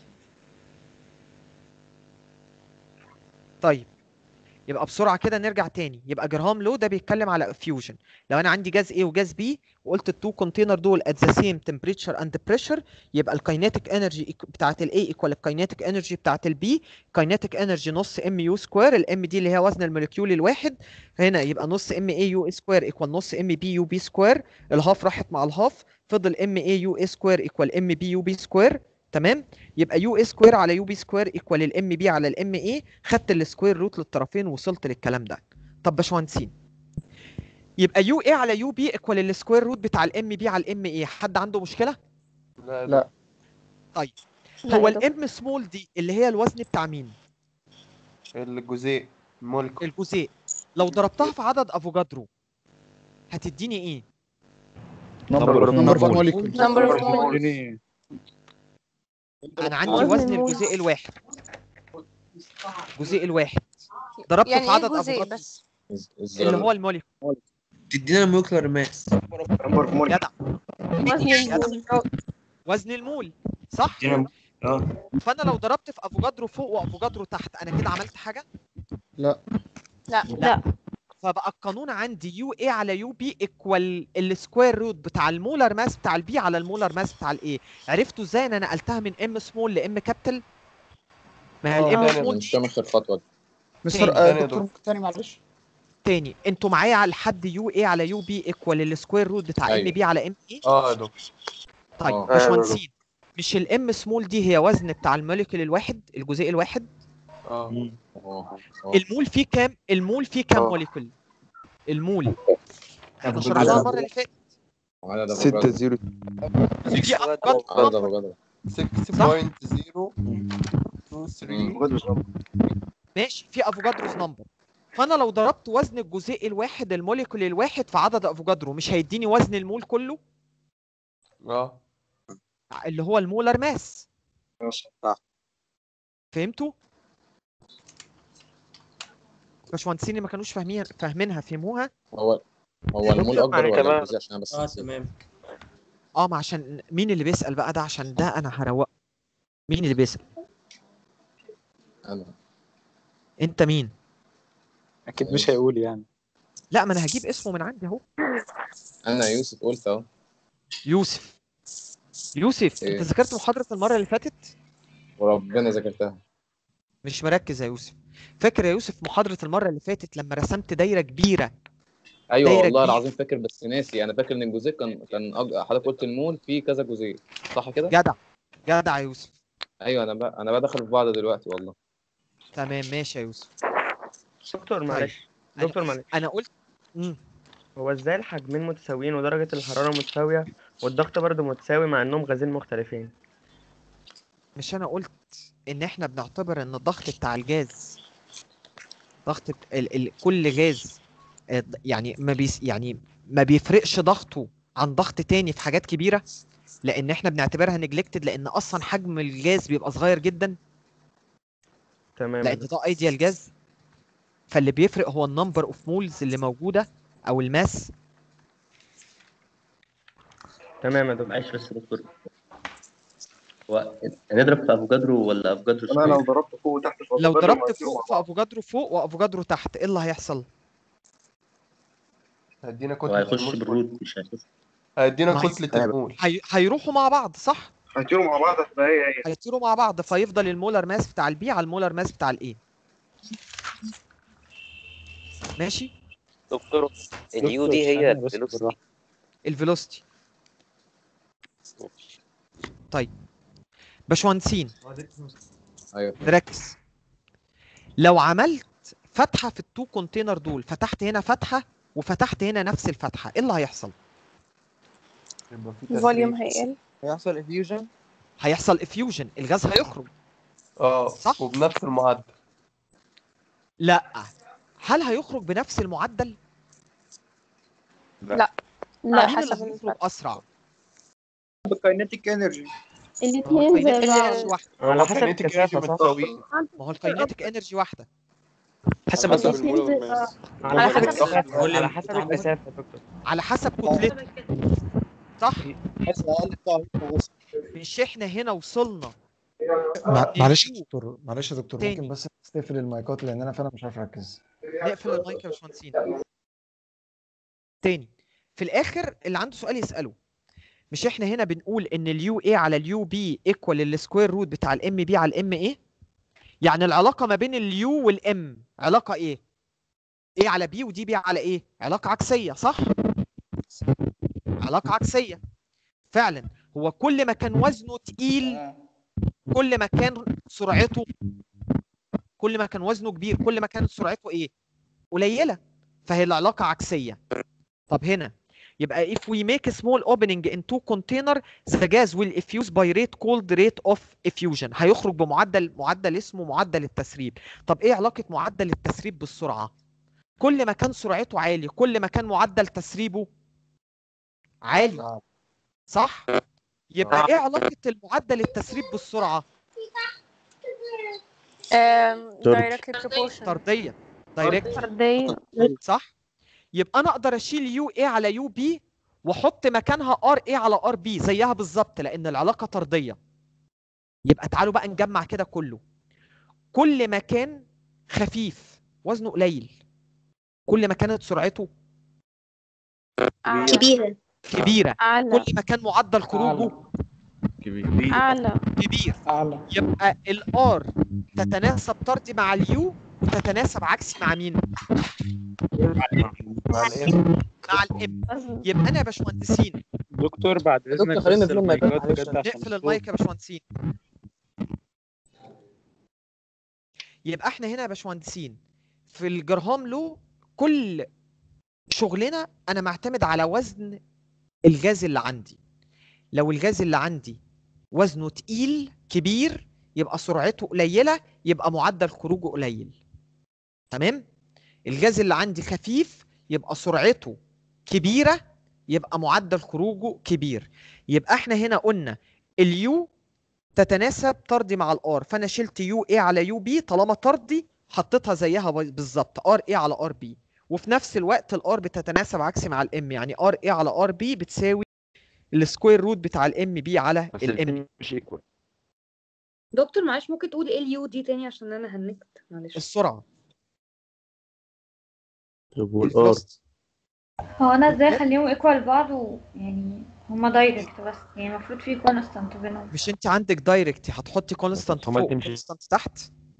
طيب يبقى بسرعه كده نرجع تاني. يبقى جرهام لو ده بيتكلم على فيوجن. لو انا عندي جاز A وجاز B وقلت التو كونتينر دول at the same temperature and pressure، يبقى الكاينيتيك انرجي بتاعت ال A ايكوال الكاينيتيك انرجي بتاعت ال B. كاينيتيك انرجي نص ام يو سكوير، الام دي اللي هي وزن الموليكيول الواحد هنا، يبقى نص ام اي يو سكوير ايكوال نص ام بي يو بي سكوير. الهاف راحت مع الهاف، فضل ام اي يو سكوير ايكوال ام بي يو بي سكوير. تمام. يبقى يو اي سكوير على يو بي سكوير ايكوال الام بي على الام اي. خدت السكوير روت للطرفين وصلت للكلام ده. طب باشمهندسين، يبقى يو اي على يو بي ايكوال السكوير روت بتاع الام بي على الام اي. حد عنده مشكله؟ لا. طيب هو الام سمول دي اللي هي الوزن بتاع مين؟ الجزيء المولكول. الجزيء. لو ضربتها في عدد افوجادرو هتديني ايه؟ نمبر اوف موليكول. انا عندي وزن الجزيء الواحد، ضربت في عدد افوجادرو اللي هو الموليكول، تدينا المولكيولر ماس. جدع. وزن المول، صح؟ فانا لو ضربت في افوجادرو فوق وافوجادرو تحت انا كده عملت حاجه؟ لا. فبقى القانون عندي يو اي على يو بي ايكوال السكوير روت بتاع المولر ماس بتاع البي على المولر ماس بتاع الاي. عرفتوا ازاي انا نقلتها من ام سمول لام كابيتال؟ ما هي الام سمول مش فاهم اخر خطوه دي. مستر دكتور تاني معلش. تاني انتوا معايا على الحد يو اي على يو بي ايكوال السكوير روت بتاع ام بي على ام اي؟ يا دكتور. طيب باشمهندسين، مش الام سمول دي هي وزن بتاع الموليكول الواحد، الجزيء الواحد؟ المول فيه كام؟ المول فيه كام موليكول؟ المول احنا شرحناها المره اللي فاتت 6 0 دي افوكادرو 6.023 ماشي، في افوكادروز نمبر. فانا لو ضربت وزن الجزيء الواحد الموليكول الواحد في عدد افوكادرو مش هيديني وزن المول كله؟ اللي هو المولر ماس. فهمتوا؟ باشمهندسين اللي ما كانوش فاهمينها فهموها؟ هو المول اكبر ولا الجزيء؟ عشان انا بس تمام. ما عشان مين اللي بيسأل بقى ده؟ عشان ده انا هروق. مين اللي بيسأل؟ انا. انت مين؟ اكيد مش هيقول يعني. لا، ما انا هجيب اسمه من عندي اهو. انا يوسف قلت اهو. يوسف إيه؟ انت ذاكرت محاضرة المرة اللي فاتت؟ وربنا ذاكرتها. مش مركز يا يوسف. فاكر يا يوسف محاضرة المرة اللي فاتت لما رسمت دايرة كبيرة؟ ايوه دايرة والله كبيرة. العظيم فاكر، بس ناسي. انا فاكر ان الجزيء كان حضرتك قلت المول فيه كذا جزيء، صح كده؟ جدع يا يوسف. ايوه انا بقى داخل في بعض دلوقتي والله. تمام ماشي يا يوسف. دكتور معلش. دكتور معلش. انا قلت هو ازاي الحجمين متساويين ودرجة الحرارة متساوية والضغط برضه متساوي مع انهم غازين مختلفين؟ مش انا قلت ان احنا بنعتبر ان الضغط بتاع الجاز، ضغط كل جاز يعني ما بيفرقش ضغطه عن ضغط تاني في حاجات كبيرة، لان احنا بنعتبرها نجلكتد لان اصلا حجم الجاز بيبقى صغير جدا. تمام. لان ده ايديال جاز، فاللي بيفرق هو النمبر اوف مولز اللي موجودة او الماس. تمام يا دكتور. معلش بس يا دكتور، هو هنضرب في افوكادرو ولا افوكادرو انا لو سكوير؟ ضربت فوق وتحت في لو افوكادرو ضربت فوق في افوكادرو فوق وافوكادرو تحت ايه اللي هيحصل؟ هيدينا هو كتلة هيخش المول بالروت مش هيخش. هيدينا كتلة المول. هيروحوا مع بعض صح؟ هيطيروا مع بعض، هتبقى هي هيطيروا مع بعض، فيفضل المولر ماس بتاع البي على المولر ماس بتاع الاي. ماشي؟ دكتور اليو دي هي الفيلوسيتي. طيب باشمهندسين نركز. لو عملت فتحة في التو كونتينر دول، فتحت هنا فتحة وفتحت هنا نفس الفتحة، ايه اللي هيحصل؟ الفوليوم هيقل. هيحصل افيوجن. هيحصل افيوجن، الغاز هيخرج. صح، وبنفس المعدل. لا، هل هيخرج بنفس المعدل؟ لا مين اللي هيخرج اسرع؟ بالكاينيتيك انرجي. الاثنين زي بعض على حسب الكثافة صح؟ ما هو الكاينيتيك انرجي واحده. حسب على حسب الكثافة يا دكتور. على حسب كتلته صح؟ مش احنا هنا وصلنا. معلش يا دكتور ممكن بس تقفل المايكات لان انا فعلا مش عارف اركز. نقفل المايك يا باشمهندسين. تاني في الاخر اللي عنده سؤال يساله. مش احنا هنا بنقول ان اليو اي على اليو بي ايكوال السكوير روت بتاع الام بي على الام اي؟ يعني العلاقه ما بين اليو والام علاقه ايه؟ ايه على بي ودي بي على ايه؟ علاقه عكسيه صح؟ علاقه عكسيه فعلا. هو كل ما كان وزنه تقيل كل ما كان سرعته، كل ما كان وزنه كبير كل ما كانت سرعته ايه؟ قليله. فهي العلاقه عكسيه. طب هنا يبقى if we make a small opening in two container the gas will effuse by rate called rate of effusion. هيخرج بمعدل اسمه معدل التسريب. طب ايه علاقه معدل التسريب بالسرعه؟ كل ما كان سرعته عالي كل ما كان معدل تسريبه عالي صح؟ يبقى ايه علاقه المعدل التسريب بالسرعه؟ direct proportion. طرديه. طرديه صح؟ يبقى انا اقدر اشيل يو اي على يو بي واحط مكانها ار اي على ار بي زيها بالظبط لان العلاقه طرديه. يبقى تعالوا بقى نجمع كده كله. كل ما كان خفيف وزنه قليل كل ما كانت سرعته كبيرة كبيره أعلى كل ما كان معدل خروجه أعلى كبير. يبقى الار تتناسب طردي مع اليو وتتناسب عكسي مع مين؟ مع الام. يبقى انا يا باشمهندسين دكتور بعد دكتور اذنك خلينا بس نقفل المايكات المايكات معلش. بجد عشان نقفل الصوت. المايك يا باشمهندسين. يبقى احنا هنا يا باشمهندسين في الجرهام لو كل شغلنا انا معتمد على وزن الغاز اللي عندي. لو الغاز اللي عندي وزنه تقيل كبير يبقى سرعته قليله يبقى معدل خروجه قليل. تمام. الغاز اللي عندي خفيف يبقى سرعته كبيره يبقى معدل خروجه كبير. يبقى احنا هنا قلنا اليو تتناسب طردي مع الار، فانا شلت يو اي على يو بي طالما طردي حطيتها زيها بالظبط ار اي على ار بي. وفي نفس الوقت الار بتتناسب عكسي مع الام، يعني ار اي على ار بي بتساوي السكوير روت بتاع الام بي على الام. مش ايكوال. دكتور معلش ممكن تقول ايه اليو دي تاني عشان انا هنكت معلش. السرعه. طب والار؟ هو انا ازاي اخليهم ايكوال بعض يعني هما دايركت بس يعني المفروض في كونستانت بينهم. مش انت عندك دايركت هتحطي كونستانت هما فوق تمشي. وكونستانت تحت؟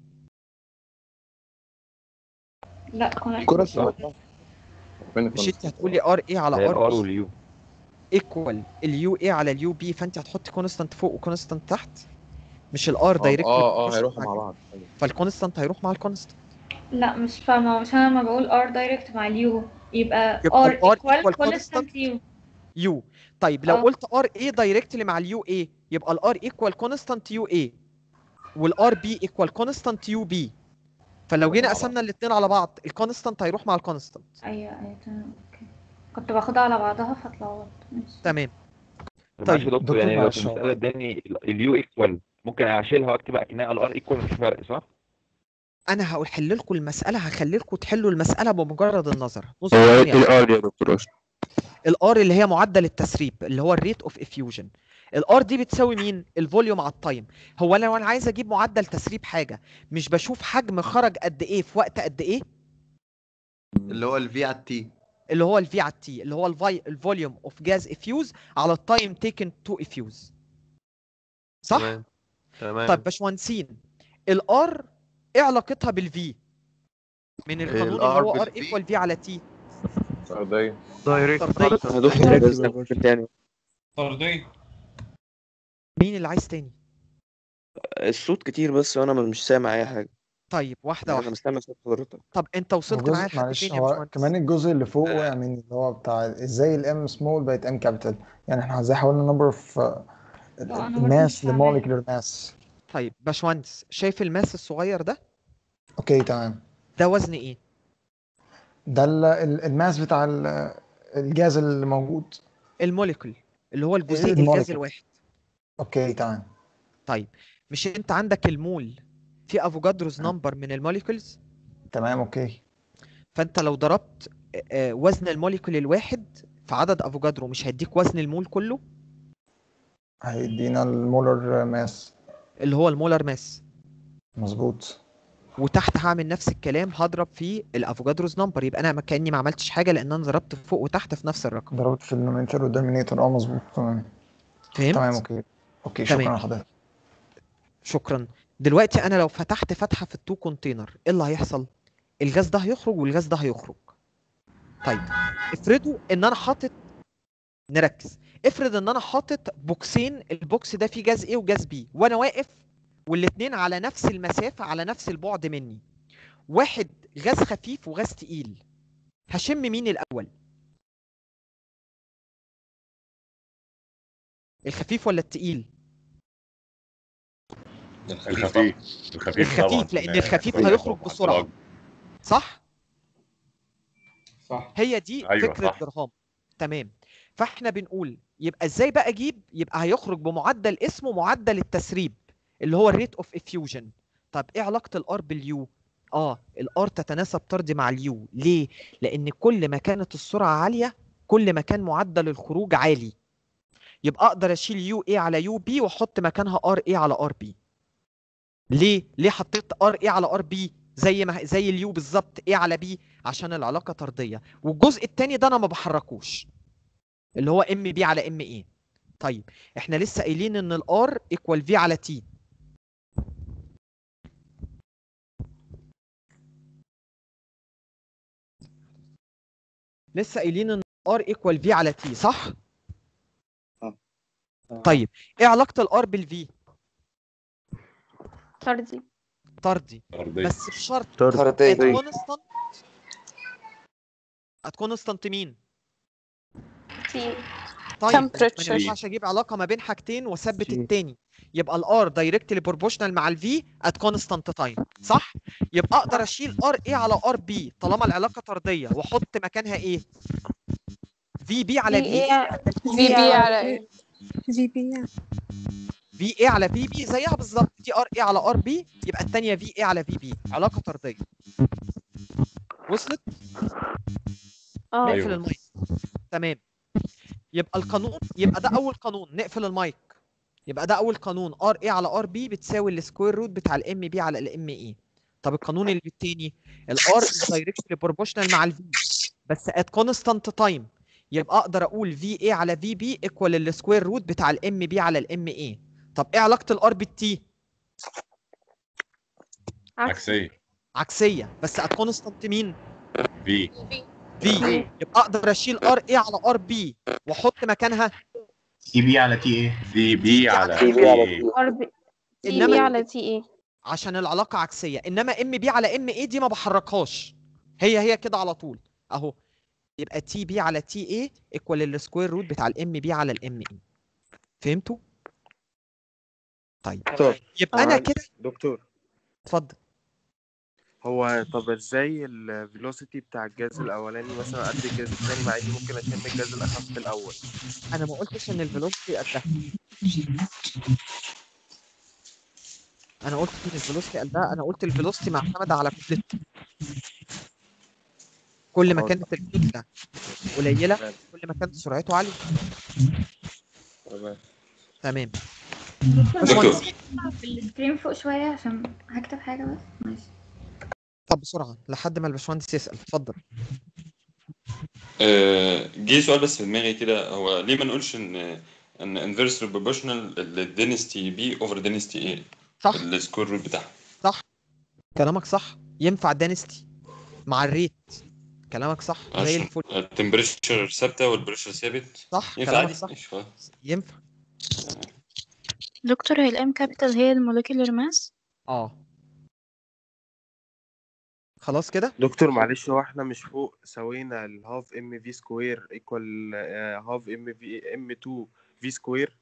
لا كونستانت. مش انت هتقولي ار اي على ار الار بي واليو. ايكوال اليو اي على اليو بي، فانت هتحطي كونستانت فوق وكونستانت تحت. مش الار دايركت هيروحوا مع بعض. فالكونستانت هيروح مع الكونستانت. لا مش فاهمه، عشان انا لما بقول ار دايركت مع اليو يبقى ار ايكوال كونستانت يو. يو. طيب لو اه. قلت ار اي دايركتلي مع اليو اي يبقى الار ايكوال كونستانت يو اي والار بي ايكوال كونستانت يو بي. فلو جينا قسمنا الاثنين على بعض الكونستانت هيروح مع الكونستانت. ايوه تمام اوكي. كنت باخدها على بعضها فاتلخبطت. ماشي تمام. معلش يا دكتور يعني لو معلش في المسألة اداني اليو ايكوال ممكن اشيلها واكتب اكنها الار ايكوال مفيش فرق صح؟ انا هحل لكم المساله، هخلي لكم تحلوا المساله بمجرد النظر. هو ايه الار يا دكتور اصلا؟ الار اللي هي معدل التسريب اللي هو الريت اوف افيوجن. الار دي بتساوي مين؟ الفوليوم على التايم. هو لو انا عايز اجيب معدل تسريب حاجه مش بشوف حجم خرج قد ايه في وقت قد ايه؟ اللي هو الفي على التي. اللي هو الفي على التي اللي هو الفوليوم اوف جاز افيوز على التايم تيكن تو افيوز. صح؟ تمام. طب باشمهندسين الار ايه علاقتها بالفي؟ من القانون اللي هو ار ايكوال في على تي. طردية. طردية. مين اللي عايز تاني؟ الصوت كتير بس وانا مش سامع اي حاجه. طيب واحده انا واحده. مش سامع صوت حضرتك. طب انت وصلت معايا لحد معلش فين يا هو باشمهندس؟ كمان الجزء اللي فوق وقع مني اللي هو بتاع ازاي الام سمول بقت ام كابيتال، يعني احنا ازاي حولنا نمبر اوف الماس لموليكولر ماس. طيب باشمهندس شايف الماس الصغير ده؟ اوكي تمام. ده وزن ايه؟ ده الماس بتاع الجاز اللي موجود. الموليكول اللي هو الجزيء الجاز الموليكول. الواحد. اوكي تمام. طيب مش انت عندك المول في افوجادروز نمبر من الموليكولز؟ تمام اوكي. فانت لو ضربت وزن الموليكول الواحد في عدد افوجادرو مش هيديك وزن المول كله؟ هيدينا المولر ماس اللي هو المولر ماس. مظبوط. وتحت هعمل نفس الكلام هضرب في الافوجادروز نمبر، يبقى انا كاني ما عملتش حاجه لان انا ضربت فوق وتحت في نفس الرقم. ضربت في النومينيتور والدينومينيتور مظبوط تمام. فهمت؟ تمام اوكي شكرا تمام. لحضرتك. شكرا. دلوقتي انا لو فتحت فتحه في التو كونتينر ايه اللي هيحصل؟ الغاز ده هيخرج والغاز ده هيخرج. طيب افرضوا ان انا حاطط، نركز، افرض ان انا حاطط بوكسين، البوكس ده فيه جاز A وجاز B وانا واقف والاتنين على نفس المسافه على نفس البعد مني. واحد غاز خفيف وغاز تقيل، هشم مين الاول؟ الخفيف ولا التقيل؟ الخفيف. الخفيف لان الخفيف هيخرج بسرعه. صح؟ صح. هي دي أيوة فكره صح. درهام. تمام. فاحنا بنقول يبقى ازاي بقى اجيب؟ يبقى هيخرج بمعدل اسمه معدل التسريب اللي هو الريت اوف افيوجن. طب ايه علاقه الار باليو؟ الار تتناسب طردي مع اليو. ليه؟ لان كل ما كانت السرعه عاليه كل ما كان معدل الخروج عالي. يبقى اقدر اشيل يو اي على يو بي واحط مكانها ار اي على ار بي. ليه حطيت ار اي على ار بي؟ زي اليو بالظبط A على B عشان العلاقه طرديه. والجزء الثاني ده انا ما بحركوش اللي هو ام بي على ام اي. طيب احنا لسه قايلين ان الار ايكوال في على تي. لسه قايلين ان ار ايكوال في على تي صح؟ طيب ايه علاقه الار بالفي؟ طردي. طردي بس بشرط طردي. هتكونستانت مين؟ تي. طيب ما temperature. ينفعش اجيب علاقه ما بين حاجتين واثبت التاني. يبقى الار دايركتلي بروبورشنال مع الفي ات كونستانت تايم صح؟ يبقى اقدر اشيل ار اي على ار بي طالما العلاقه طرديه واحط مكانها ايه؟ في بي على بي. في بي على في بي في اي على في بي زيها بالظبط. دي ار اي على ار بي يبقى الثانيه في اي على في بي علاقه طرديه. وصلت؟ نقفل المايك. تمام. يبقى القانون يبقى ده اول قانون. نقفل المايك. يبقى ده اول قانون ار اي على ار بي بتساوي السكوير روت بتاع الام بي على الام اي. طب القانون اللي الثاني الار دايركتلي بروبورشنال مع الفي بس ات كونستانت تايم. يبقى اقدر اقول في اي على في بي ايكوال السكوير روت بتاع الام بي على الام اي. طب ايه علاقه الار بالتي؟ عكسية. عكسيه بس ات كونستانت مين؟ في يبقى اقدر اشيل ار اي على ار بي واحط مكانها تي بي على تي ايه؟ تي بي على تي ايه. تي بي على تي ايه عشان العلاقه عكسيه. انما ام بي على ام اي دي ما بحركهاش هي كده على طول اهو. يبقى تي بي على تي اي ايكوال السكوير روت بتاع الام بي على الام اي. فهمتوا؟ طيب يبقى انا كده. دكتور اتفضل. هو طب ازاي الفيلوسيتي بتاع الجاز الاولاني مثلا قد الجاز الثاني مع اني ممكن اشم الجاز الاخف الاول؟ انا ما قلتش ان الفيلوسيتي قدها. انا قلت ان الفيلوسيتي قدها. انا قلت الفيلوسيتي معتمده على كتلته. كل ما كانت الكتله قليله كل ما كانت سرعته عاليه. تمام. دكتور السكرين فوق شوية عشان هكتب حاجة بس. ماشي. طب بسرعة لحد ما الباشمهندس يسأل. اتفضل. جه سؤال بس في دماغي كده. هو ليه ما نقولش ان انفيرس بروبورشنال للدينستي بي اوفر دينستي ايه؟ صح. السكوير روت بتاعها. صح كلامك صح. ينفع دينستي مع الريت. كلامك صح زي الفل. التمبريتشر ثابته والبريشر ثابت. صح ينفع كلامك عادي؟ صح. ينفع. دكتور هي الام كابيتال هي الموليكيولر ماس؟ خلاص كده. دكتور معلش هو احنا مش فوق سوينا الهاف ام في سكوير ايكوال هاف ام في ام 2 في سكوير؟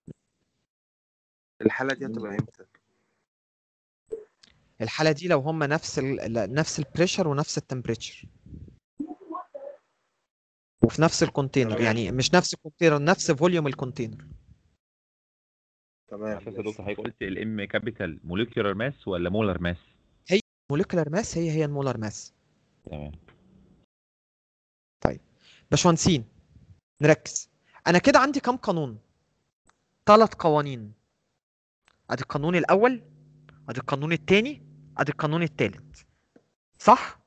الحالة دي هتبقى امتى؟ الحالة دي لو هم نفس البريشر ونفس التمبريتشر وفي نفس الكونتينر. يعني مش نفس الكونتينر نفس فوليوم الكونتينر. تمام. يا دكتور حضرتك قلت الام كابيتال موليكيولر ماس ولا مولر ماس؟ هي موليكولر ماس هي المولر ماس. تمام. طيب باشمهندسين نركز. انا كده عندي كام قانون؟ 3 قوانين. ادي القانون الاول ادي القانون الثاني ادي القانون الثالث صح؟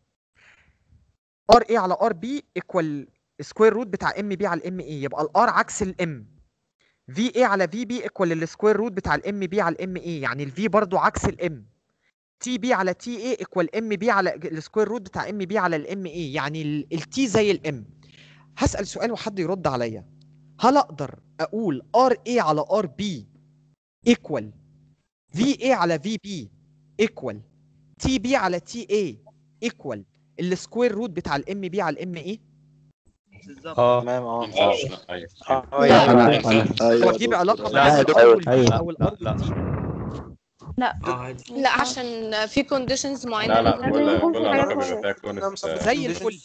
ار اي على ار بي ايكوال سكوير روت بتاع ام بي على الام اي. يبقى الار عكس الام. في اي على في بي ايكوال السكوير روت بتاع الام بي على الام اي. يعني الفي برضو عكس الام. تي بي على تي اي ايكوال ام بي على السكوير روت بتاع ام بي على الام اي. يعني التي زي الام. هسأل سؤال وحد يرد عليا. هل اقدر اقول ار اي على ار بي ايكوال في اي على في بي ايكوال تي بي على تي اي ايكوال السكوير روت بتاع الام بي على الام اي؟ تمام. ما ينفعش. لا ايوه. هو اجيب علاقه لا بين يا الار دكتور. والبي او الار لا. لا عشان في كونديشنز معينة. لا لا كل علاقه بيبقى فيها كونست. زي الفل.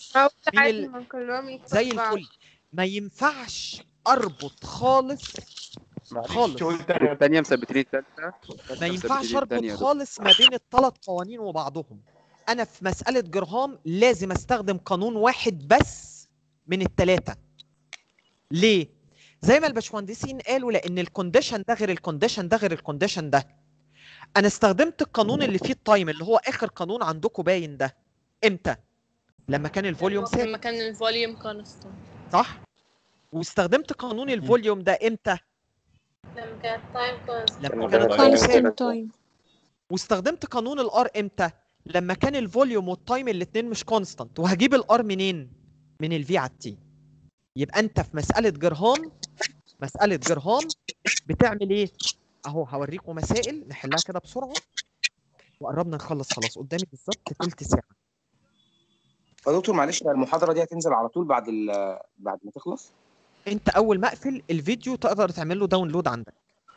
زي الفل. ما ينفعش اربط خالص الثانية مثبتين الثالثة. ما ينفعش اربط خالص ما بين ال3 قوانين وبعضهم. انا في مسألة جرهام لازم استخدم قانون واحد بس من ال3. ليه؟ زي ما الباشمهندسين قالوا لان الكونديشن ده غير الكونديشن ده غير الكونديشن ده. انا استخدمت القانون اللي فيه التايم اللي هو اخر قانون عندكم باين ده امتى؟ لما كان الفوليوم ثابت. لما كان الفوليوم كونستانت. صح؟ واستخدمت قانون الفوليوم ده امتى؟ لما كان التايم كونستانت. لما كان التايم ثابت. واستخدمت قانون الار امتى؟ لما كان الفوليوم والتايم الاثنين مش كونستانت. وهجيب الار منين؟ من الفي على التي. يبقى انت في مساله جرهام بتعمل ايه؟ اهو هوريكم مسائل نحلها كده بسرعه وقربنا نخلص خلاص، قدامي بالظبط تلت ساعه. يا دكتور معلش المحاضرة دي هتنزل على طول بعد ما تخلص؟ انت اول ما اقفل الفيديو تقدر تعمل له داونلود عندك.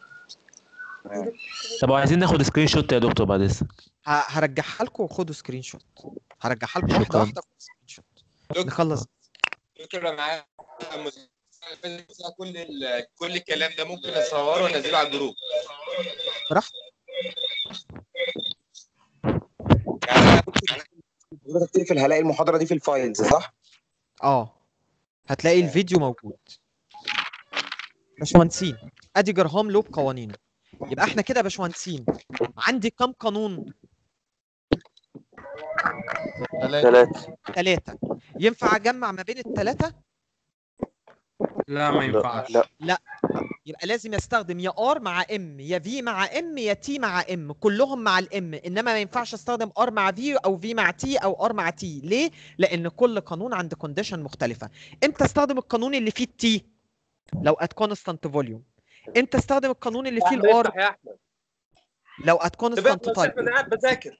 طب عايزين ناخد سكرين شوت يا دكتور بعد اذنك. هرجعها لكم وخدوا سكرين شوت. هرجعها لكم واحده واحده وخدوا سكرين شوت. نخلص. دكتور انا معايا كل الكلام ده ممكن اصوره وانزله على الجروب. براحتك. حضرتك تقفل هلاقي المحاضرة دي في الفايلز صح؟ هتلاقي الفيديو موجود. باشمهندسين ادي جرهام لوب قوانينه. يبقى احنا كده يا باشمهندسين عندي كام قانون؟ 3. ينفع اجمع ما بين الثلاثه؟ لا ما ينفعش. لا يبقى لازم يستخدم يا ار مع ام يا في مع ام يا تي مع ام، كلهم مع الام. انما ما ينفعش استخدم ار مع في او في مع تي او ار مع تي. ليه؟ لان كل قانون عند كونديشن مختلفه. امتى استخدم القانون اللي فيه التي؟ لو ات كونستانت فوليوم. امتى استخدم القانون اللي فيه الار؟ يا احمد لو ات كونستانت تايب. انا قاعد بذاكر.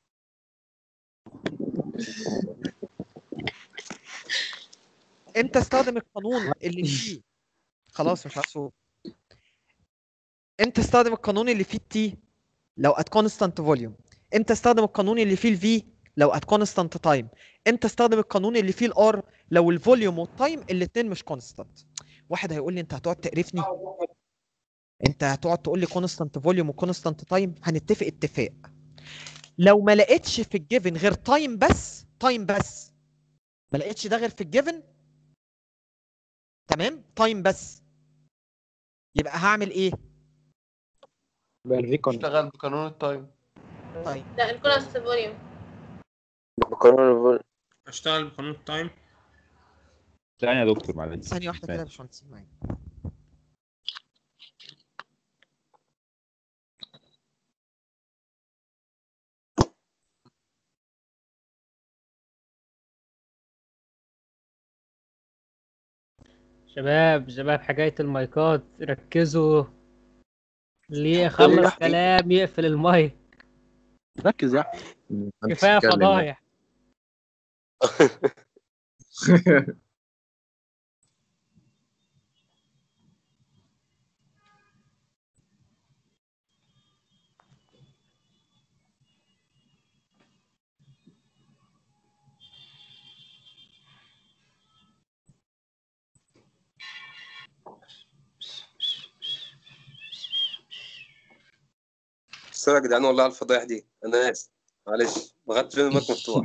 امتى استخدم القانون اللي فيه خلاص مش هصوت. امتى استخدم القانون اللي فيه التي؟ لو ات كونستانت فوليوم. امتى استخدم القانون اللي فيه الفي؟ لو ات كونستانت تايم. امتى استخدم القانون اللي فيه الار؟ لو الفوليوم والتايم الاثنين مش كونستانت. واحد هيقول لي انت هتقعد تقرفني؟ انت هتقعد تقول لي كونستانت فوليوم وكونستانت تايم؟ هنتفق اتفاق. لو ما لقيتش في الجيفن غير تايم بس ما لقيتش ده غير في الجيفن تمام، تايم بس، يبقى هعمل ايه؟ اشتغل بقانون التايم. طيب لا الكونستانت فوليوم. بقانون الفوليوم. اشتغل بقانون التايم. ثانية يا دكتور معلش. ثانية واحدة كده يا باشمهندس معايا. شباب حكاية المايكات ركزوا. اللي يخلص كلام يقفل المايك. ركز يا كفاية فضايح. بس يا جدعان والله على الفضايح دي انا اسف معلش بغض فين المايك مفتوح.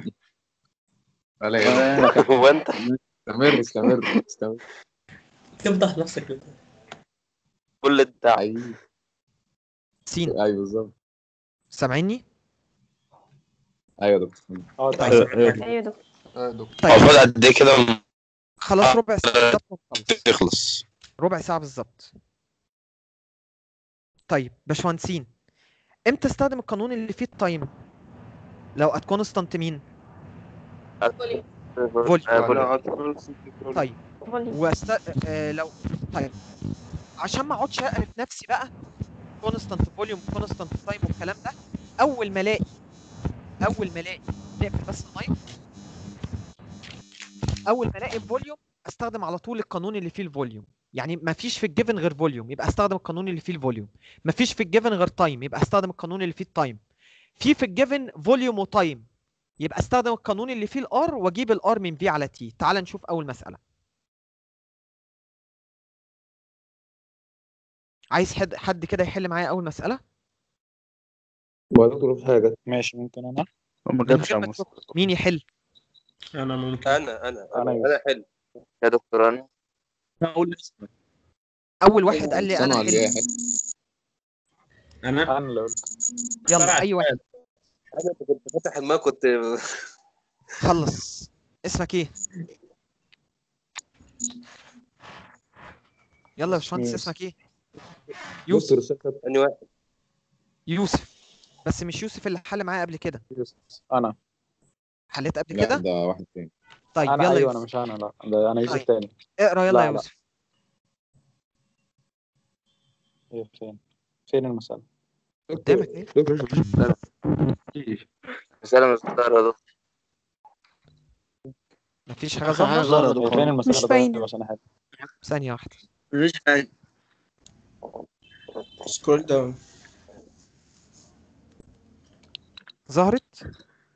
هو انت استمر تفضح نفسك كده. كل الدعي. سين. ايوه بالظبط. سامعيني؟ ايوه يا دكتور. ايوه يا دكتور. طيب قد ايه كده؟ خلاص ربع ساعة بالظبط تخلص. ربع ساعة بالظبط. طيب باشمهندسين امتى استخدم القانون اللي فيه التايم؟ لو ات كونستانت مين؟ فوليوم. طيب لو طيب عشان ما اقعدش اقرف نفسي بقى كونستانت فوليوم كونستانت تايم والكلام ده، اول ما الاقي نقفل بس المايك. اول ما الاقي فوليوم استخدم على طول القانون اللي فيه الفوليوم. يعني ما فيش في الجيفن غير فوليوم يبقى استخدم القانون اللي فيه الفوليوم. ما فيش في الجيفن غير تايم يبقى استخدم القانون اللي فيه التايم. في الجيفن فوليوم وتايم يبقى استخدم القانون اللي فيه الار واجيب الار من في على تي. تعال نشوف اول مسألة. عايز حد كده يحل معايا اول مسألة؟ دكتور في حاجة ماشي ممكن انا ما جابش مين يحل؟ انا ممكن. انا حل يا دكتور. انا اول واحد قال لي انا حل. انا اللي قلت. يلا اي واحد انا كنت فاتح الماء كنت خلص. اسمك ايه؟ يلا يا باشمهندس اسمك ايه؟ يوسف. اني واحد يوسف، بس مش يوسف اللي حل معايا قبل كده. يوسف انا حليت قبل لا كده؟ ده واحد تاني. طيب انا يلا ايوه يوسف. انا مش انا، لا ده انا يوسف طيب تاني. اقرا يلا يا لا يوسف. ايه فين المسألة؟ قدامك ايه؟ مسألة مش ظاهرة يا دكتور. مفيش حاجه ظاهره؟ ظاهرة يا دكتور. فين المسألة؟ مش طيب باينة. عشان احل. ثانيه واحده. مش حاجة. سكرول داون. ظهرت؟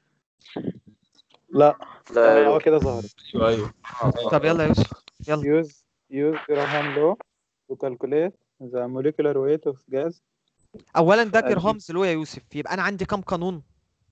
لا لا يا هو دكتور. كده ظهرت. ايوه طب يلا يا يوسف يلا. use Graham law to calculate the molecular weight of gas. اولا ده جرهامز لو يا يوسف، يبقى انا عندي كام قانون؟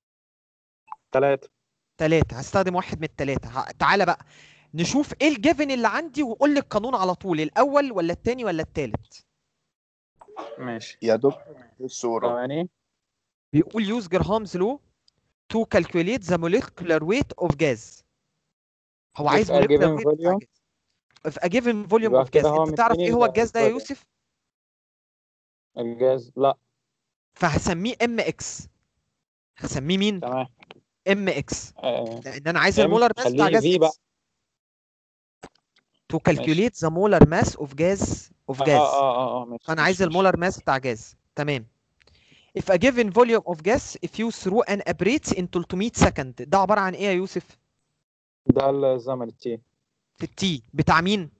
3. 3. هستخدم واحد من الثلاثه. تعالى بقى نشوف ايه الجيفن اللي عندي وقول لي القانون على طول، الاول ولا الثاني ولا الثالث؟ ماشي يا دكتور الصورة ثواني. بيقول use Graham's law to calculate the molecular weight of gas. هو عايز If a molecular given weight بتاع volume. gas. If a given volume يبقى of gas. كده هو انت تعرف مديني ايه هو الجاز ده يا الفوليوم. يوسف؟ الجاز لا. فهسميه MX. هسميه مين؟ تمام. MX. لان انا عايز ام المولر ماس بتاع خليه جاز في بقى. X. To calculate the molar mass of gas ماشي. فانا عايز المولر ماس بتاع جاز. تمام. If a given volume of gas if you through an apparatus in 300 second. ده عبارة عن ايه يا يوسف؟ ده الزمن التي. في التي بتاع مين؟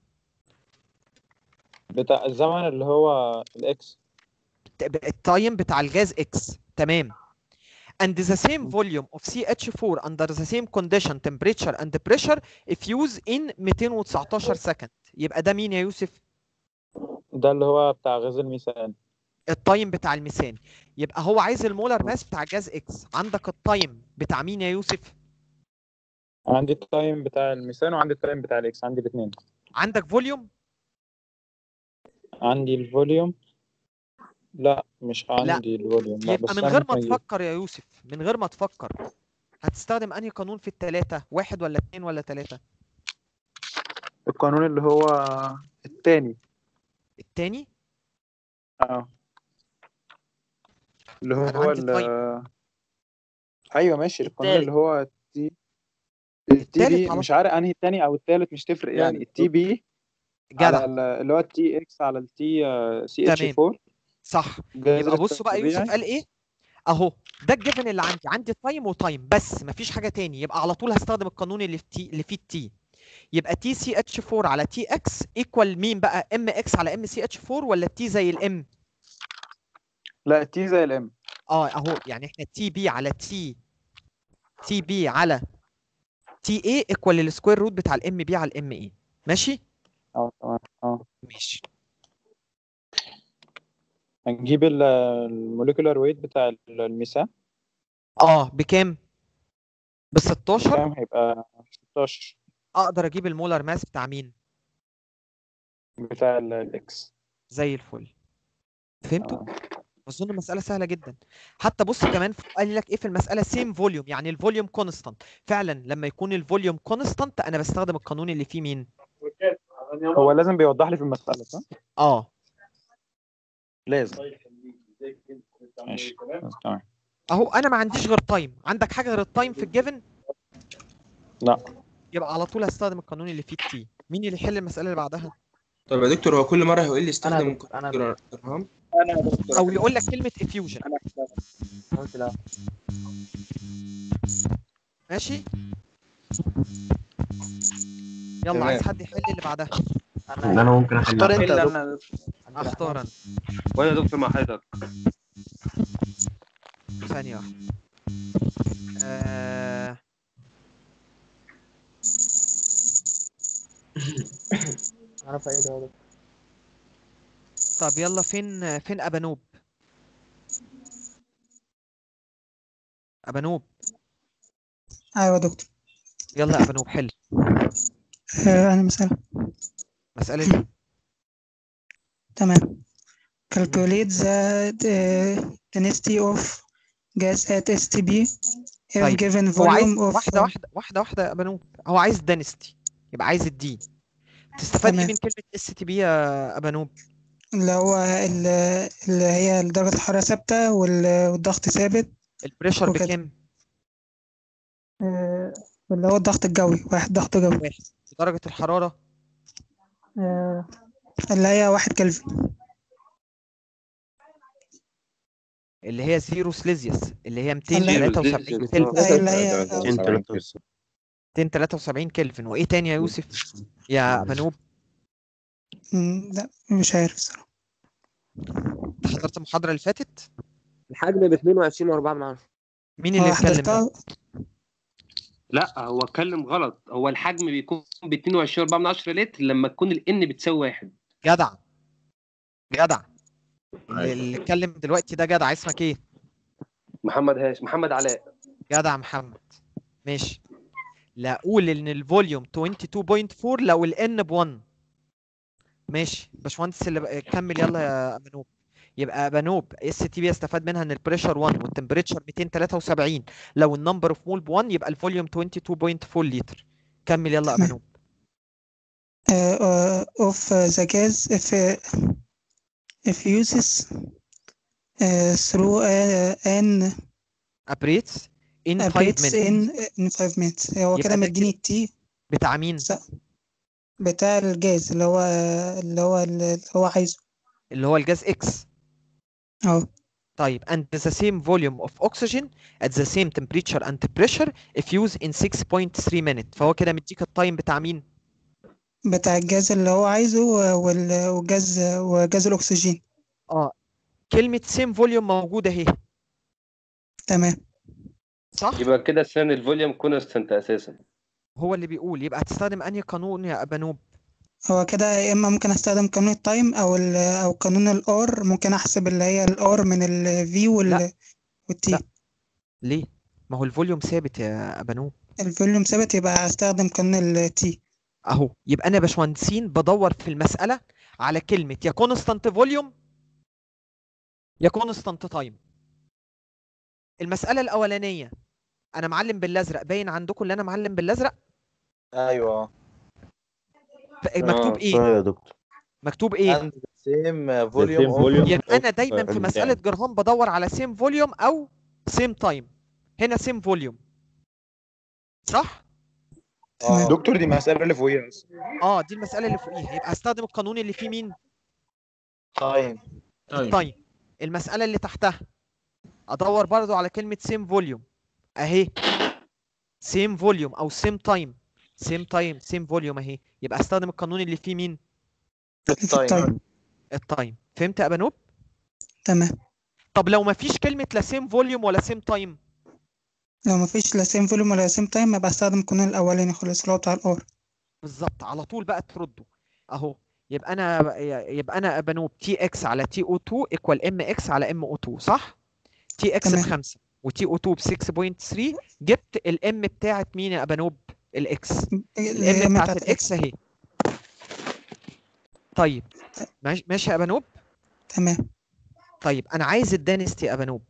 بتاع الزمن اللي هو الاكس. التايم بتاع الجاز X. تمام. And the same volume of CH4 under the same condition temperature and pressure if used in 219 second. يبقى ده مين يا يوسف؟ ده اللي هو بتاع غاز الميثان. التايم بتاع الميثان. يبقى هو عايز المولر ماس بتاع جاز X. عندك التايم بتاع مين يا يوسف؟ عندي التايم بتاع الميثان وعندي التايم بتاع الاكس، عندي الاثنين. عندك فوليوم؟ عندي الفوليوم. لا مش عندي الفوليوم. لا يبقى بس من أنا غير ما ممكن أجيب. تفكر يا يوسف، من غير ما تفكر هتستخدم انهي قانون في الثلاثة؟ 1 ولا 2 ولا 3؟ القانون اللي هو الثاني. الثاني؟ اللي أنا هو عندي تايم. ايوه ماشي. القانون اللي هو التي التالت بي، على مش عارف انهي الثاني او الثالث، مش تفرق يعني. التي بي جدع. على اللي هو التي اكس على التي سي اتش تمام 4. صح. جذر يبقى بصوا بقى يوسف الطبيعي. قال ايه؟ اهو ده الجيفن اللي عندي تايم وتايم بس مفيش حاجه تاني. يبقى على طول هستخدم القانون اللي فيه التي. يبقى تي سي اتش 4 على تي اكس ايكوال مين بقى؟ ام اكس على ام سي اتش 4 ولا التي زي الام؟ لا التي زي الام. اهو يعني احنا تي بي على تي بي على تي اي ايكوال السكوير روت بتاع الام بي على الام اي. ماشي؟ تمام. ماشي. هنجيب الموليكولار ويت بتاع الميثان. بكام؟ ب 16. كام هيبقى؟ 16. اقدر اجيب المولر ماس بتاع مين؟ بتاع الاكس. زي الفل. فهمتوا؟ اظن مساله سهله جدا. حتى بص كمان قال لك ايه في المساله؟ سيم فوليوم، يعني الفوليوم كونستانت. فعلا لما يكون الفوليوم كونستانت انا بستخدم القانون اللي فيه مين؟ هو لازم بيوضح لي في المساله صح؟ لازم. ماشي تمام. اهو انا ما عنديش غير تايم. عندك حاجه غير التايم في الجيفن؟ لا. يبقى على طول هستخدم القانون اللي فيه التي. مين اللي يحل المساله اللي بعدها؟ طب يا دكتور هو كل مره هيقول لي استخدم جرهام او يقول لك كلمه افيوجن. ماشي. يلا عايز حد يحل اللي بعدها. انا ممكن احل. اختار انت يا دكتور. اختار انا. وانا يا دكتور مع حضرتك. ثانيه واحده. عارف ايه ده؟ طب يلا فين ابانوب؟ ابانوب. ايوه يا دكتور. يلا ابانوب حل. انا مسألة دي. تمام. calculate the density of gas at STB if طيب given هو عايز volume of واحده يا بنوب. هو عايز density، يبقى عايز الدي. تستفاد ايه تمام. من كلمه اس تي بي يا بنوب؟ اللي هو اللي هي درجة الحرارة ثابتة والضغط ثابت البريشر وكده. بكام؟ اللي هو الضغط الجوي، واحد ضغط جوي. واحد. درجه الحراره اللي هي 1 كلفن، اللي هي 0 سليزيوس، اللي هي اللي هي 273 كلفن. اللي هي 273 كلفن. وايه تاني يا يوسف يا بنوب؟ لا مش عارف الصراحة. انت حضرت المحاضره اللي فاتت؟ الحجم ب 22.4. مين اللي اتكلم ده؟ لا هو اتكلم غلط. هو الحجم بيكون ب 22.4 لتر لما تكون الN بتساوي 1. جدع جدع. اللي اتكلم دلوقتي ده جدع. اسمك ايه؟ محمد علاء. جدع محمد. ماشي. لا اقول ان الفوليوم 22.4 لو الN ب1. ماشي باشمهندس اللي كمل يلا يا بنوب. يبقى بنوب اس تي بي استفاد منها ان البريشر 1 والتمبريتشر 273. لو النمبر اوف مول ب1 يبقى الفوليوم 22.4 لتر. كمل يلا يا بنوب. of the gas if uses through an operates in 5 minutes. in 5 minutes. هو كده مديني التي بتاع مين؟ بتاع الجاز اللي هو عايزه، اللي هو الجاز اكس. طيب and the same volume of oxygen at the same temperature and pressure if used in 6.3 minutes. فهو كده مديك التايم بتاع مين؟ بتاع الجاز اللي هو عايزه وجاز الاكسجين. كلمة same volume موجودة اهي. تمام صح. يبقى كده السن الفوليوم كونستنت اساسا. هو اللي بيقول. يبقى هتستخدم انهي قانون يا بنوب؟ هو كده يا اما ممكن استخدم قانون التايم او قانون الار. ممكن احسب اللي هي الار من الفي والتي. لا. ليه؟ ما هو الفوليوم ثابت يا بنوب. الفوليوم ثابت يبقى هستخدم قانون التي اهو. يبقى انا يا باشمهندسين بدور في المسألة على كلمة يا كونستانت فوليوم يا كونستانت تايم. المسألة الأولانية أنا معلم بالأزرق. باين عندكم اللي أنا معلم بالأزرق؟ ايوه. مكتوب ايه؟ يا دكتور. مكتوب ايه؟ سيم فوليوم. يبقى انا دايما في مساله جرهام بدور على سيم فوليوم او سيم تايم. هنا سيم فوليوم صح؟ دكتور دي المساله اللي فوقيها. دي المساله اللي فوقيها. يبقى هستخدم القانون اللي فيه مين؟ تايم. المساله اللي تحتها ادور برضو على كلمه سيم فوليوم اهي. سيم فوليوم او سيم تايم. سيم تايم سيم فوليوم اهي. يبقى استخدم القانون اللي فيه مين؟ التايم. فهمت يا بنوب؟ تمام. طب لو ما فيش كلمه لا سيم فوليوم ولا سيم تايم؟ لو ما فيش لا سيم فوليوم ولا سيم تايم يبقى استخدم القانون الاولاني خالص اللي هو بتاع الار. بالظبط. على طول بقى ترده اهو. يبقى انا بنوب تي اكس على تي او 2 ايكوال ام اكس على ام او 2 صح؟ تي اكس ب 5 وتي او 2 ب 6.3. جبت الام بتاعت مين يا بنوب؟ الاكس. الام بتاعت الاكس اهي. طيب ماشي يا بنوب؟ تمام. طيب انا عايز الدانستي يا بنوب.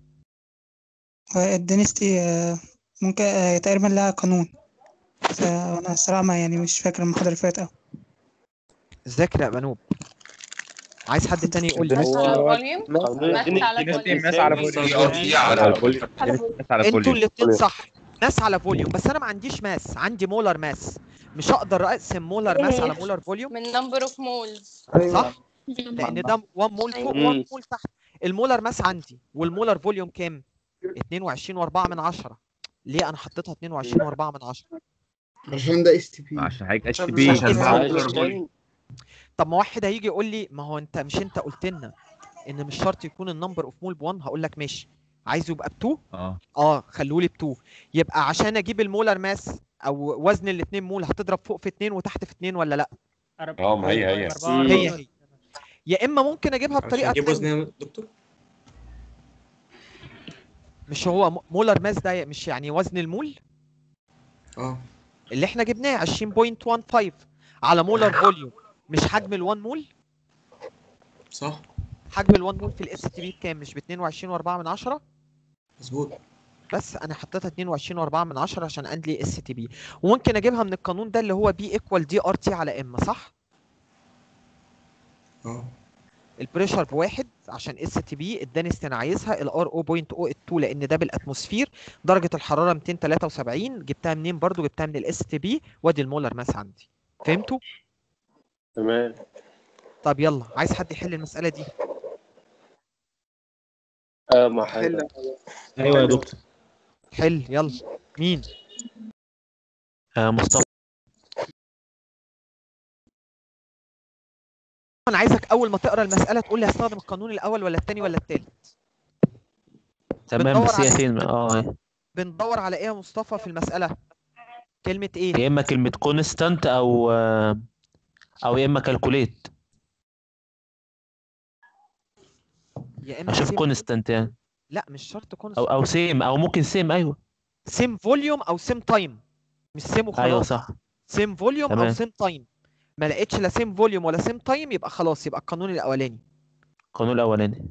الدانستي ممكن تقريبا لها قانون. فانا الصراحه يعني مش فاكر المحاضره اللي فاتت. ذاكر يا بنوب. عايز حد تاني يقول لي؟ ماس على فوليوم. انتوا الاثنين صح. ماس على فوليوم. بس انا ما عنديش ماس. عندي مولر ماس. مش هقدر اقسم مولر ماس على مولر فوليوم. من نمبر اوف مولز صح؟ لان ده 1 مول فوق 1 مول تحت. المولر ماس عندي والمولر فوليوم كام؟ 22.4. ليه انا حطيتها 22.4؟ عشان ده اس تي بي. عشان حضرتك اتش بي. طب ما واحد هيجي يقول لي ما هو انت مش انت قلت لنا ان مش شرط يكون النمبر اوف مول ب1. هقول لك ماشي. عايزه يبقى ب2. خلوه لي ب2. يبقى عشان اجيب المولر ماس او وزن الاثنين مول هتضرب فوق في 2 وتحت في 2 ولا لا؟ ما هي هي. يا اما ممكن اجيبها بطريقه ثانيه. وزن يا دكتور؟ مش هو مولر ماس ده مش يعني وزن المول؟ اللي احنا جبناه 20.15 على مولر فوليوم. مش حجم ال1 مول؟ صح. حجم ال1 مول في الاس تي بي بكام؟ مش ب 22.4 مظبوط. بس انا حطيتها 22.4 عشان اندلي اس تي بي، وممكن اجيبها من القانون ده اللي هو بي ايكوال دي ار تي على ام، صح؟ البريشر بواحد عشان اس تي بي، الدنستي انا عايزها الار 0.082 لان ده بالاتموسفير، درجه الحراره 273، جبتها منين برضو؟ جبتها من الاس تي بي، وادي المولر ماس عندي. فهمتوا؟ تمام. طب يلا، عايز حد يحل المساله دي؟ ما حل. ايوه يا دكتور. حل يلا. مين؟ مصطفى. انا عايزك اول ما تقرا المساله تقول لي هستخدم القانون الاول ولا الثاني ولا الثالث. تمام، بس هي فين؟ بندور على ايه يا مصطفى في المساله؟ كلمه ايه؟ يا اما كلمه كونستانت او يا اما كالكوليت. يا اما اشوف كونستانت يعني. لا مش شرط كونستانت، او سيم، او ممكن سيم. ايوه سيم فوليوم او سيم تايم، مش سيم وخلاص. ايوه صح. سيم فوليوم او تمام. سيم تايم. ما لقيتش لا سيم فوليوم ولا سيم تايم يبقى خلاص، يبقى القانون الاولاني. القانون الاولاني.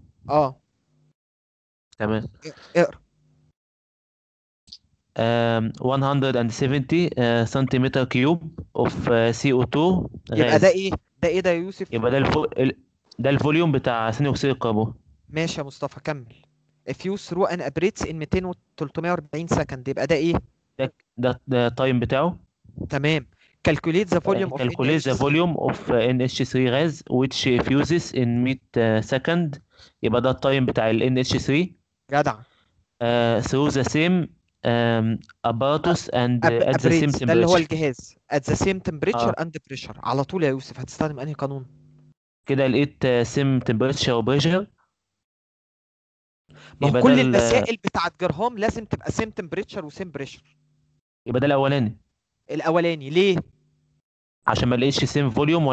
تمام. تمام. اقرا. 170 سنتيمتر كيوب اوف CO2 غاز. يبقى ده ايه؟ ده ايه ده يا يوسف؟ يبقى ده الفوليوم بتاع ثاني اكسيد الكربون. ماشي يا مصطفى كمل. if you through an aberrates in 200 و 340 سكند، يبقى ده ايه؟ ده التايم بتاعه. تمام. calculate the volume of calculate the volume of NH3 غاز which fuses in 100 second. يبقى ده التايم بتاع ال NH3. جدع. through the same apparatus and at the same temperature. ده اللي هو الجهاز at the same temperature and pressure. على طول يا يوسف هتستخدم انهي قانون؟ كده لقيت same temperature و pressure. ما هو كل المسائل بتاعت جرهام لازم تبقى same temperature و same pressure. يبقى ده الاولاني. الاولاني ليه؟ عشان ما لقيتش سيم فوليوم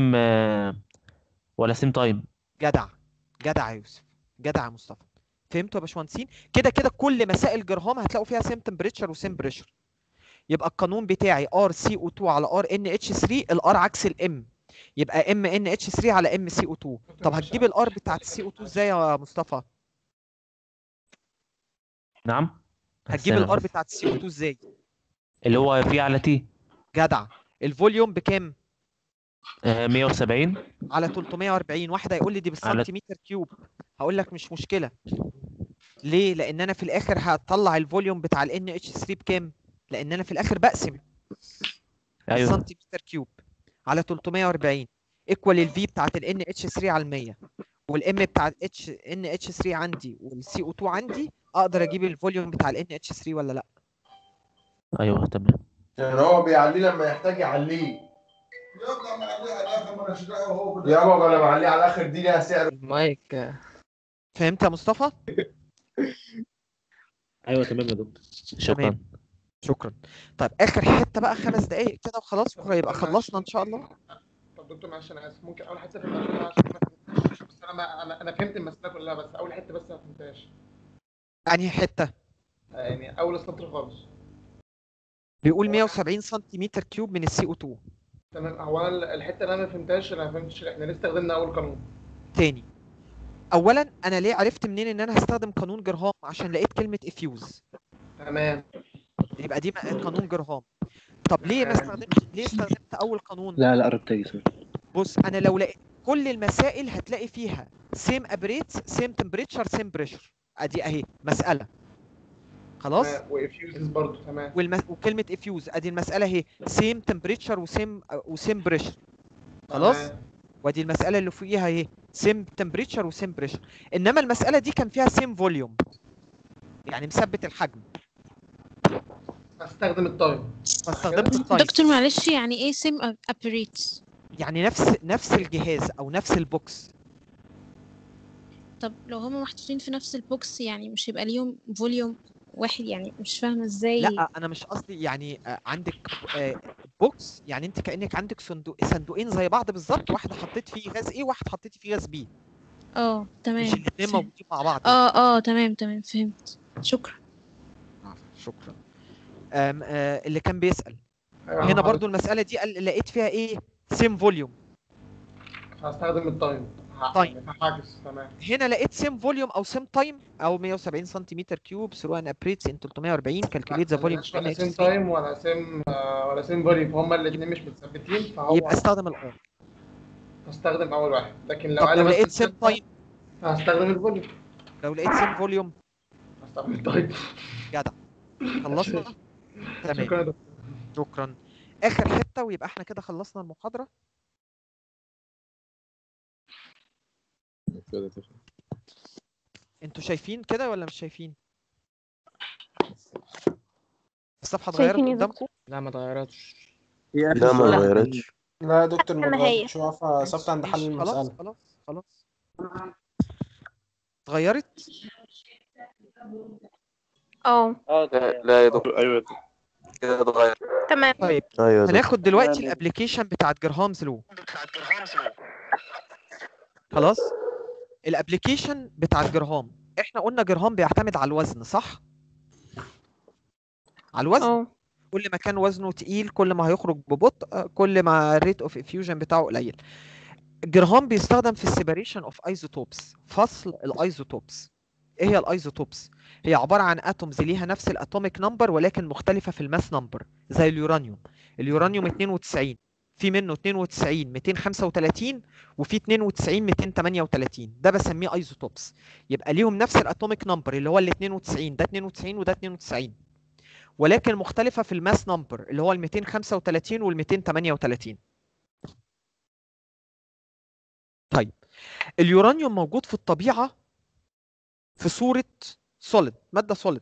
ولا سيم تايم. جدع جدع يا يوسف، جدع يا مصطفى. فهمتوا يا باشمهندسين؟ كده كده كل مسائل جرهام هتلاقوا فيها سيم تمبريتشر وسيم بريشر. يبقى القانون بتاعي RCO2 على RNH3، الار عكس الام، يبقى MNH3 على MCO2. طب هتجيب الار بتاعت CO2 ازاي يا مصطفى؟ نعم؟ هتجيب الار بتاعت CO2 ازاي؟ اللي هو في على تي. جدع. الفوليوم بكام؟ 170 على 340. واحد هيقول لي دي بالسنتيمتر كيوب، هقول لك مش مشكله. ليه؟ لان انا في الاخر هطلع الفوليوم بتاع ال NH3 بكام؟ لان انا في الاخر بقسم. ايوه. سنتيمتر كيوب على 340 ايكوال الفي بتاعت ال NH3 على 100، والام بتاعت NH3 عندي والCO2 عندي، اقدر اجيب الفوليوم بتاع ال NH3 ولا لا؟ ايوه تمام. يعني هو بيعليه لما يحتاج يعليه. يا بابا انا معليه على الاخر دي ليها سعر. المايك. فهمت يا مصطفى؟ ايوه تمام يا دكتور. شكرا. شكرا. طيب اخر حته بقى 5 دقائق كده وخلاص، بكره يبقى خلصنا ان شاء الله. طب دكتور معلش انا اسف، ممكن اول حته في المساله عشان ما فهمتهاش، بس انا فهمت المساله كلها، بس اول حته بس ما فهمتهاش. انهي حته؟ يعني اول سطر خالص. بيقول 170 سنتيمتر كيوب من الCO2. تمام. هو انا الحته اللي انا ما فهمتهاش، احنا ليه استخدمنا اول قانون؟ تاني. اولا انا ليه عرفت منين ان انا هستخدم قانون جرهام؟ عشان لقيت كلمه افيوز. تمام. يبقى دي قانون جرهام. طب ليه ما استخدمتش؟ ليه استخدمت اول قانون؟ لا قربت اجي. بص انا لو لقيت كل المسائل هتلاقي فيها سيم ابريتس سيم تمبريتشر سيم بريشر، ادي اهي مساله خلاص. وافيوز برضه. تمام. وكلمه افيوز ادي المساله اهي، سيم تمبريتشر وسيم بريشر خلاص. وادي المساله اللي فوقيها اهي سيم تمبريتشر وسيم بريشر. انما المساله دي كان فيها سيم فوليوم، يعني مثبت الحجم. استخدم التايم. فاستخدمت التايم. دكتور معلش، يعني ايه سيم ابريتس؟ يعني نفس الجهاز او نفس البوكس. طب لو هما محطوطين في نفس البوكس يعني مش هيبقى ليهم فوليوم واحد؟ يعني مش فاهمه ازاي. لا انا مش قصدي يعني عندك بوكس، يعني انت كانك عندك صندوقين زي بعض بالظبط، واحد حطيت فيه غاز ايه وواحد حطيت فيه غاز بي. تمام. مش الاثنين موجودين مع بعض. تمام فهمت. شكرا. شكرا. اللي كان بيسأل هنا برضو المسألة دي لقيت فيها ايه؟ سيم فوليوم. هستخدم التايم. طيب حاجز تمام. هنا لقيت سيم فوليوم او سيم تايم او 170 سنتيمتر كيوب ثرو ان ابريتس ان 340 كالكوليت ذا فوليوم ولا سيم تايم ولا سيم فوليوم، فهم الاثنين مش متثبتين، فهو يبقى استخدم الار. هستخدم اول واحد، لكن لو طب انا لو بس لقيت سيم تايم هستخدم الفوليوم. لو لقيت سيم فوليوم هستخدم التايم. جدع. خلصنا؟ تمام. شكرا يا دكتور. شكرا. اخر حته ويبقى احنا كده خلصنا المحاضره. انتوا شايفين كده ولا مش شايفين؟ الصفحه اتغيرت شايفين يا قدامكم؟ لا ما اتغيرتش. لا ما اتغيرتش. لا يا دكتور ما أنا هي. اتغيرتش، واقفه ثابته عند حل خلاص المساله. خلاص اتغيرت؟ لا يا دكتور، ايوه كده اتغير. تمام. طيب ايوه هناخد دلوقتي الابلكيشن بتاعت جرهامز لو. خلاص الابلكيشن بتاعت جرهام، احنا قلنا جرهام بيعتمد على الوزن صح؟ على الوزن. كل ما كان وزنه تقيل كل ما هيخرج ببطء، كل ما الريت اوف افيوجن بتاعه قليل. جرهام بيستخدم في السيبريشن اوف ايزوتوبس، فصل الايزوتوبس. ايه هي الايزوتوبس؟ هي عباره عن اتومز ليها نفس الاتوميك نمبر ولكن مختلفه في الماس نمبر، زي اليورانيوم. اليورانيوم 92 في منه 92 235 وفي 92 238، ده بسميه ايزوتوبس. يبقى ليهم نفس الاتوميك نمبر اللي هو ال 92، ده 92 وده 92، ولكن مختلفه في الماس نمبر اللي هو ال 235 وال 238. طيب اليورانيوم موجود في الطبيعه في صوره سوليد، ماده سوليد،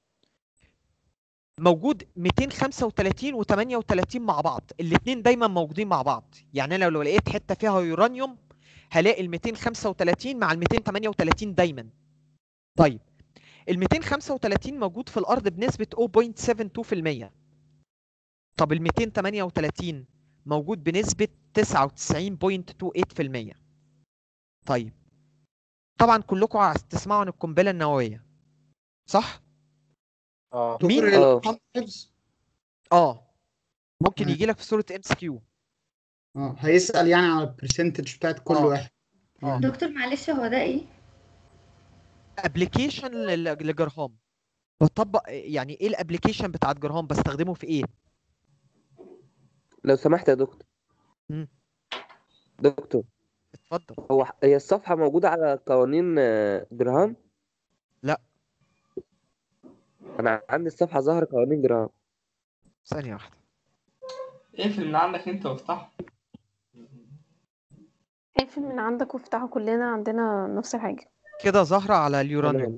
موجود 235 و38 مع بعض، الاثنين دايما موجودين مع بعض. يعني انا لو لقيت حته فيها يورانيوم هلاقي ال 235 مع ال 238 دايما. طيب ال 235 موجود في الارض بنسبه 0.72%. طب ال 238 موجود بنسبه 99.28%. طيب طبعا كلكم عايز تسمعوا عن القنبله النوويه صح؟ مين ممكن يجي لك في صوره ام سي كيو. هيسأل يعني على البرسنتج بتاعت كل واحد. دكتور معلش هو ده ايه؟ ابلكيشن لجرهام. بطبق يعني ايه الابلكيشن بتاعت جرهام، بستخدمه في ايه؟ لو سمحت يا دكتور. دكتور اتفضل. هي الصفحة موجودة على قوانين جرهام؟ لا أنا عندي الصفحة ظاهرة قوانين جرهام. ثانية واحدة. اقفل من عندك انت وافتحه. اقفل من عندك وافتحه، كلنا عندنا نفس الحاجة. كده ظاهرة على اليورانيوم.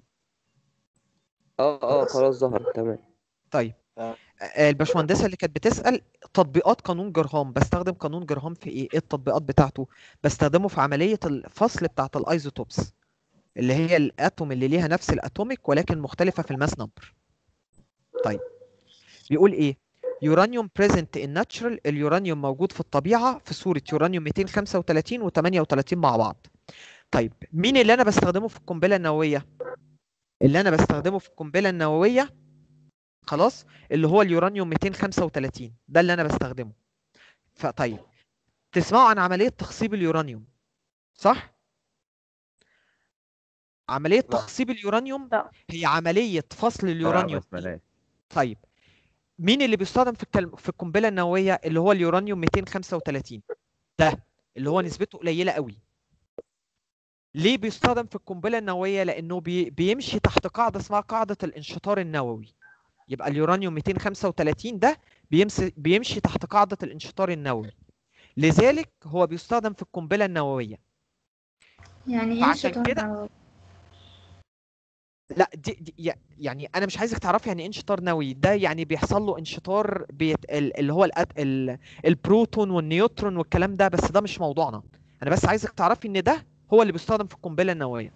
خلاص ظهرت تمام. طيب الباشمهندسة اللي كانت بتسأل تطبيقات قانون جرهام، بستخدم قانون جرهام في ايه التطبيقات بتاعته؟ بستخدمه في عملية الفصل بتاعت الايزوتوبس اللي هي الاتوم اللي ليها نفس الاتوميك ولكن مختلفة في الماس نمبر. طيب بيقول ايه؟ يورانيوم present in natural، اليورانيوم موجود في الطبيعة في صورة يورانيوم 235 و38 مع بعض. طيب مين اللي انا بستخدمه في القنبلة النووية؟ اللي انا بستخدمه في القنبلة النووية خلاص اللي هو اليورانيوم 235، ده اللي انا بستخدمه. فطيب تسمعوا عن عملية تخصيب اليورانيوم صح؟ عملية تخصيب اليورانيوم هي عملية فصل اليورانيوم. طيب مين اللي بيستخدم في القنبلة النووية اللي هو اليورانيوم 235؟ ده اللي هو نسبته قليلة قوي. ليه بيستخدم في القنبلة النووية؟ لأنه بيمشي تحت قاعدة اسمها قاعدة الانشطار النووي. يبقى اليورانيوم 235 ده بيمشي تحت قاعدة الانشطار النووي، لذلك هو بيستخدم في القنبلة النووية. يعني ايه عشان انشطار كده نووي؟ لا دي يعني انا مش عايزك تعرفي يعني ايه انشطار نووي. ده يعني بيحصل له انشطار اللي هو البروتون والنيوترون والكلام ده، بس ده مش موضوعنا. انا بس عايزك تعرفي ان ده هو اللي بيستخدم في القنبلة النووية.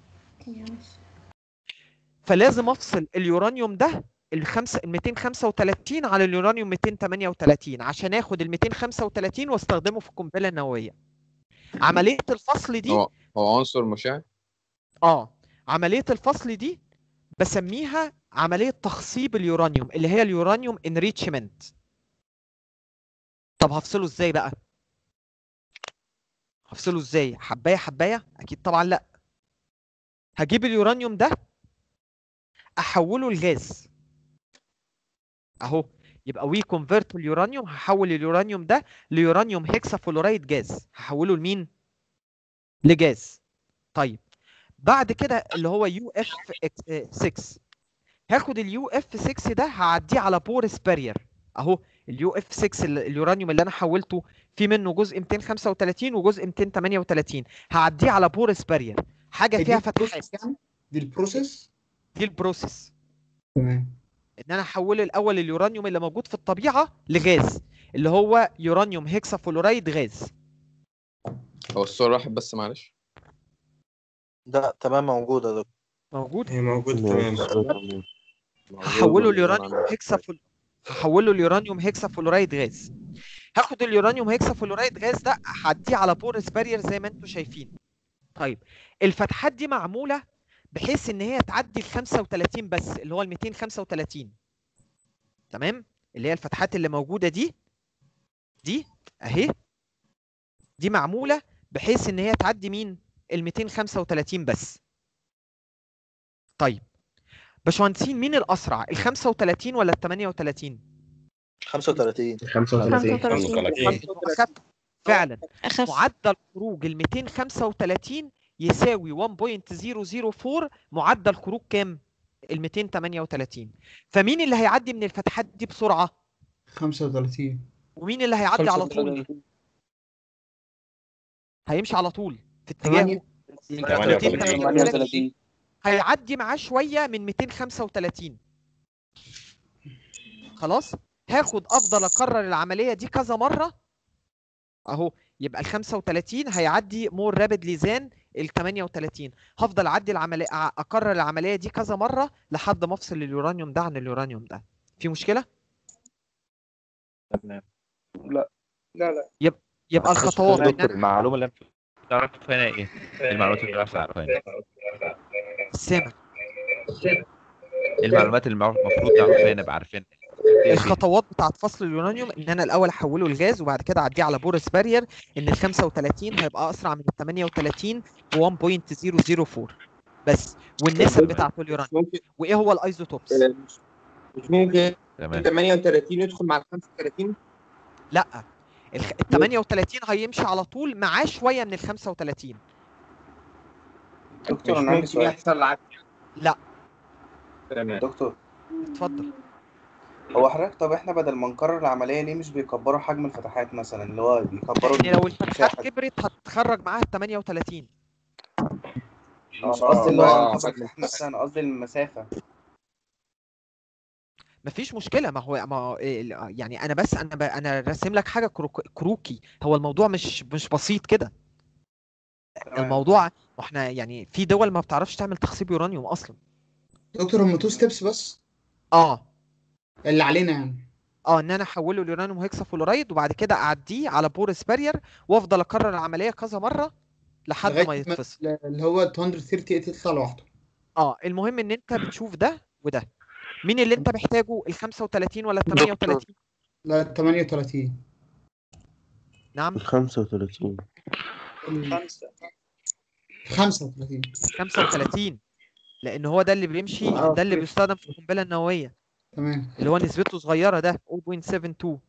فلازم افصل اليورانيوم ده ال 235 على اليورانيوم 238 عشان اخد ال 235 واستخدمه في القنبله النوويه. عمليه الفصل دي هو عنصر مشع. عمليه الفصل دي بسميها عمليه تخصيب اليورانيوم اللي هي اليورانيوم انريتشمنت. طب هفصله ازاي بقى؟ هفصله ازاي؟ حبايه حبايه؟ اكيد طبعا لا. هجيب اليورانيوم ده احوله لغاز اهو. يبقى وي كونفرت اليورانيوم، هحول اليورانيوم ده ليورانيوم هيكسافلورايد جاز، هحوله لمين؟ لجاز. طيب بعد كده اللي هو يو اف 6، هاخد اليو اف 6 ده هعديه على بورس بارير اهو. اليو اف 6 اليورانيوم اللي انا حولته في منه جزء 235 وجزء 238، هعديه على بورس بارير، حاجه فيها فتحات. دي البروسيس؟ دي البروسيس. تمام. ان انا احول الاول اليورانيوم اللي موجود في الطبيعه لغاز اللي هو يورانيوم هيكسافلورايد غاز. هو السؤال واحد بس معلش. ده تمام موجود يا دكتور. موجود؟ هي موجود تمام. هحوله اليورانيوم هحوله اليورانيوم هيكسافلورايد غاز. هاخد اليورانيوم هيكسافلورايد غاز ده هعديه على بورس بارير زي ما انتم شايفين. طيب الفتحات دي معموله بحيث ان هي تعدي ال 35 بس، اللي هو ال 235. تمام؟ اللي هي الفتحات اللي موجوده دي اهي، دي معموله بحيث ان هي تعدي مين؟ ال 235 بس. طيب باشمهندسين مين الاسرع، ال 35 ولا ال 38؟ 35. أخف فعلا. معدل خروج ال 235 يساوي 1.004 معدل خروج كام؟ ال 238. فمين اللي هيعدي من الفتحات دي بسرعه؟ 35. ومين اللي هيعدي على طول؟ هيمشي على طول في اتجاهه 38. هيعدي معاه شويه من 235. خلاص هاخد افضل اكرر العمليه دي كذا مره اهو. يبقى ال 35 هيعدي مور رابيدلي ذان ال 38. هفضل اعدي العمليه، اكرر العمليه دي كذا مره لحد ما افصل اليورانيوم ده عن اليورانيوم ده. في مشكله؟ تمام. لا لا. يبقى الخطوات دكتور المعلومه اللي انت تعرف هنا ايه؟ المعلومات اللي تعرف تعرفها هنا. سامع. المعلومات اللي المفروض نعرفها هنا، نبقى عارفينها. الخطوات بتاعت فصل اليورانيوم ان انا الاول احوله لغاز وبعد كده اعديه على بورس بارير. ان ال 35 هيبقى اسرع من ال 38 ب 1.004 بس. والنسب بتاعته اليورانيوم وايه هو الايزوتوبس. مش ممكن ال 38 يدخل مع ال 35؟ لا ال 38 هيمشي على طول معاه شويه من ال 35. دكتور انا عندي سؤال. يحصل عكس؟ لا. تمام دكتور اتفضل. هو حضرتك طب احنا بدل ما نكرر العمليه ليه مش بيكبروا حجم الفتحات مثلا، اللي هو بيكبروا لان لو الفتحات كبرت هتخرج معاها ال 38. مش قصدي اللي هو الفتحات نفسها، انا قصدي المسافه. مفيش مشكله. ما هو يعني انا بس انا راسم لك حاجه كروكي. هو الموضوع مش بسيط كده. الموضوع احنا يعني في دول ما بتعرفش تعمل تخصيب يورانيوم اصلا. دكتور هم 2 ستيبس بس اللي علينا يعني. ان انا احوله اليورانيوم هيكسافلورايد وبعد كده اعديه على بورس بارير وافضل اكرر العمليه كذا مره لحد ما يتفصل. اللي هو 238 يطلع لوحده. المهم ان انت بتشوف ده وده. مين اللي انت محتاجه، ال 35 ولا ال 38؟ لا ال 38. نعم ال 35. 35 لان هو ده اللي بيمشي، ده اللي بيستخدم في القنبله النوويه. تمام. اللي هو نسبته صغيره ده 0.72.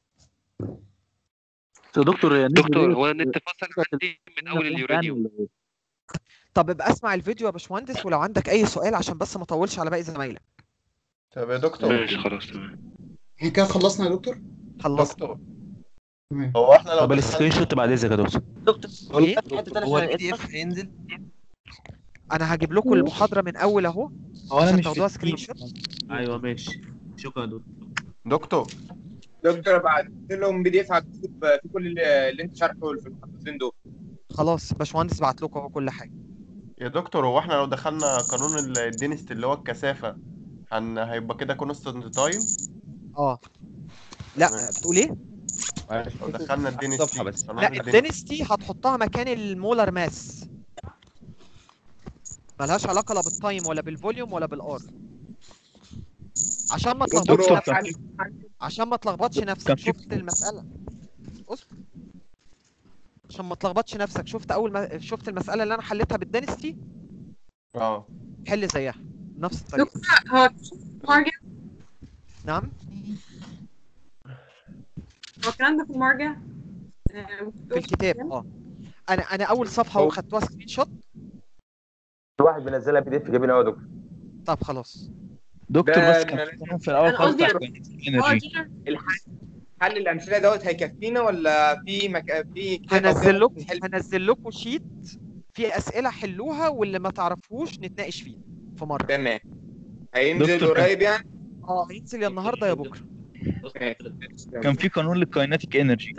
دكتور هو النت فصل عندي من اول اليورانيوم. طب ابقى اسمع الفيديو يا باشمهندس، ولو عندك اي سؤال عشان بس ما اطولش على باقي زمايلك. طب يا دكتور ماشي خلاص تمام. احنا كده خلصنا يا دكتور؟ خلصنا. تمام. هو احنا لو طب السكرين شوت بعد اذنك يا دكتور. هو البي دي اف هينزل. انا هجيب لكم المحاضره من اول اهو. هو انا مش تاخدوها سكرين شوت. ايوه ماشي. شكرا يا دكتور. دكتور بعت لهم PDF على الجروب في كل اللي انت شارحه في المحاضرتين دول. خلاص باشمهندس بعت لكم اهو كل حاجه. يا دكتور هو احنا لو دخلنا قانون الدينست اللي هو الكثافه هيبقى كده كونستانت تايم؟ لا بتقول ايه؟ لو دخلنا الدينستي بس. لا الدينستي هتحطها مكان المولر ماس. ملهاش علاقه لا بالتايم ولا بالفوليوم ولا بالار. عشان ما تلخبطش نفسك. شفت المساله. اصبر. عشان ما تلخبطش نفسك، شفت المساله اللي انا حليتها بالدنستي؟ اه حل زيها نفس الطريقه. هو مرجع نعم هو الكلام ده في المرجع في الكتاب. انا اول صفحه هو خدتوها سكرين شوت. واحد منزلها بي دي اف جميل قوي يا دكتور. طب خلاص دكتور ده بس كان في كلام في الاول انا خالص قصدي بتاع انرجي. حل الامثله دوت هيكفينا ولا في كتاب أو كده ممكن نحل؟ هنزل لكم شيت فيه اسئله حلوها، واللي ما تعرفوش نتناقش فيه في مره. تمام. هينزل دكتور قريب يعني؟ هينزل يا النهارده يا بكره. كان في قانون للكايناتيك انرجي.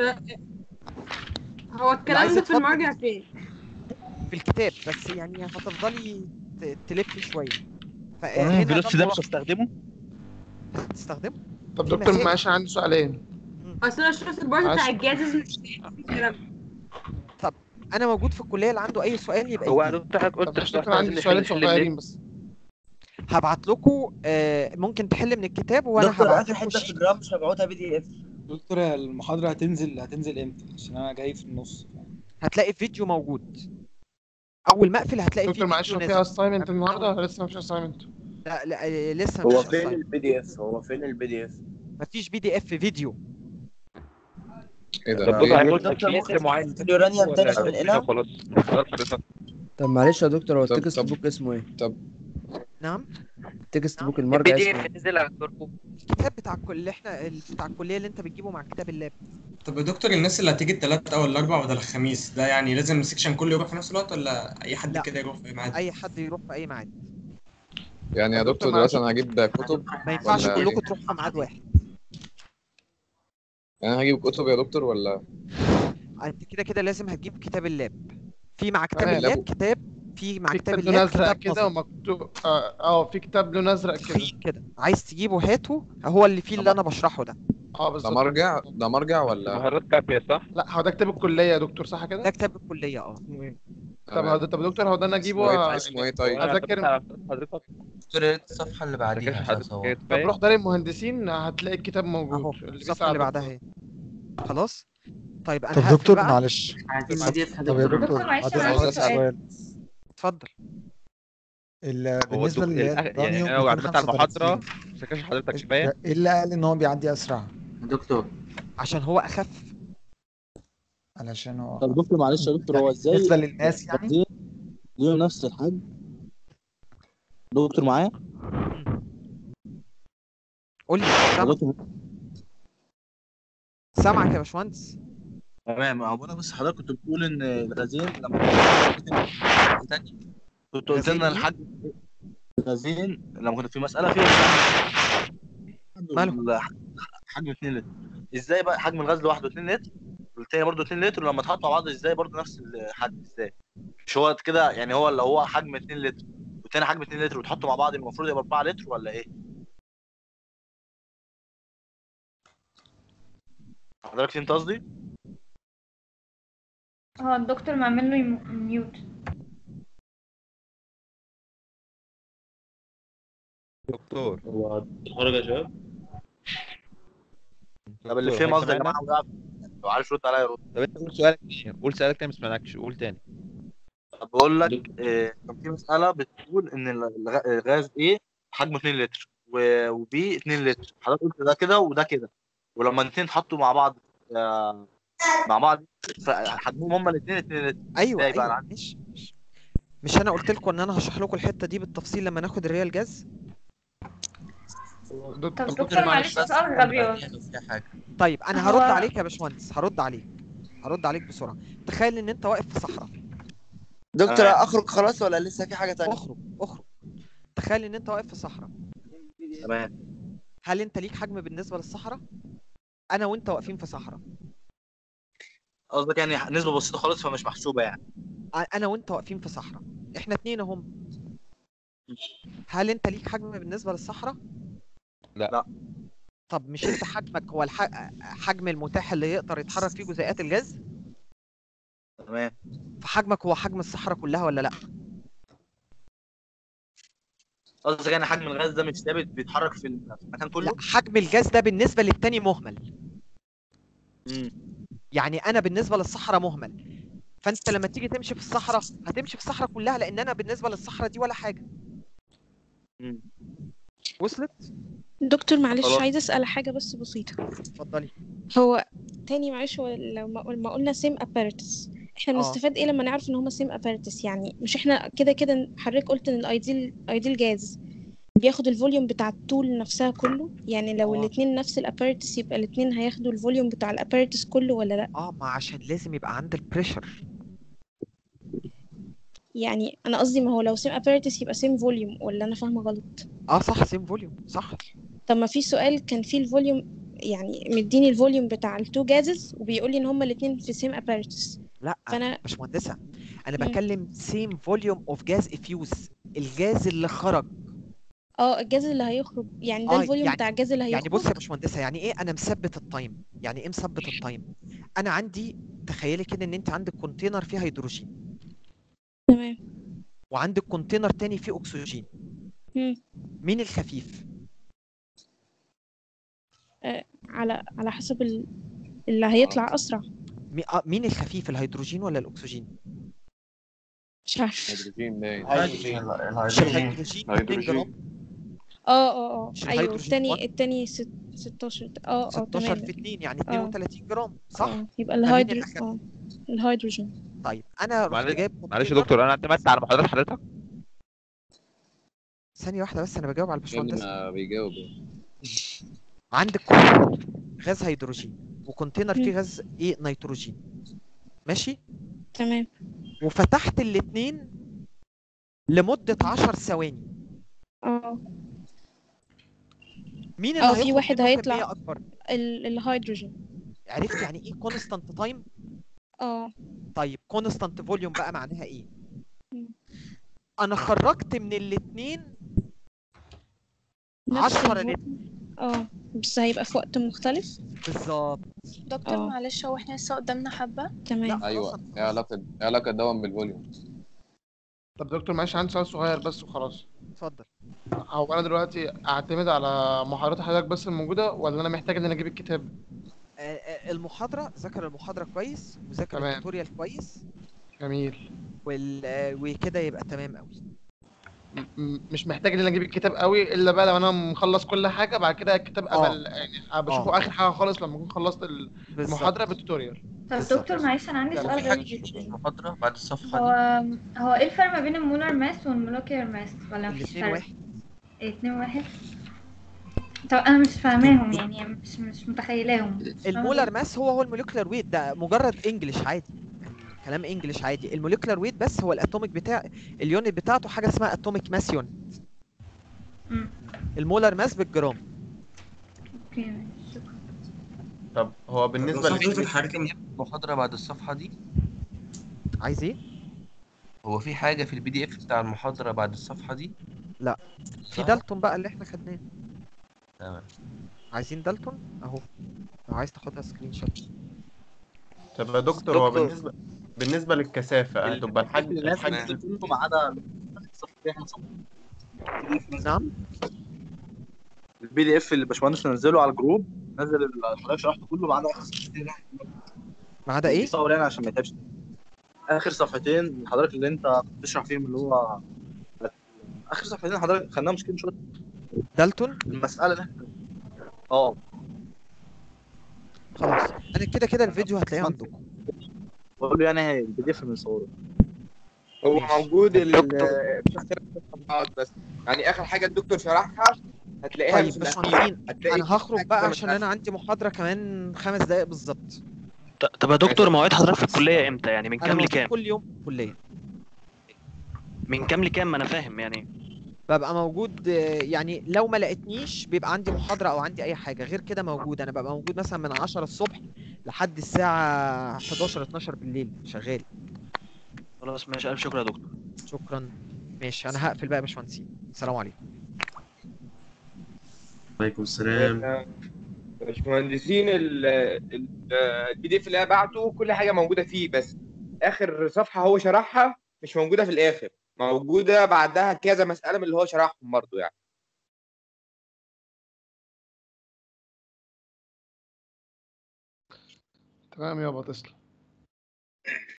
هو الكلام ده في المرجع فين؟ في الكتاب، بس يعني هتفضلي تلفي شويه. قانون الفيلوسيتي ده مش هستخدمه؟ تستخدمه؟ طب دكتور معلش عندي سؤالين. اصل انا شفت البورد بتاع الجاز مش الكلام. طب انا موجود في الكليه، اللي عنده اي سؤال يبقى هو يا يجيب. دكتور حضرتك قلت دكتور عندي سؤالين صغيرين بس. هبعت لكم ممكن تحل من الكتاب، وانا دكتور هبعت اخر لكم حته في شيت. الجرام مش هبعتها بي دي اف. دكتور المحاضرة هتنزل امتى؟ عشان انا جاي في النص. هتلاقي فيديو موجود اول ما اقفل، هتلاقي دكتور معلش هو في اساينمنت النهارده ولا لسه مفيش اساينمنت؟ لا لسه هو مفيش فين assignment. البي دي اف؟ هو فين البي دي اف؟ مفيش بي دي اف فيديو. ايه ده؟ دكتور هيقول دكتور لك ممكن معين اليورانيوم ده من هنا؟ خلاص طب معلش يا دكتور، هو طب- التكست طب- بوك اسمه ايه؟ طب نعم التكست بوك البي المرجع دي اسمه اف ايه؟ نزل على الدكتور. الكتاب بتاع اللي احنا بتاع الكليه اللي انت بتجيبه مع كتاب اللاب. طب يا دكتور الناس اللي هتيجي الثلاث او الاربع بدل الخميس ده، يعني لازم السكشن كله يروح في نفس الوقت ولا اي حد لا. كده يروح في اي ميعاد؟ اي حد يروح في اي ميعاد. يعني يا دكتور دكتور معلش. دلوقتي انا هجيب كتب ما ينفعش ولا كلكم إيه؟ تروحوا في ميعاد واحد. يعني انا هجيب كتب يا دكتور ولا انت كده لازم هتجيب كتاب اللاب. في مع كتاب تمام. اللاب كتاب، في مع في كتاب كتاب اللاب لونه ازرق كتاب كده نظري. ومكتوب في كتاب لونه ازرق كده. تخين كده، عايز تجيبه هاته، هو اللي فيه اللي انا بشرحه ده. اه ده بالظبط. مرجع ولا مهارات كافية صح؟ لا هو ده كتاب الكليه يا دكتور صح كده؟ ده كتاب الكليه طب يا دكتور هو ده انا اجيبه اسمه ايه طيب؟ اذاكر. حضرتك دكتور الصفحة اللي بعديها طب روح دار المهندسين هتلاقي الكتاب موجود. اهو اللي الصفحه اللي بيساعدك. بعدها اهي. خلاص طيب انا طب هقفل دكتور بقى. معلش. عايزين دي في طب يا دكتور. دكتور معلش عايز أنا اسال عندي سؤال. سؤال. اتفضل. بالنسبه يعني للرانيوم انا لو بيكون عملت على المحاضرة 35. ما ذاكرش حضرتك كفاية. ايه اللي قال ان هو بيعدي اسرع؟ دكتور عشان هو اخف. علشان هو طب دكتور معلش يا دكتور هو ازاي بالنسبه للناس يعني ليهم نفس الحجم؟ دكتور معايا؟ قول لي سامعك يا باشمهندس. تمام. هو انا بس حضرتك كنت بتقول ان الغازين لما كنت قلت لنا الحجم الغازين لما كنا في مساله فيها ماله؟ حجم 2 لتر. ازاي بقى حجم الغاز لوحده 2 لتر والتاني برضه 2 لتر، ولما اتحطوا مع بعض ازاي برضه نفس الحجم؟ ازاي مش هو كده يعني؟ هو اللي هو حجم 2 لتر والتاني حجم 2 لتر وتحطوا مع بعض المفروض يبقى 4 لتر ولا ايه؟ حضرتك فهمت قصدي؟ هو الدكتور معمل له ميوت. دكتور هو خرج يا شباب. طب اللي فهم قصدي يا جماعه ويعرف لو عارف يرد عليا يرد. طب انت قول سؤالك تاني، قول سؤالك تاني ما سمعناكش، قول تاني. طب بقول لك كان في مساله بتقول ان الغاز ايه حجمه 2 لتر وبي 2 لتر. حضرتك قلت ده كده وده كده، ولما الاثنين اتحطوا مع بعض فحجمهم هما الاثنين 2 لتر. ايوه ازاي بقى؟ ايوه مش انا قلت لكم ان انا هشرح لكم الحته دي بالتفصيل لما ناخد الريال جاز. طب دكتور معلش سؤال غبي. طيب انا هو- هرد عليك يا باشمهندس، هرد عليك بسرعه. تخيل ان انت واقف في صحراء. دكتور اخرج خلاص ولا لسه في حاجه تانية؟ اخرج. تخيل ان انت واقف في صحراء. تمام. هل انت ليك حجم بالنسبه للصحراء؟ انا وانت واقفين في صحراء. قصدك يعني نسبه بسيطه خالص فمش محسوبه يعني؟ انا وانت واقفين في صحراء، احنا اتنين اهم. هل انت ليك حجم بالنسبه للصحراء؟ لا. طب مش انت حجمك هو الحجم المتاح اللي يقدر يتحرك فيه جزيئات الغاز؟ تمام. فحجمك هو حجم الصحراء كلها ولا لا؟ قصدك يعني حجم الغاز ده مش ثابت بيتحرك في المكان كله؟ لا، حجم الغاز ده بالنسبه للتاني مهمل. يعني انا بالنسبه للصحراء مهمل، فانت لما تيجي تمشي في الصحراء هتمشي في الصحراء كلها، لان انا بالنسبه للصحراء دي ولا حاجه. وصلت؟ دكتور معلش خلاص. عايزة أسأل حاجة بس بسيطة. اتفضلي. هو تاني معلش، هو لو ما قلنا سيم ابارتس، احنا بنستفاد ايه لما نعرف ان هما سيم ابارتس؟ يعني مش احنا كده كده حضرتك قلت ان الايديال جاز بياخد الفوليوم بتاع الطول نفسها كله؟ يعني لو الاتنين نفس الابارتس يبقى الاتنين هياخدوا الفوليوم بتاع الابارتس كله ولا لا؟ ما عشان لازم يبقى عند البريشر. يعني انا قصدي ما هو لو سيم ابارتس يبقى سيم فوليوم، ولا انا فاهمه غلط؟ صح، سيم فوليوم صح. طب ما في سؤال كان فيه الفوليوم، يعني مديني الفوليوم بتاع التو جازز وبيقول لي ان هما الاثنين في سيم ابارتس. لا فانا مش مهندسه، انا بتكلم سيم فوليوم اوف جاز افيوز، الجاز اللي خرج. الجاز اللي هيخرج، يعني ده الفوليوم بتاع الجاز اللي هيخرج. يعني بص يا باشمهندسه، يعني ايه انا مثبت التايم؟ يعني ايه مثبت التايم؟ انا عندي، تخيلي كده ان انت عندك كونتينر فيه هيدروجين، تمام، وعندك كونتينر تاني فيه اكسجين. مين الخفيف؟ على حسب اللي هيطلع اسرع. مين الخفيف، الهيدروجين ولا الاكسجين؟ مش عارف. هيدروجين باين. مش الهيدروجين 2 جرام؟ ايوه، التاني 16 16 تمام. في 2 يعني 32 جرام صح؟ يبقى الهيدروجين. طيب انا رحت جايب معلش يا دكتور، انا اعتمدت على محاضرات حضرتك. ثانية واحدة بس، انا بجاوب على الباشمهندس. ما بيجاوب. عندك غاز هيدروجين وكونتينر فيه غاز نيتروجين، ماشي؟ تمام. وفتحت الاثنين لمدة 10 ثواني. مين اللي في واحد هيطلع اكبر؟ الهيدروجين. عرفت يعني ايه كونستانت تايم؟ طيب كونستانت فوليوم بقى معناها ايه؟ انا خرجت من الاثنين 10 لتر. بس هيبقى في وقت مختلف. بالظبط. دكتور معلش، هو احنا لسه قدامنا حبة. تمام. ايوه، ايه علاقة دوام بالفوليوم؟ طب دكتور معلش عندي سؤال صغير بس وخلاص. اتفضل. هو انا دلوقتي اعتمد على محاضرات حضرتك بس الموجودة، ولا انا محتاج ان انا اجيب الكتاب؟ المحاضرة، ذاكر المحاضرة كويس وذاكر التوتوريال كويس. جميل. وكده يبقى تمام قوي. مش محتاج ان انا اجيب الكتاب قوي، الا بقى لو انا مخلص كل حاجه، بعد كده الكتاب يعني بشوفه اخر حاجه خالص لما اكون خلصت المحاضره بالتوتوريال. طب دكتور معلش، انا عندي سؤال غريب جدا. المحاضرة بعد الصفحة هو ايه الفرق ما بين المولر ماس والمولكيولر ماس، ولا مفيش فرق؟ واحد. اتنين واحد. طب انا مش فاهماهم، يعني مش متخيلاهم. المولر ماس هو المولكيولر ويت، ده مجرد انجلش عادي، كلام انجلش عادي. المولكيولر ويت بس هو الاتوميك بتاع اليونت بتاعته، حاجه اسمها اتوميك ماس يونت. المولر ماس بالجرام. اوكي شكرا. طب هو بالنسبه المحاضرة بعد الصفحة دي عايز ايه؟ هو في حاجة في البي دي اف بتاع المحاضرة بعد الصفحة دي؟ لا، في دالتون بقى اللي احنا خدناه. تمام. عايزين دالتون اهو، لو عايز تاخدها سكرين شوت. طب يا دكتور، هو بالنسبة للكثافة هتبقى الحجم ما عدا نعم. البي دي اف اللي الباشمهندس نزله على الجروب، نزل اللي حضرتك شرحته كله ما عدا اخر صفحتين. ما عدا ايه؟ صور يعني عشان ما يتعبش. اخر صفحتين حضرتك اللي انت بتشرح فيهم، اللي هو اخر صفحتين حضرتك خدناهم سكرين شوت. دالتون المسألة ده خلاص، انا كده الفيديو هتلاقيه عندكم. بقول له يعني البي دي اف بنصوره. هو موجود في اختلاف بس، يعني اخر حاجه الدكتور شرحها هتلاقيها. طيب باشمهندسين، انا هخرج بقى عشان انا عندي محاضره كمان 5 دقايق بالظبط. طب يا دكتور، مواعيد حضرتك في الكليه امتى؟ يعني من كام لكام؟ كل يوم كليه. من كام لكام؟ ما انا فاهم يعني. ببقى موجود، يعني لو ما لقيتنيش بيبقى عندي محاضره او عندي اي حاجه غير كده موجود. انا ببقى موجود مثلا من 10 الصبح لحد الساعه 11 12 بالليل شغال. خلاص ماشي، الف شكر يا دكتور. شكرا. ماشي، انا هقفل بقى يا باشمهندسين. السلام عليكم. وعليكم السلام. باشمهندسين، البي دي اف اللي انا بعته كل حاجه موجوده فيه، بس اخر صفحه هو شرحها مش موجوده في الاخر، موجوده بعدها كذا مساله من اللي هو شرحهم برضه يعني. تمام يابا، تسلم.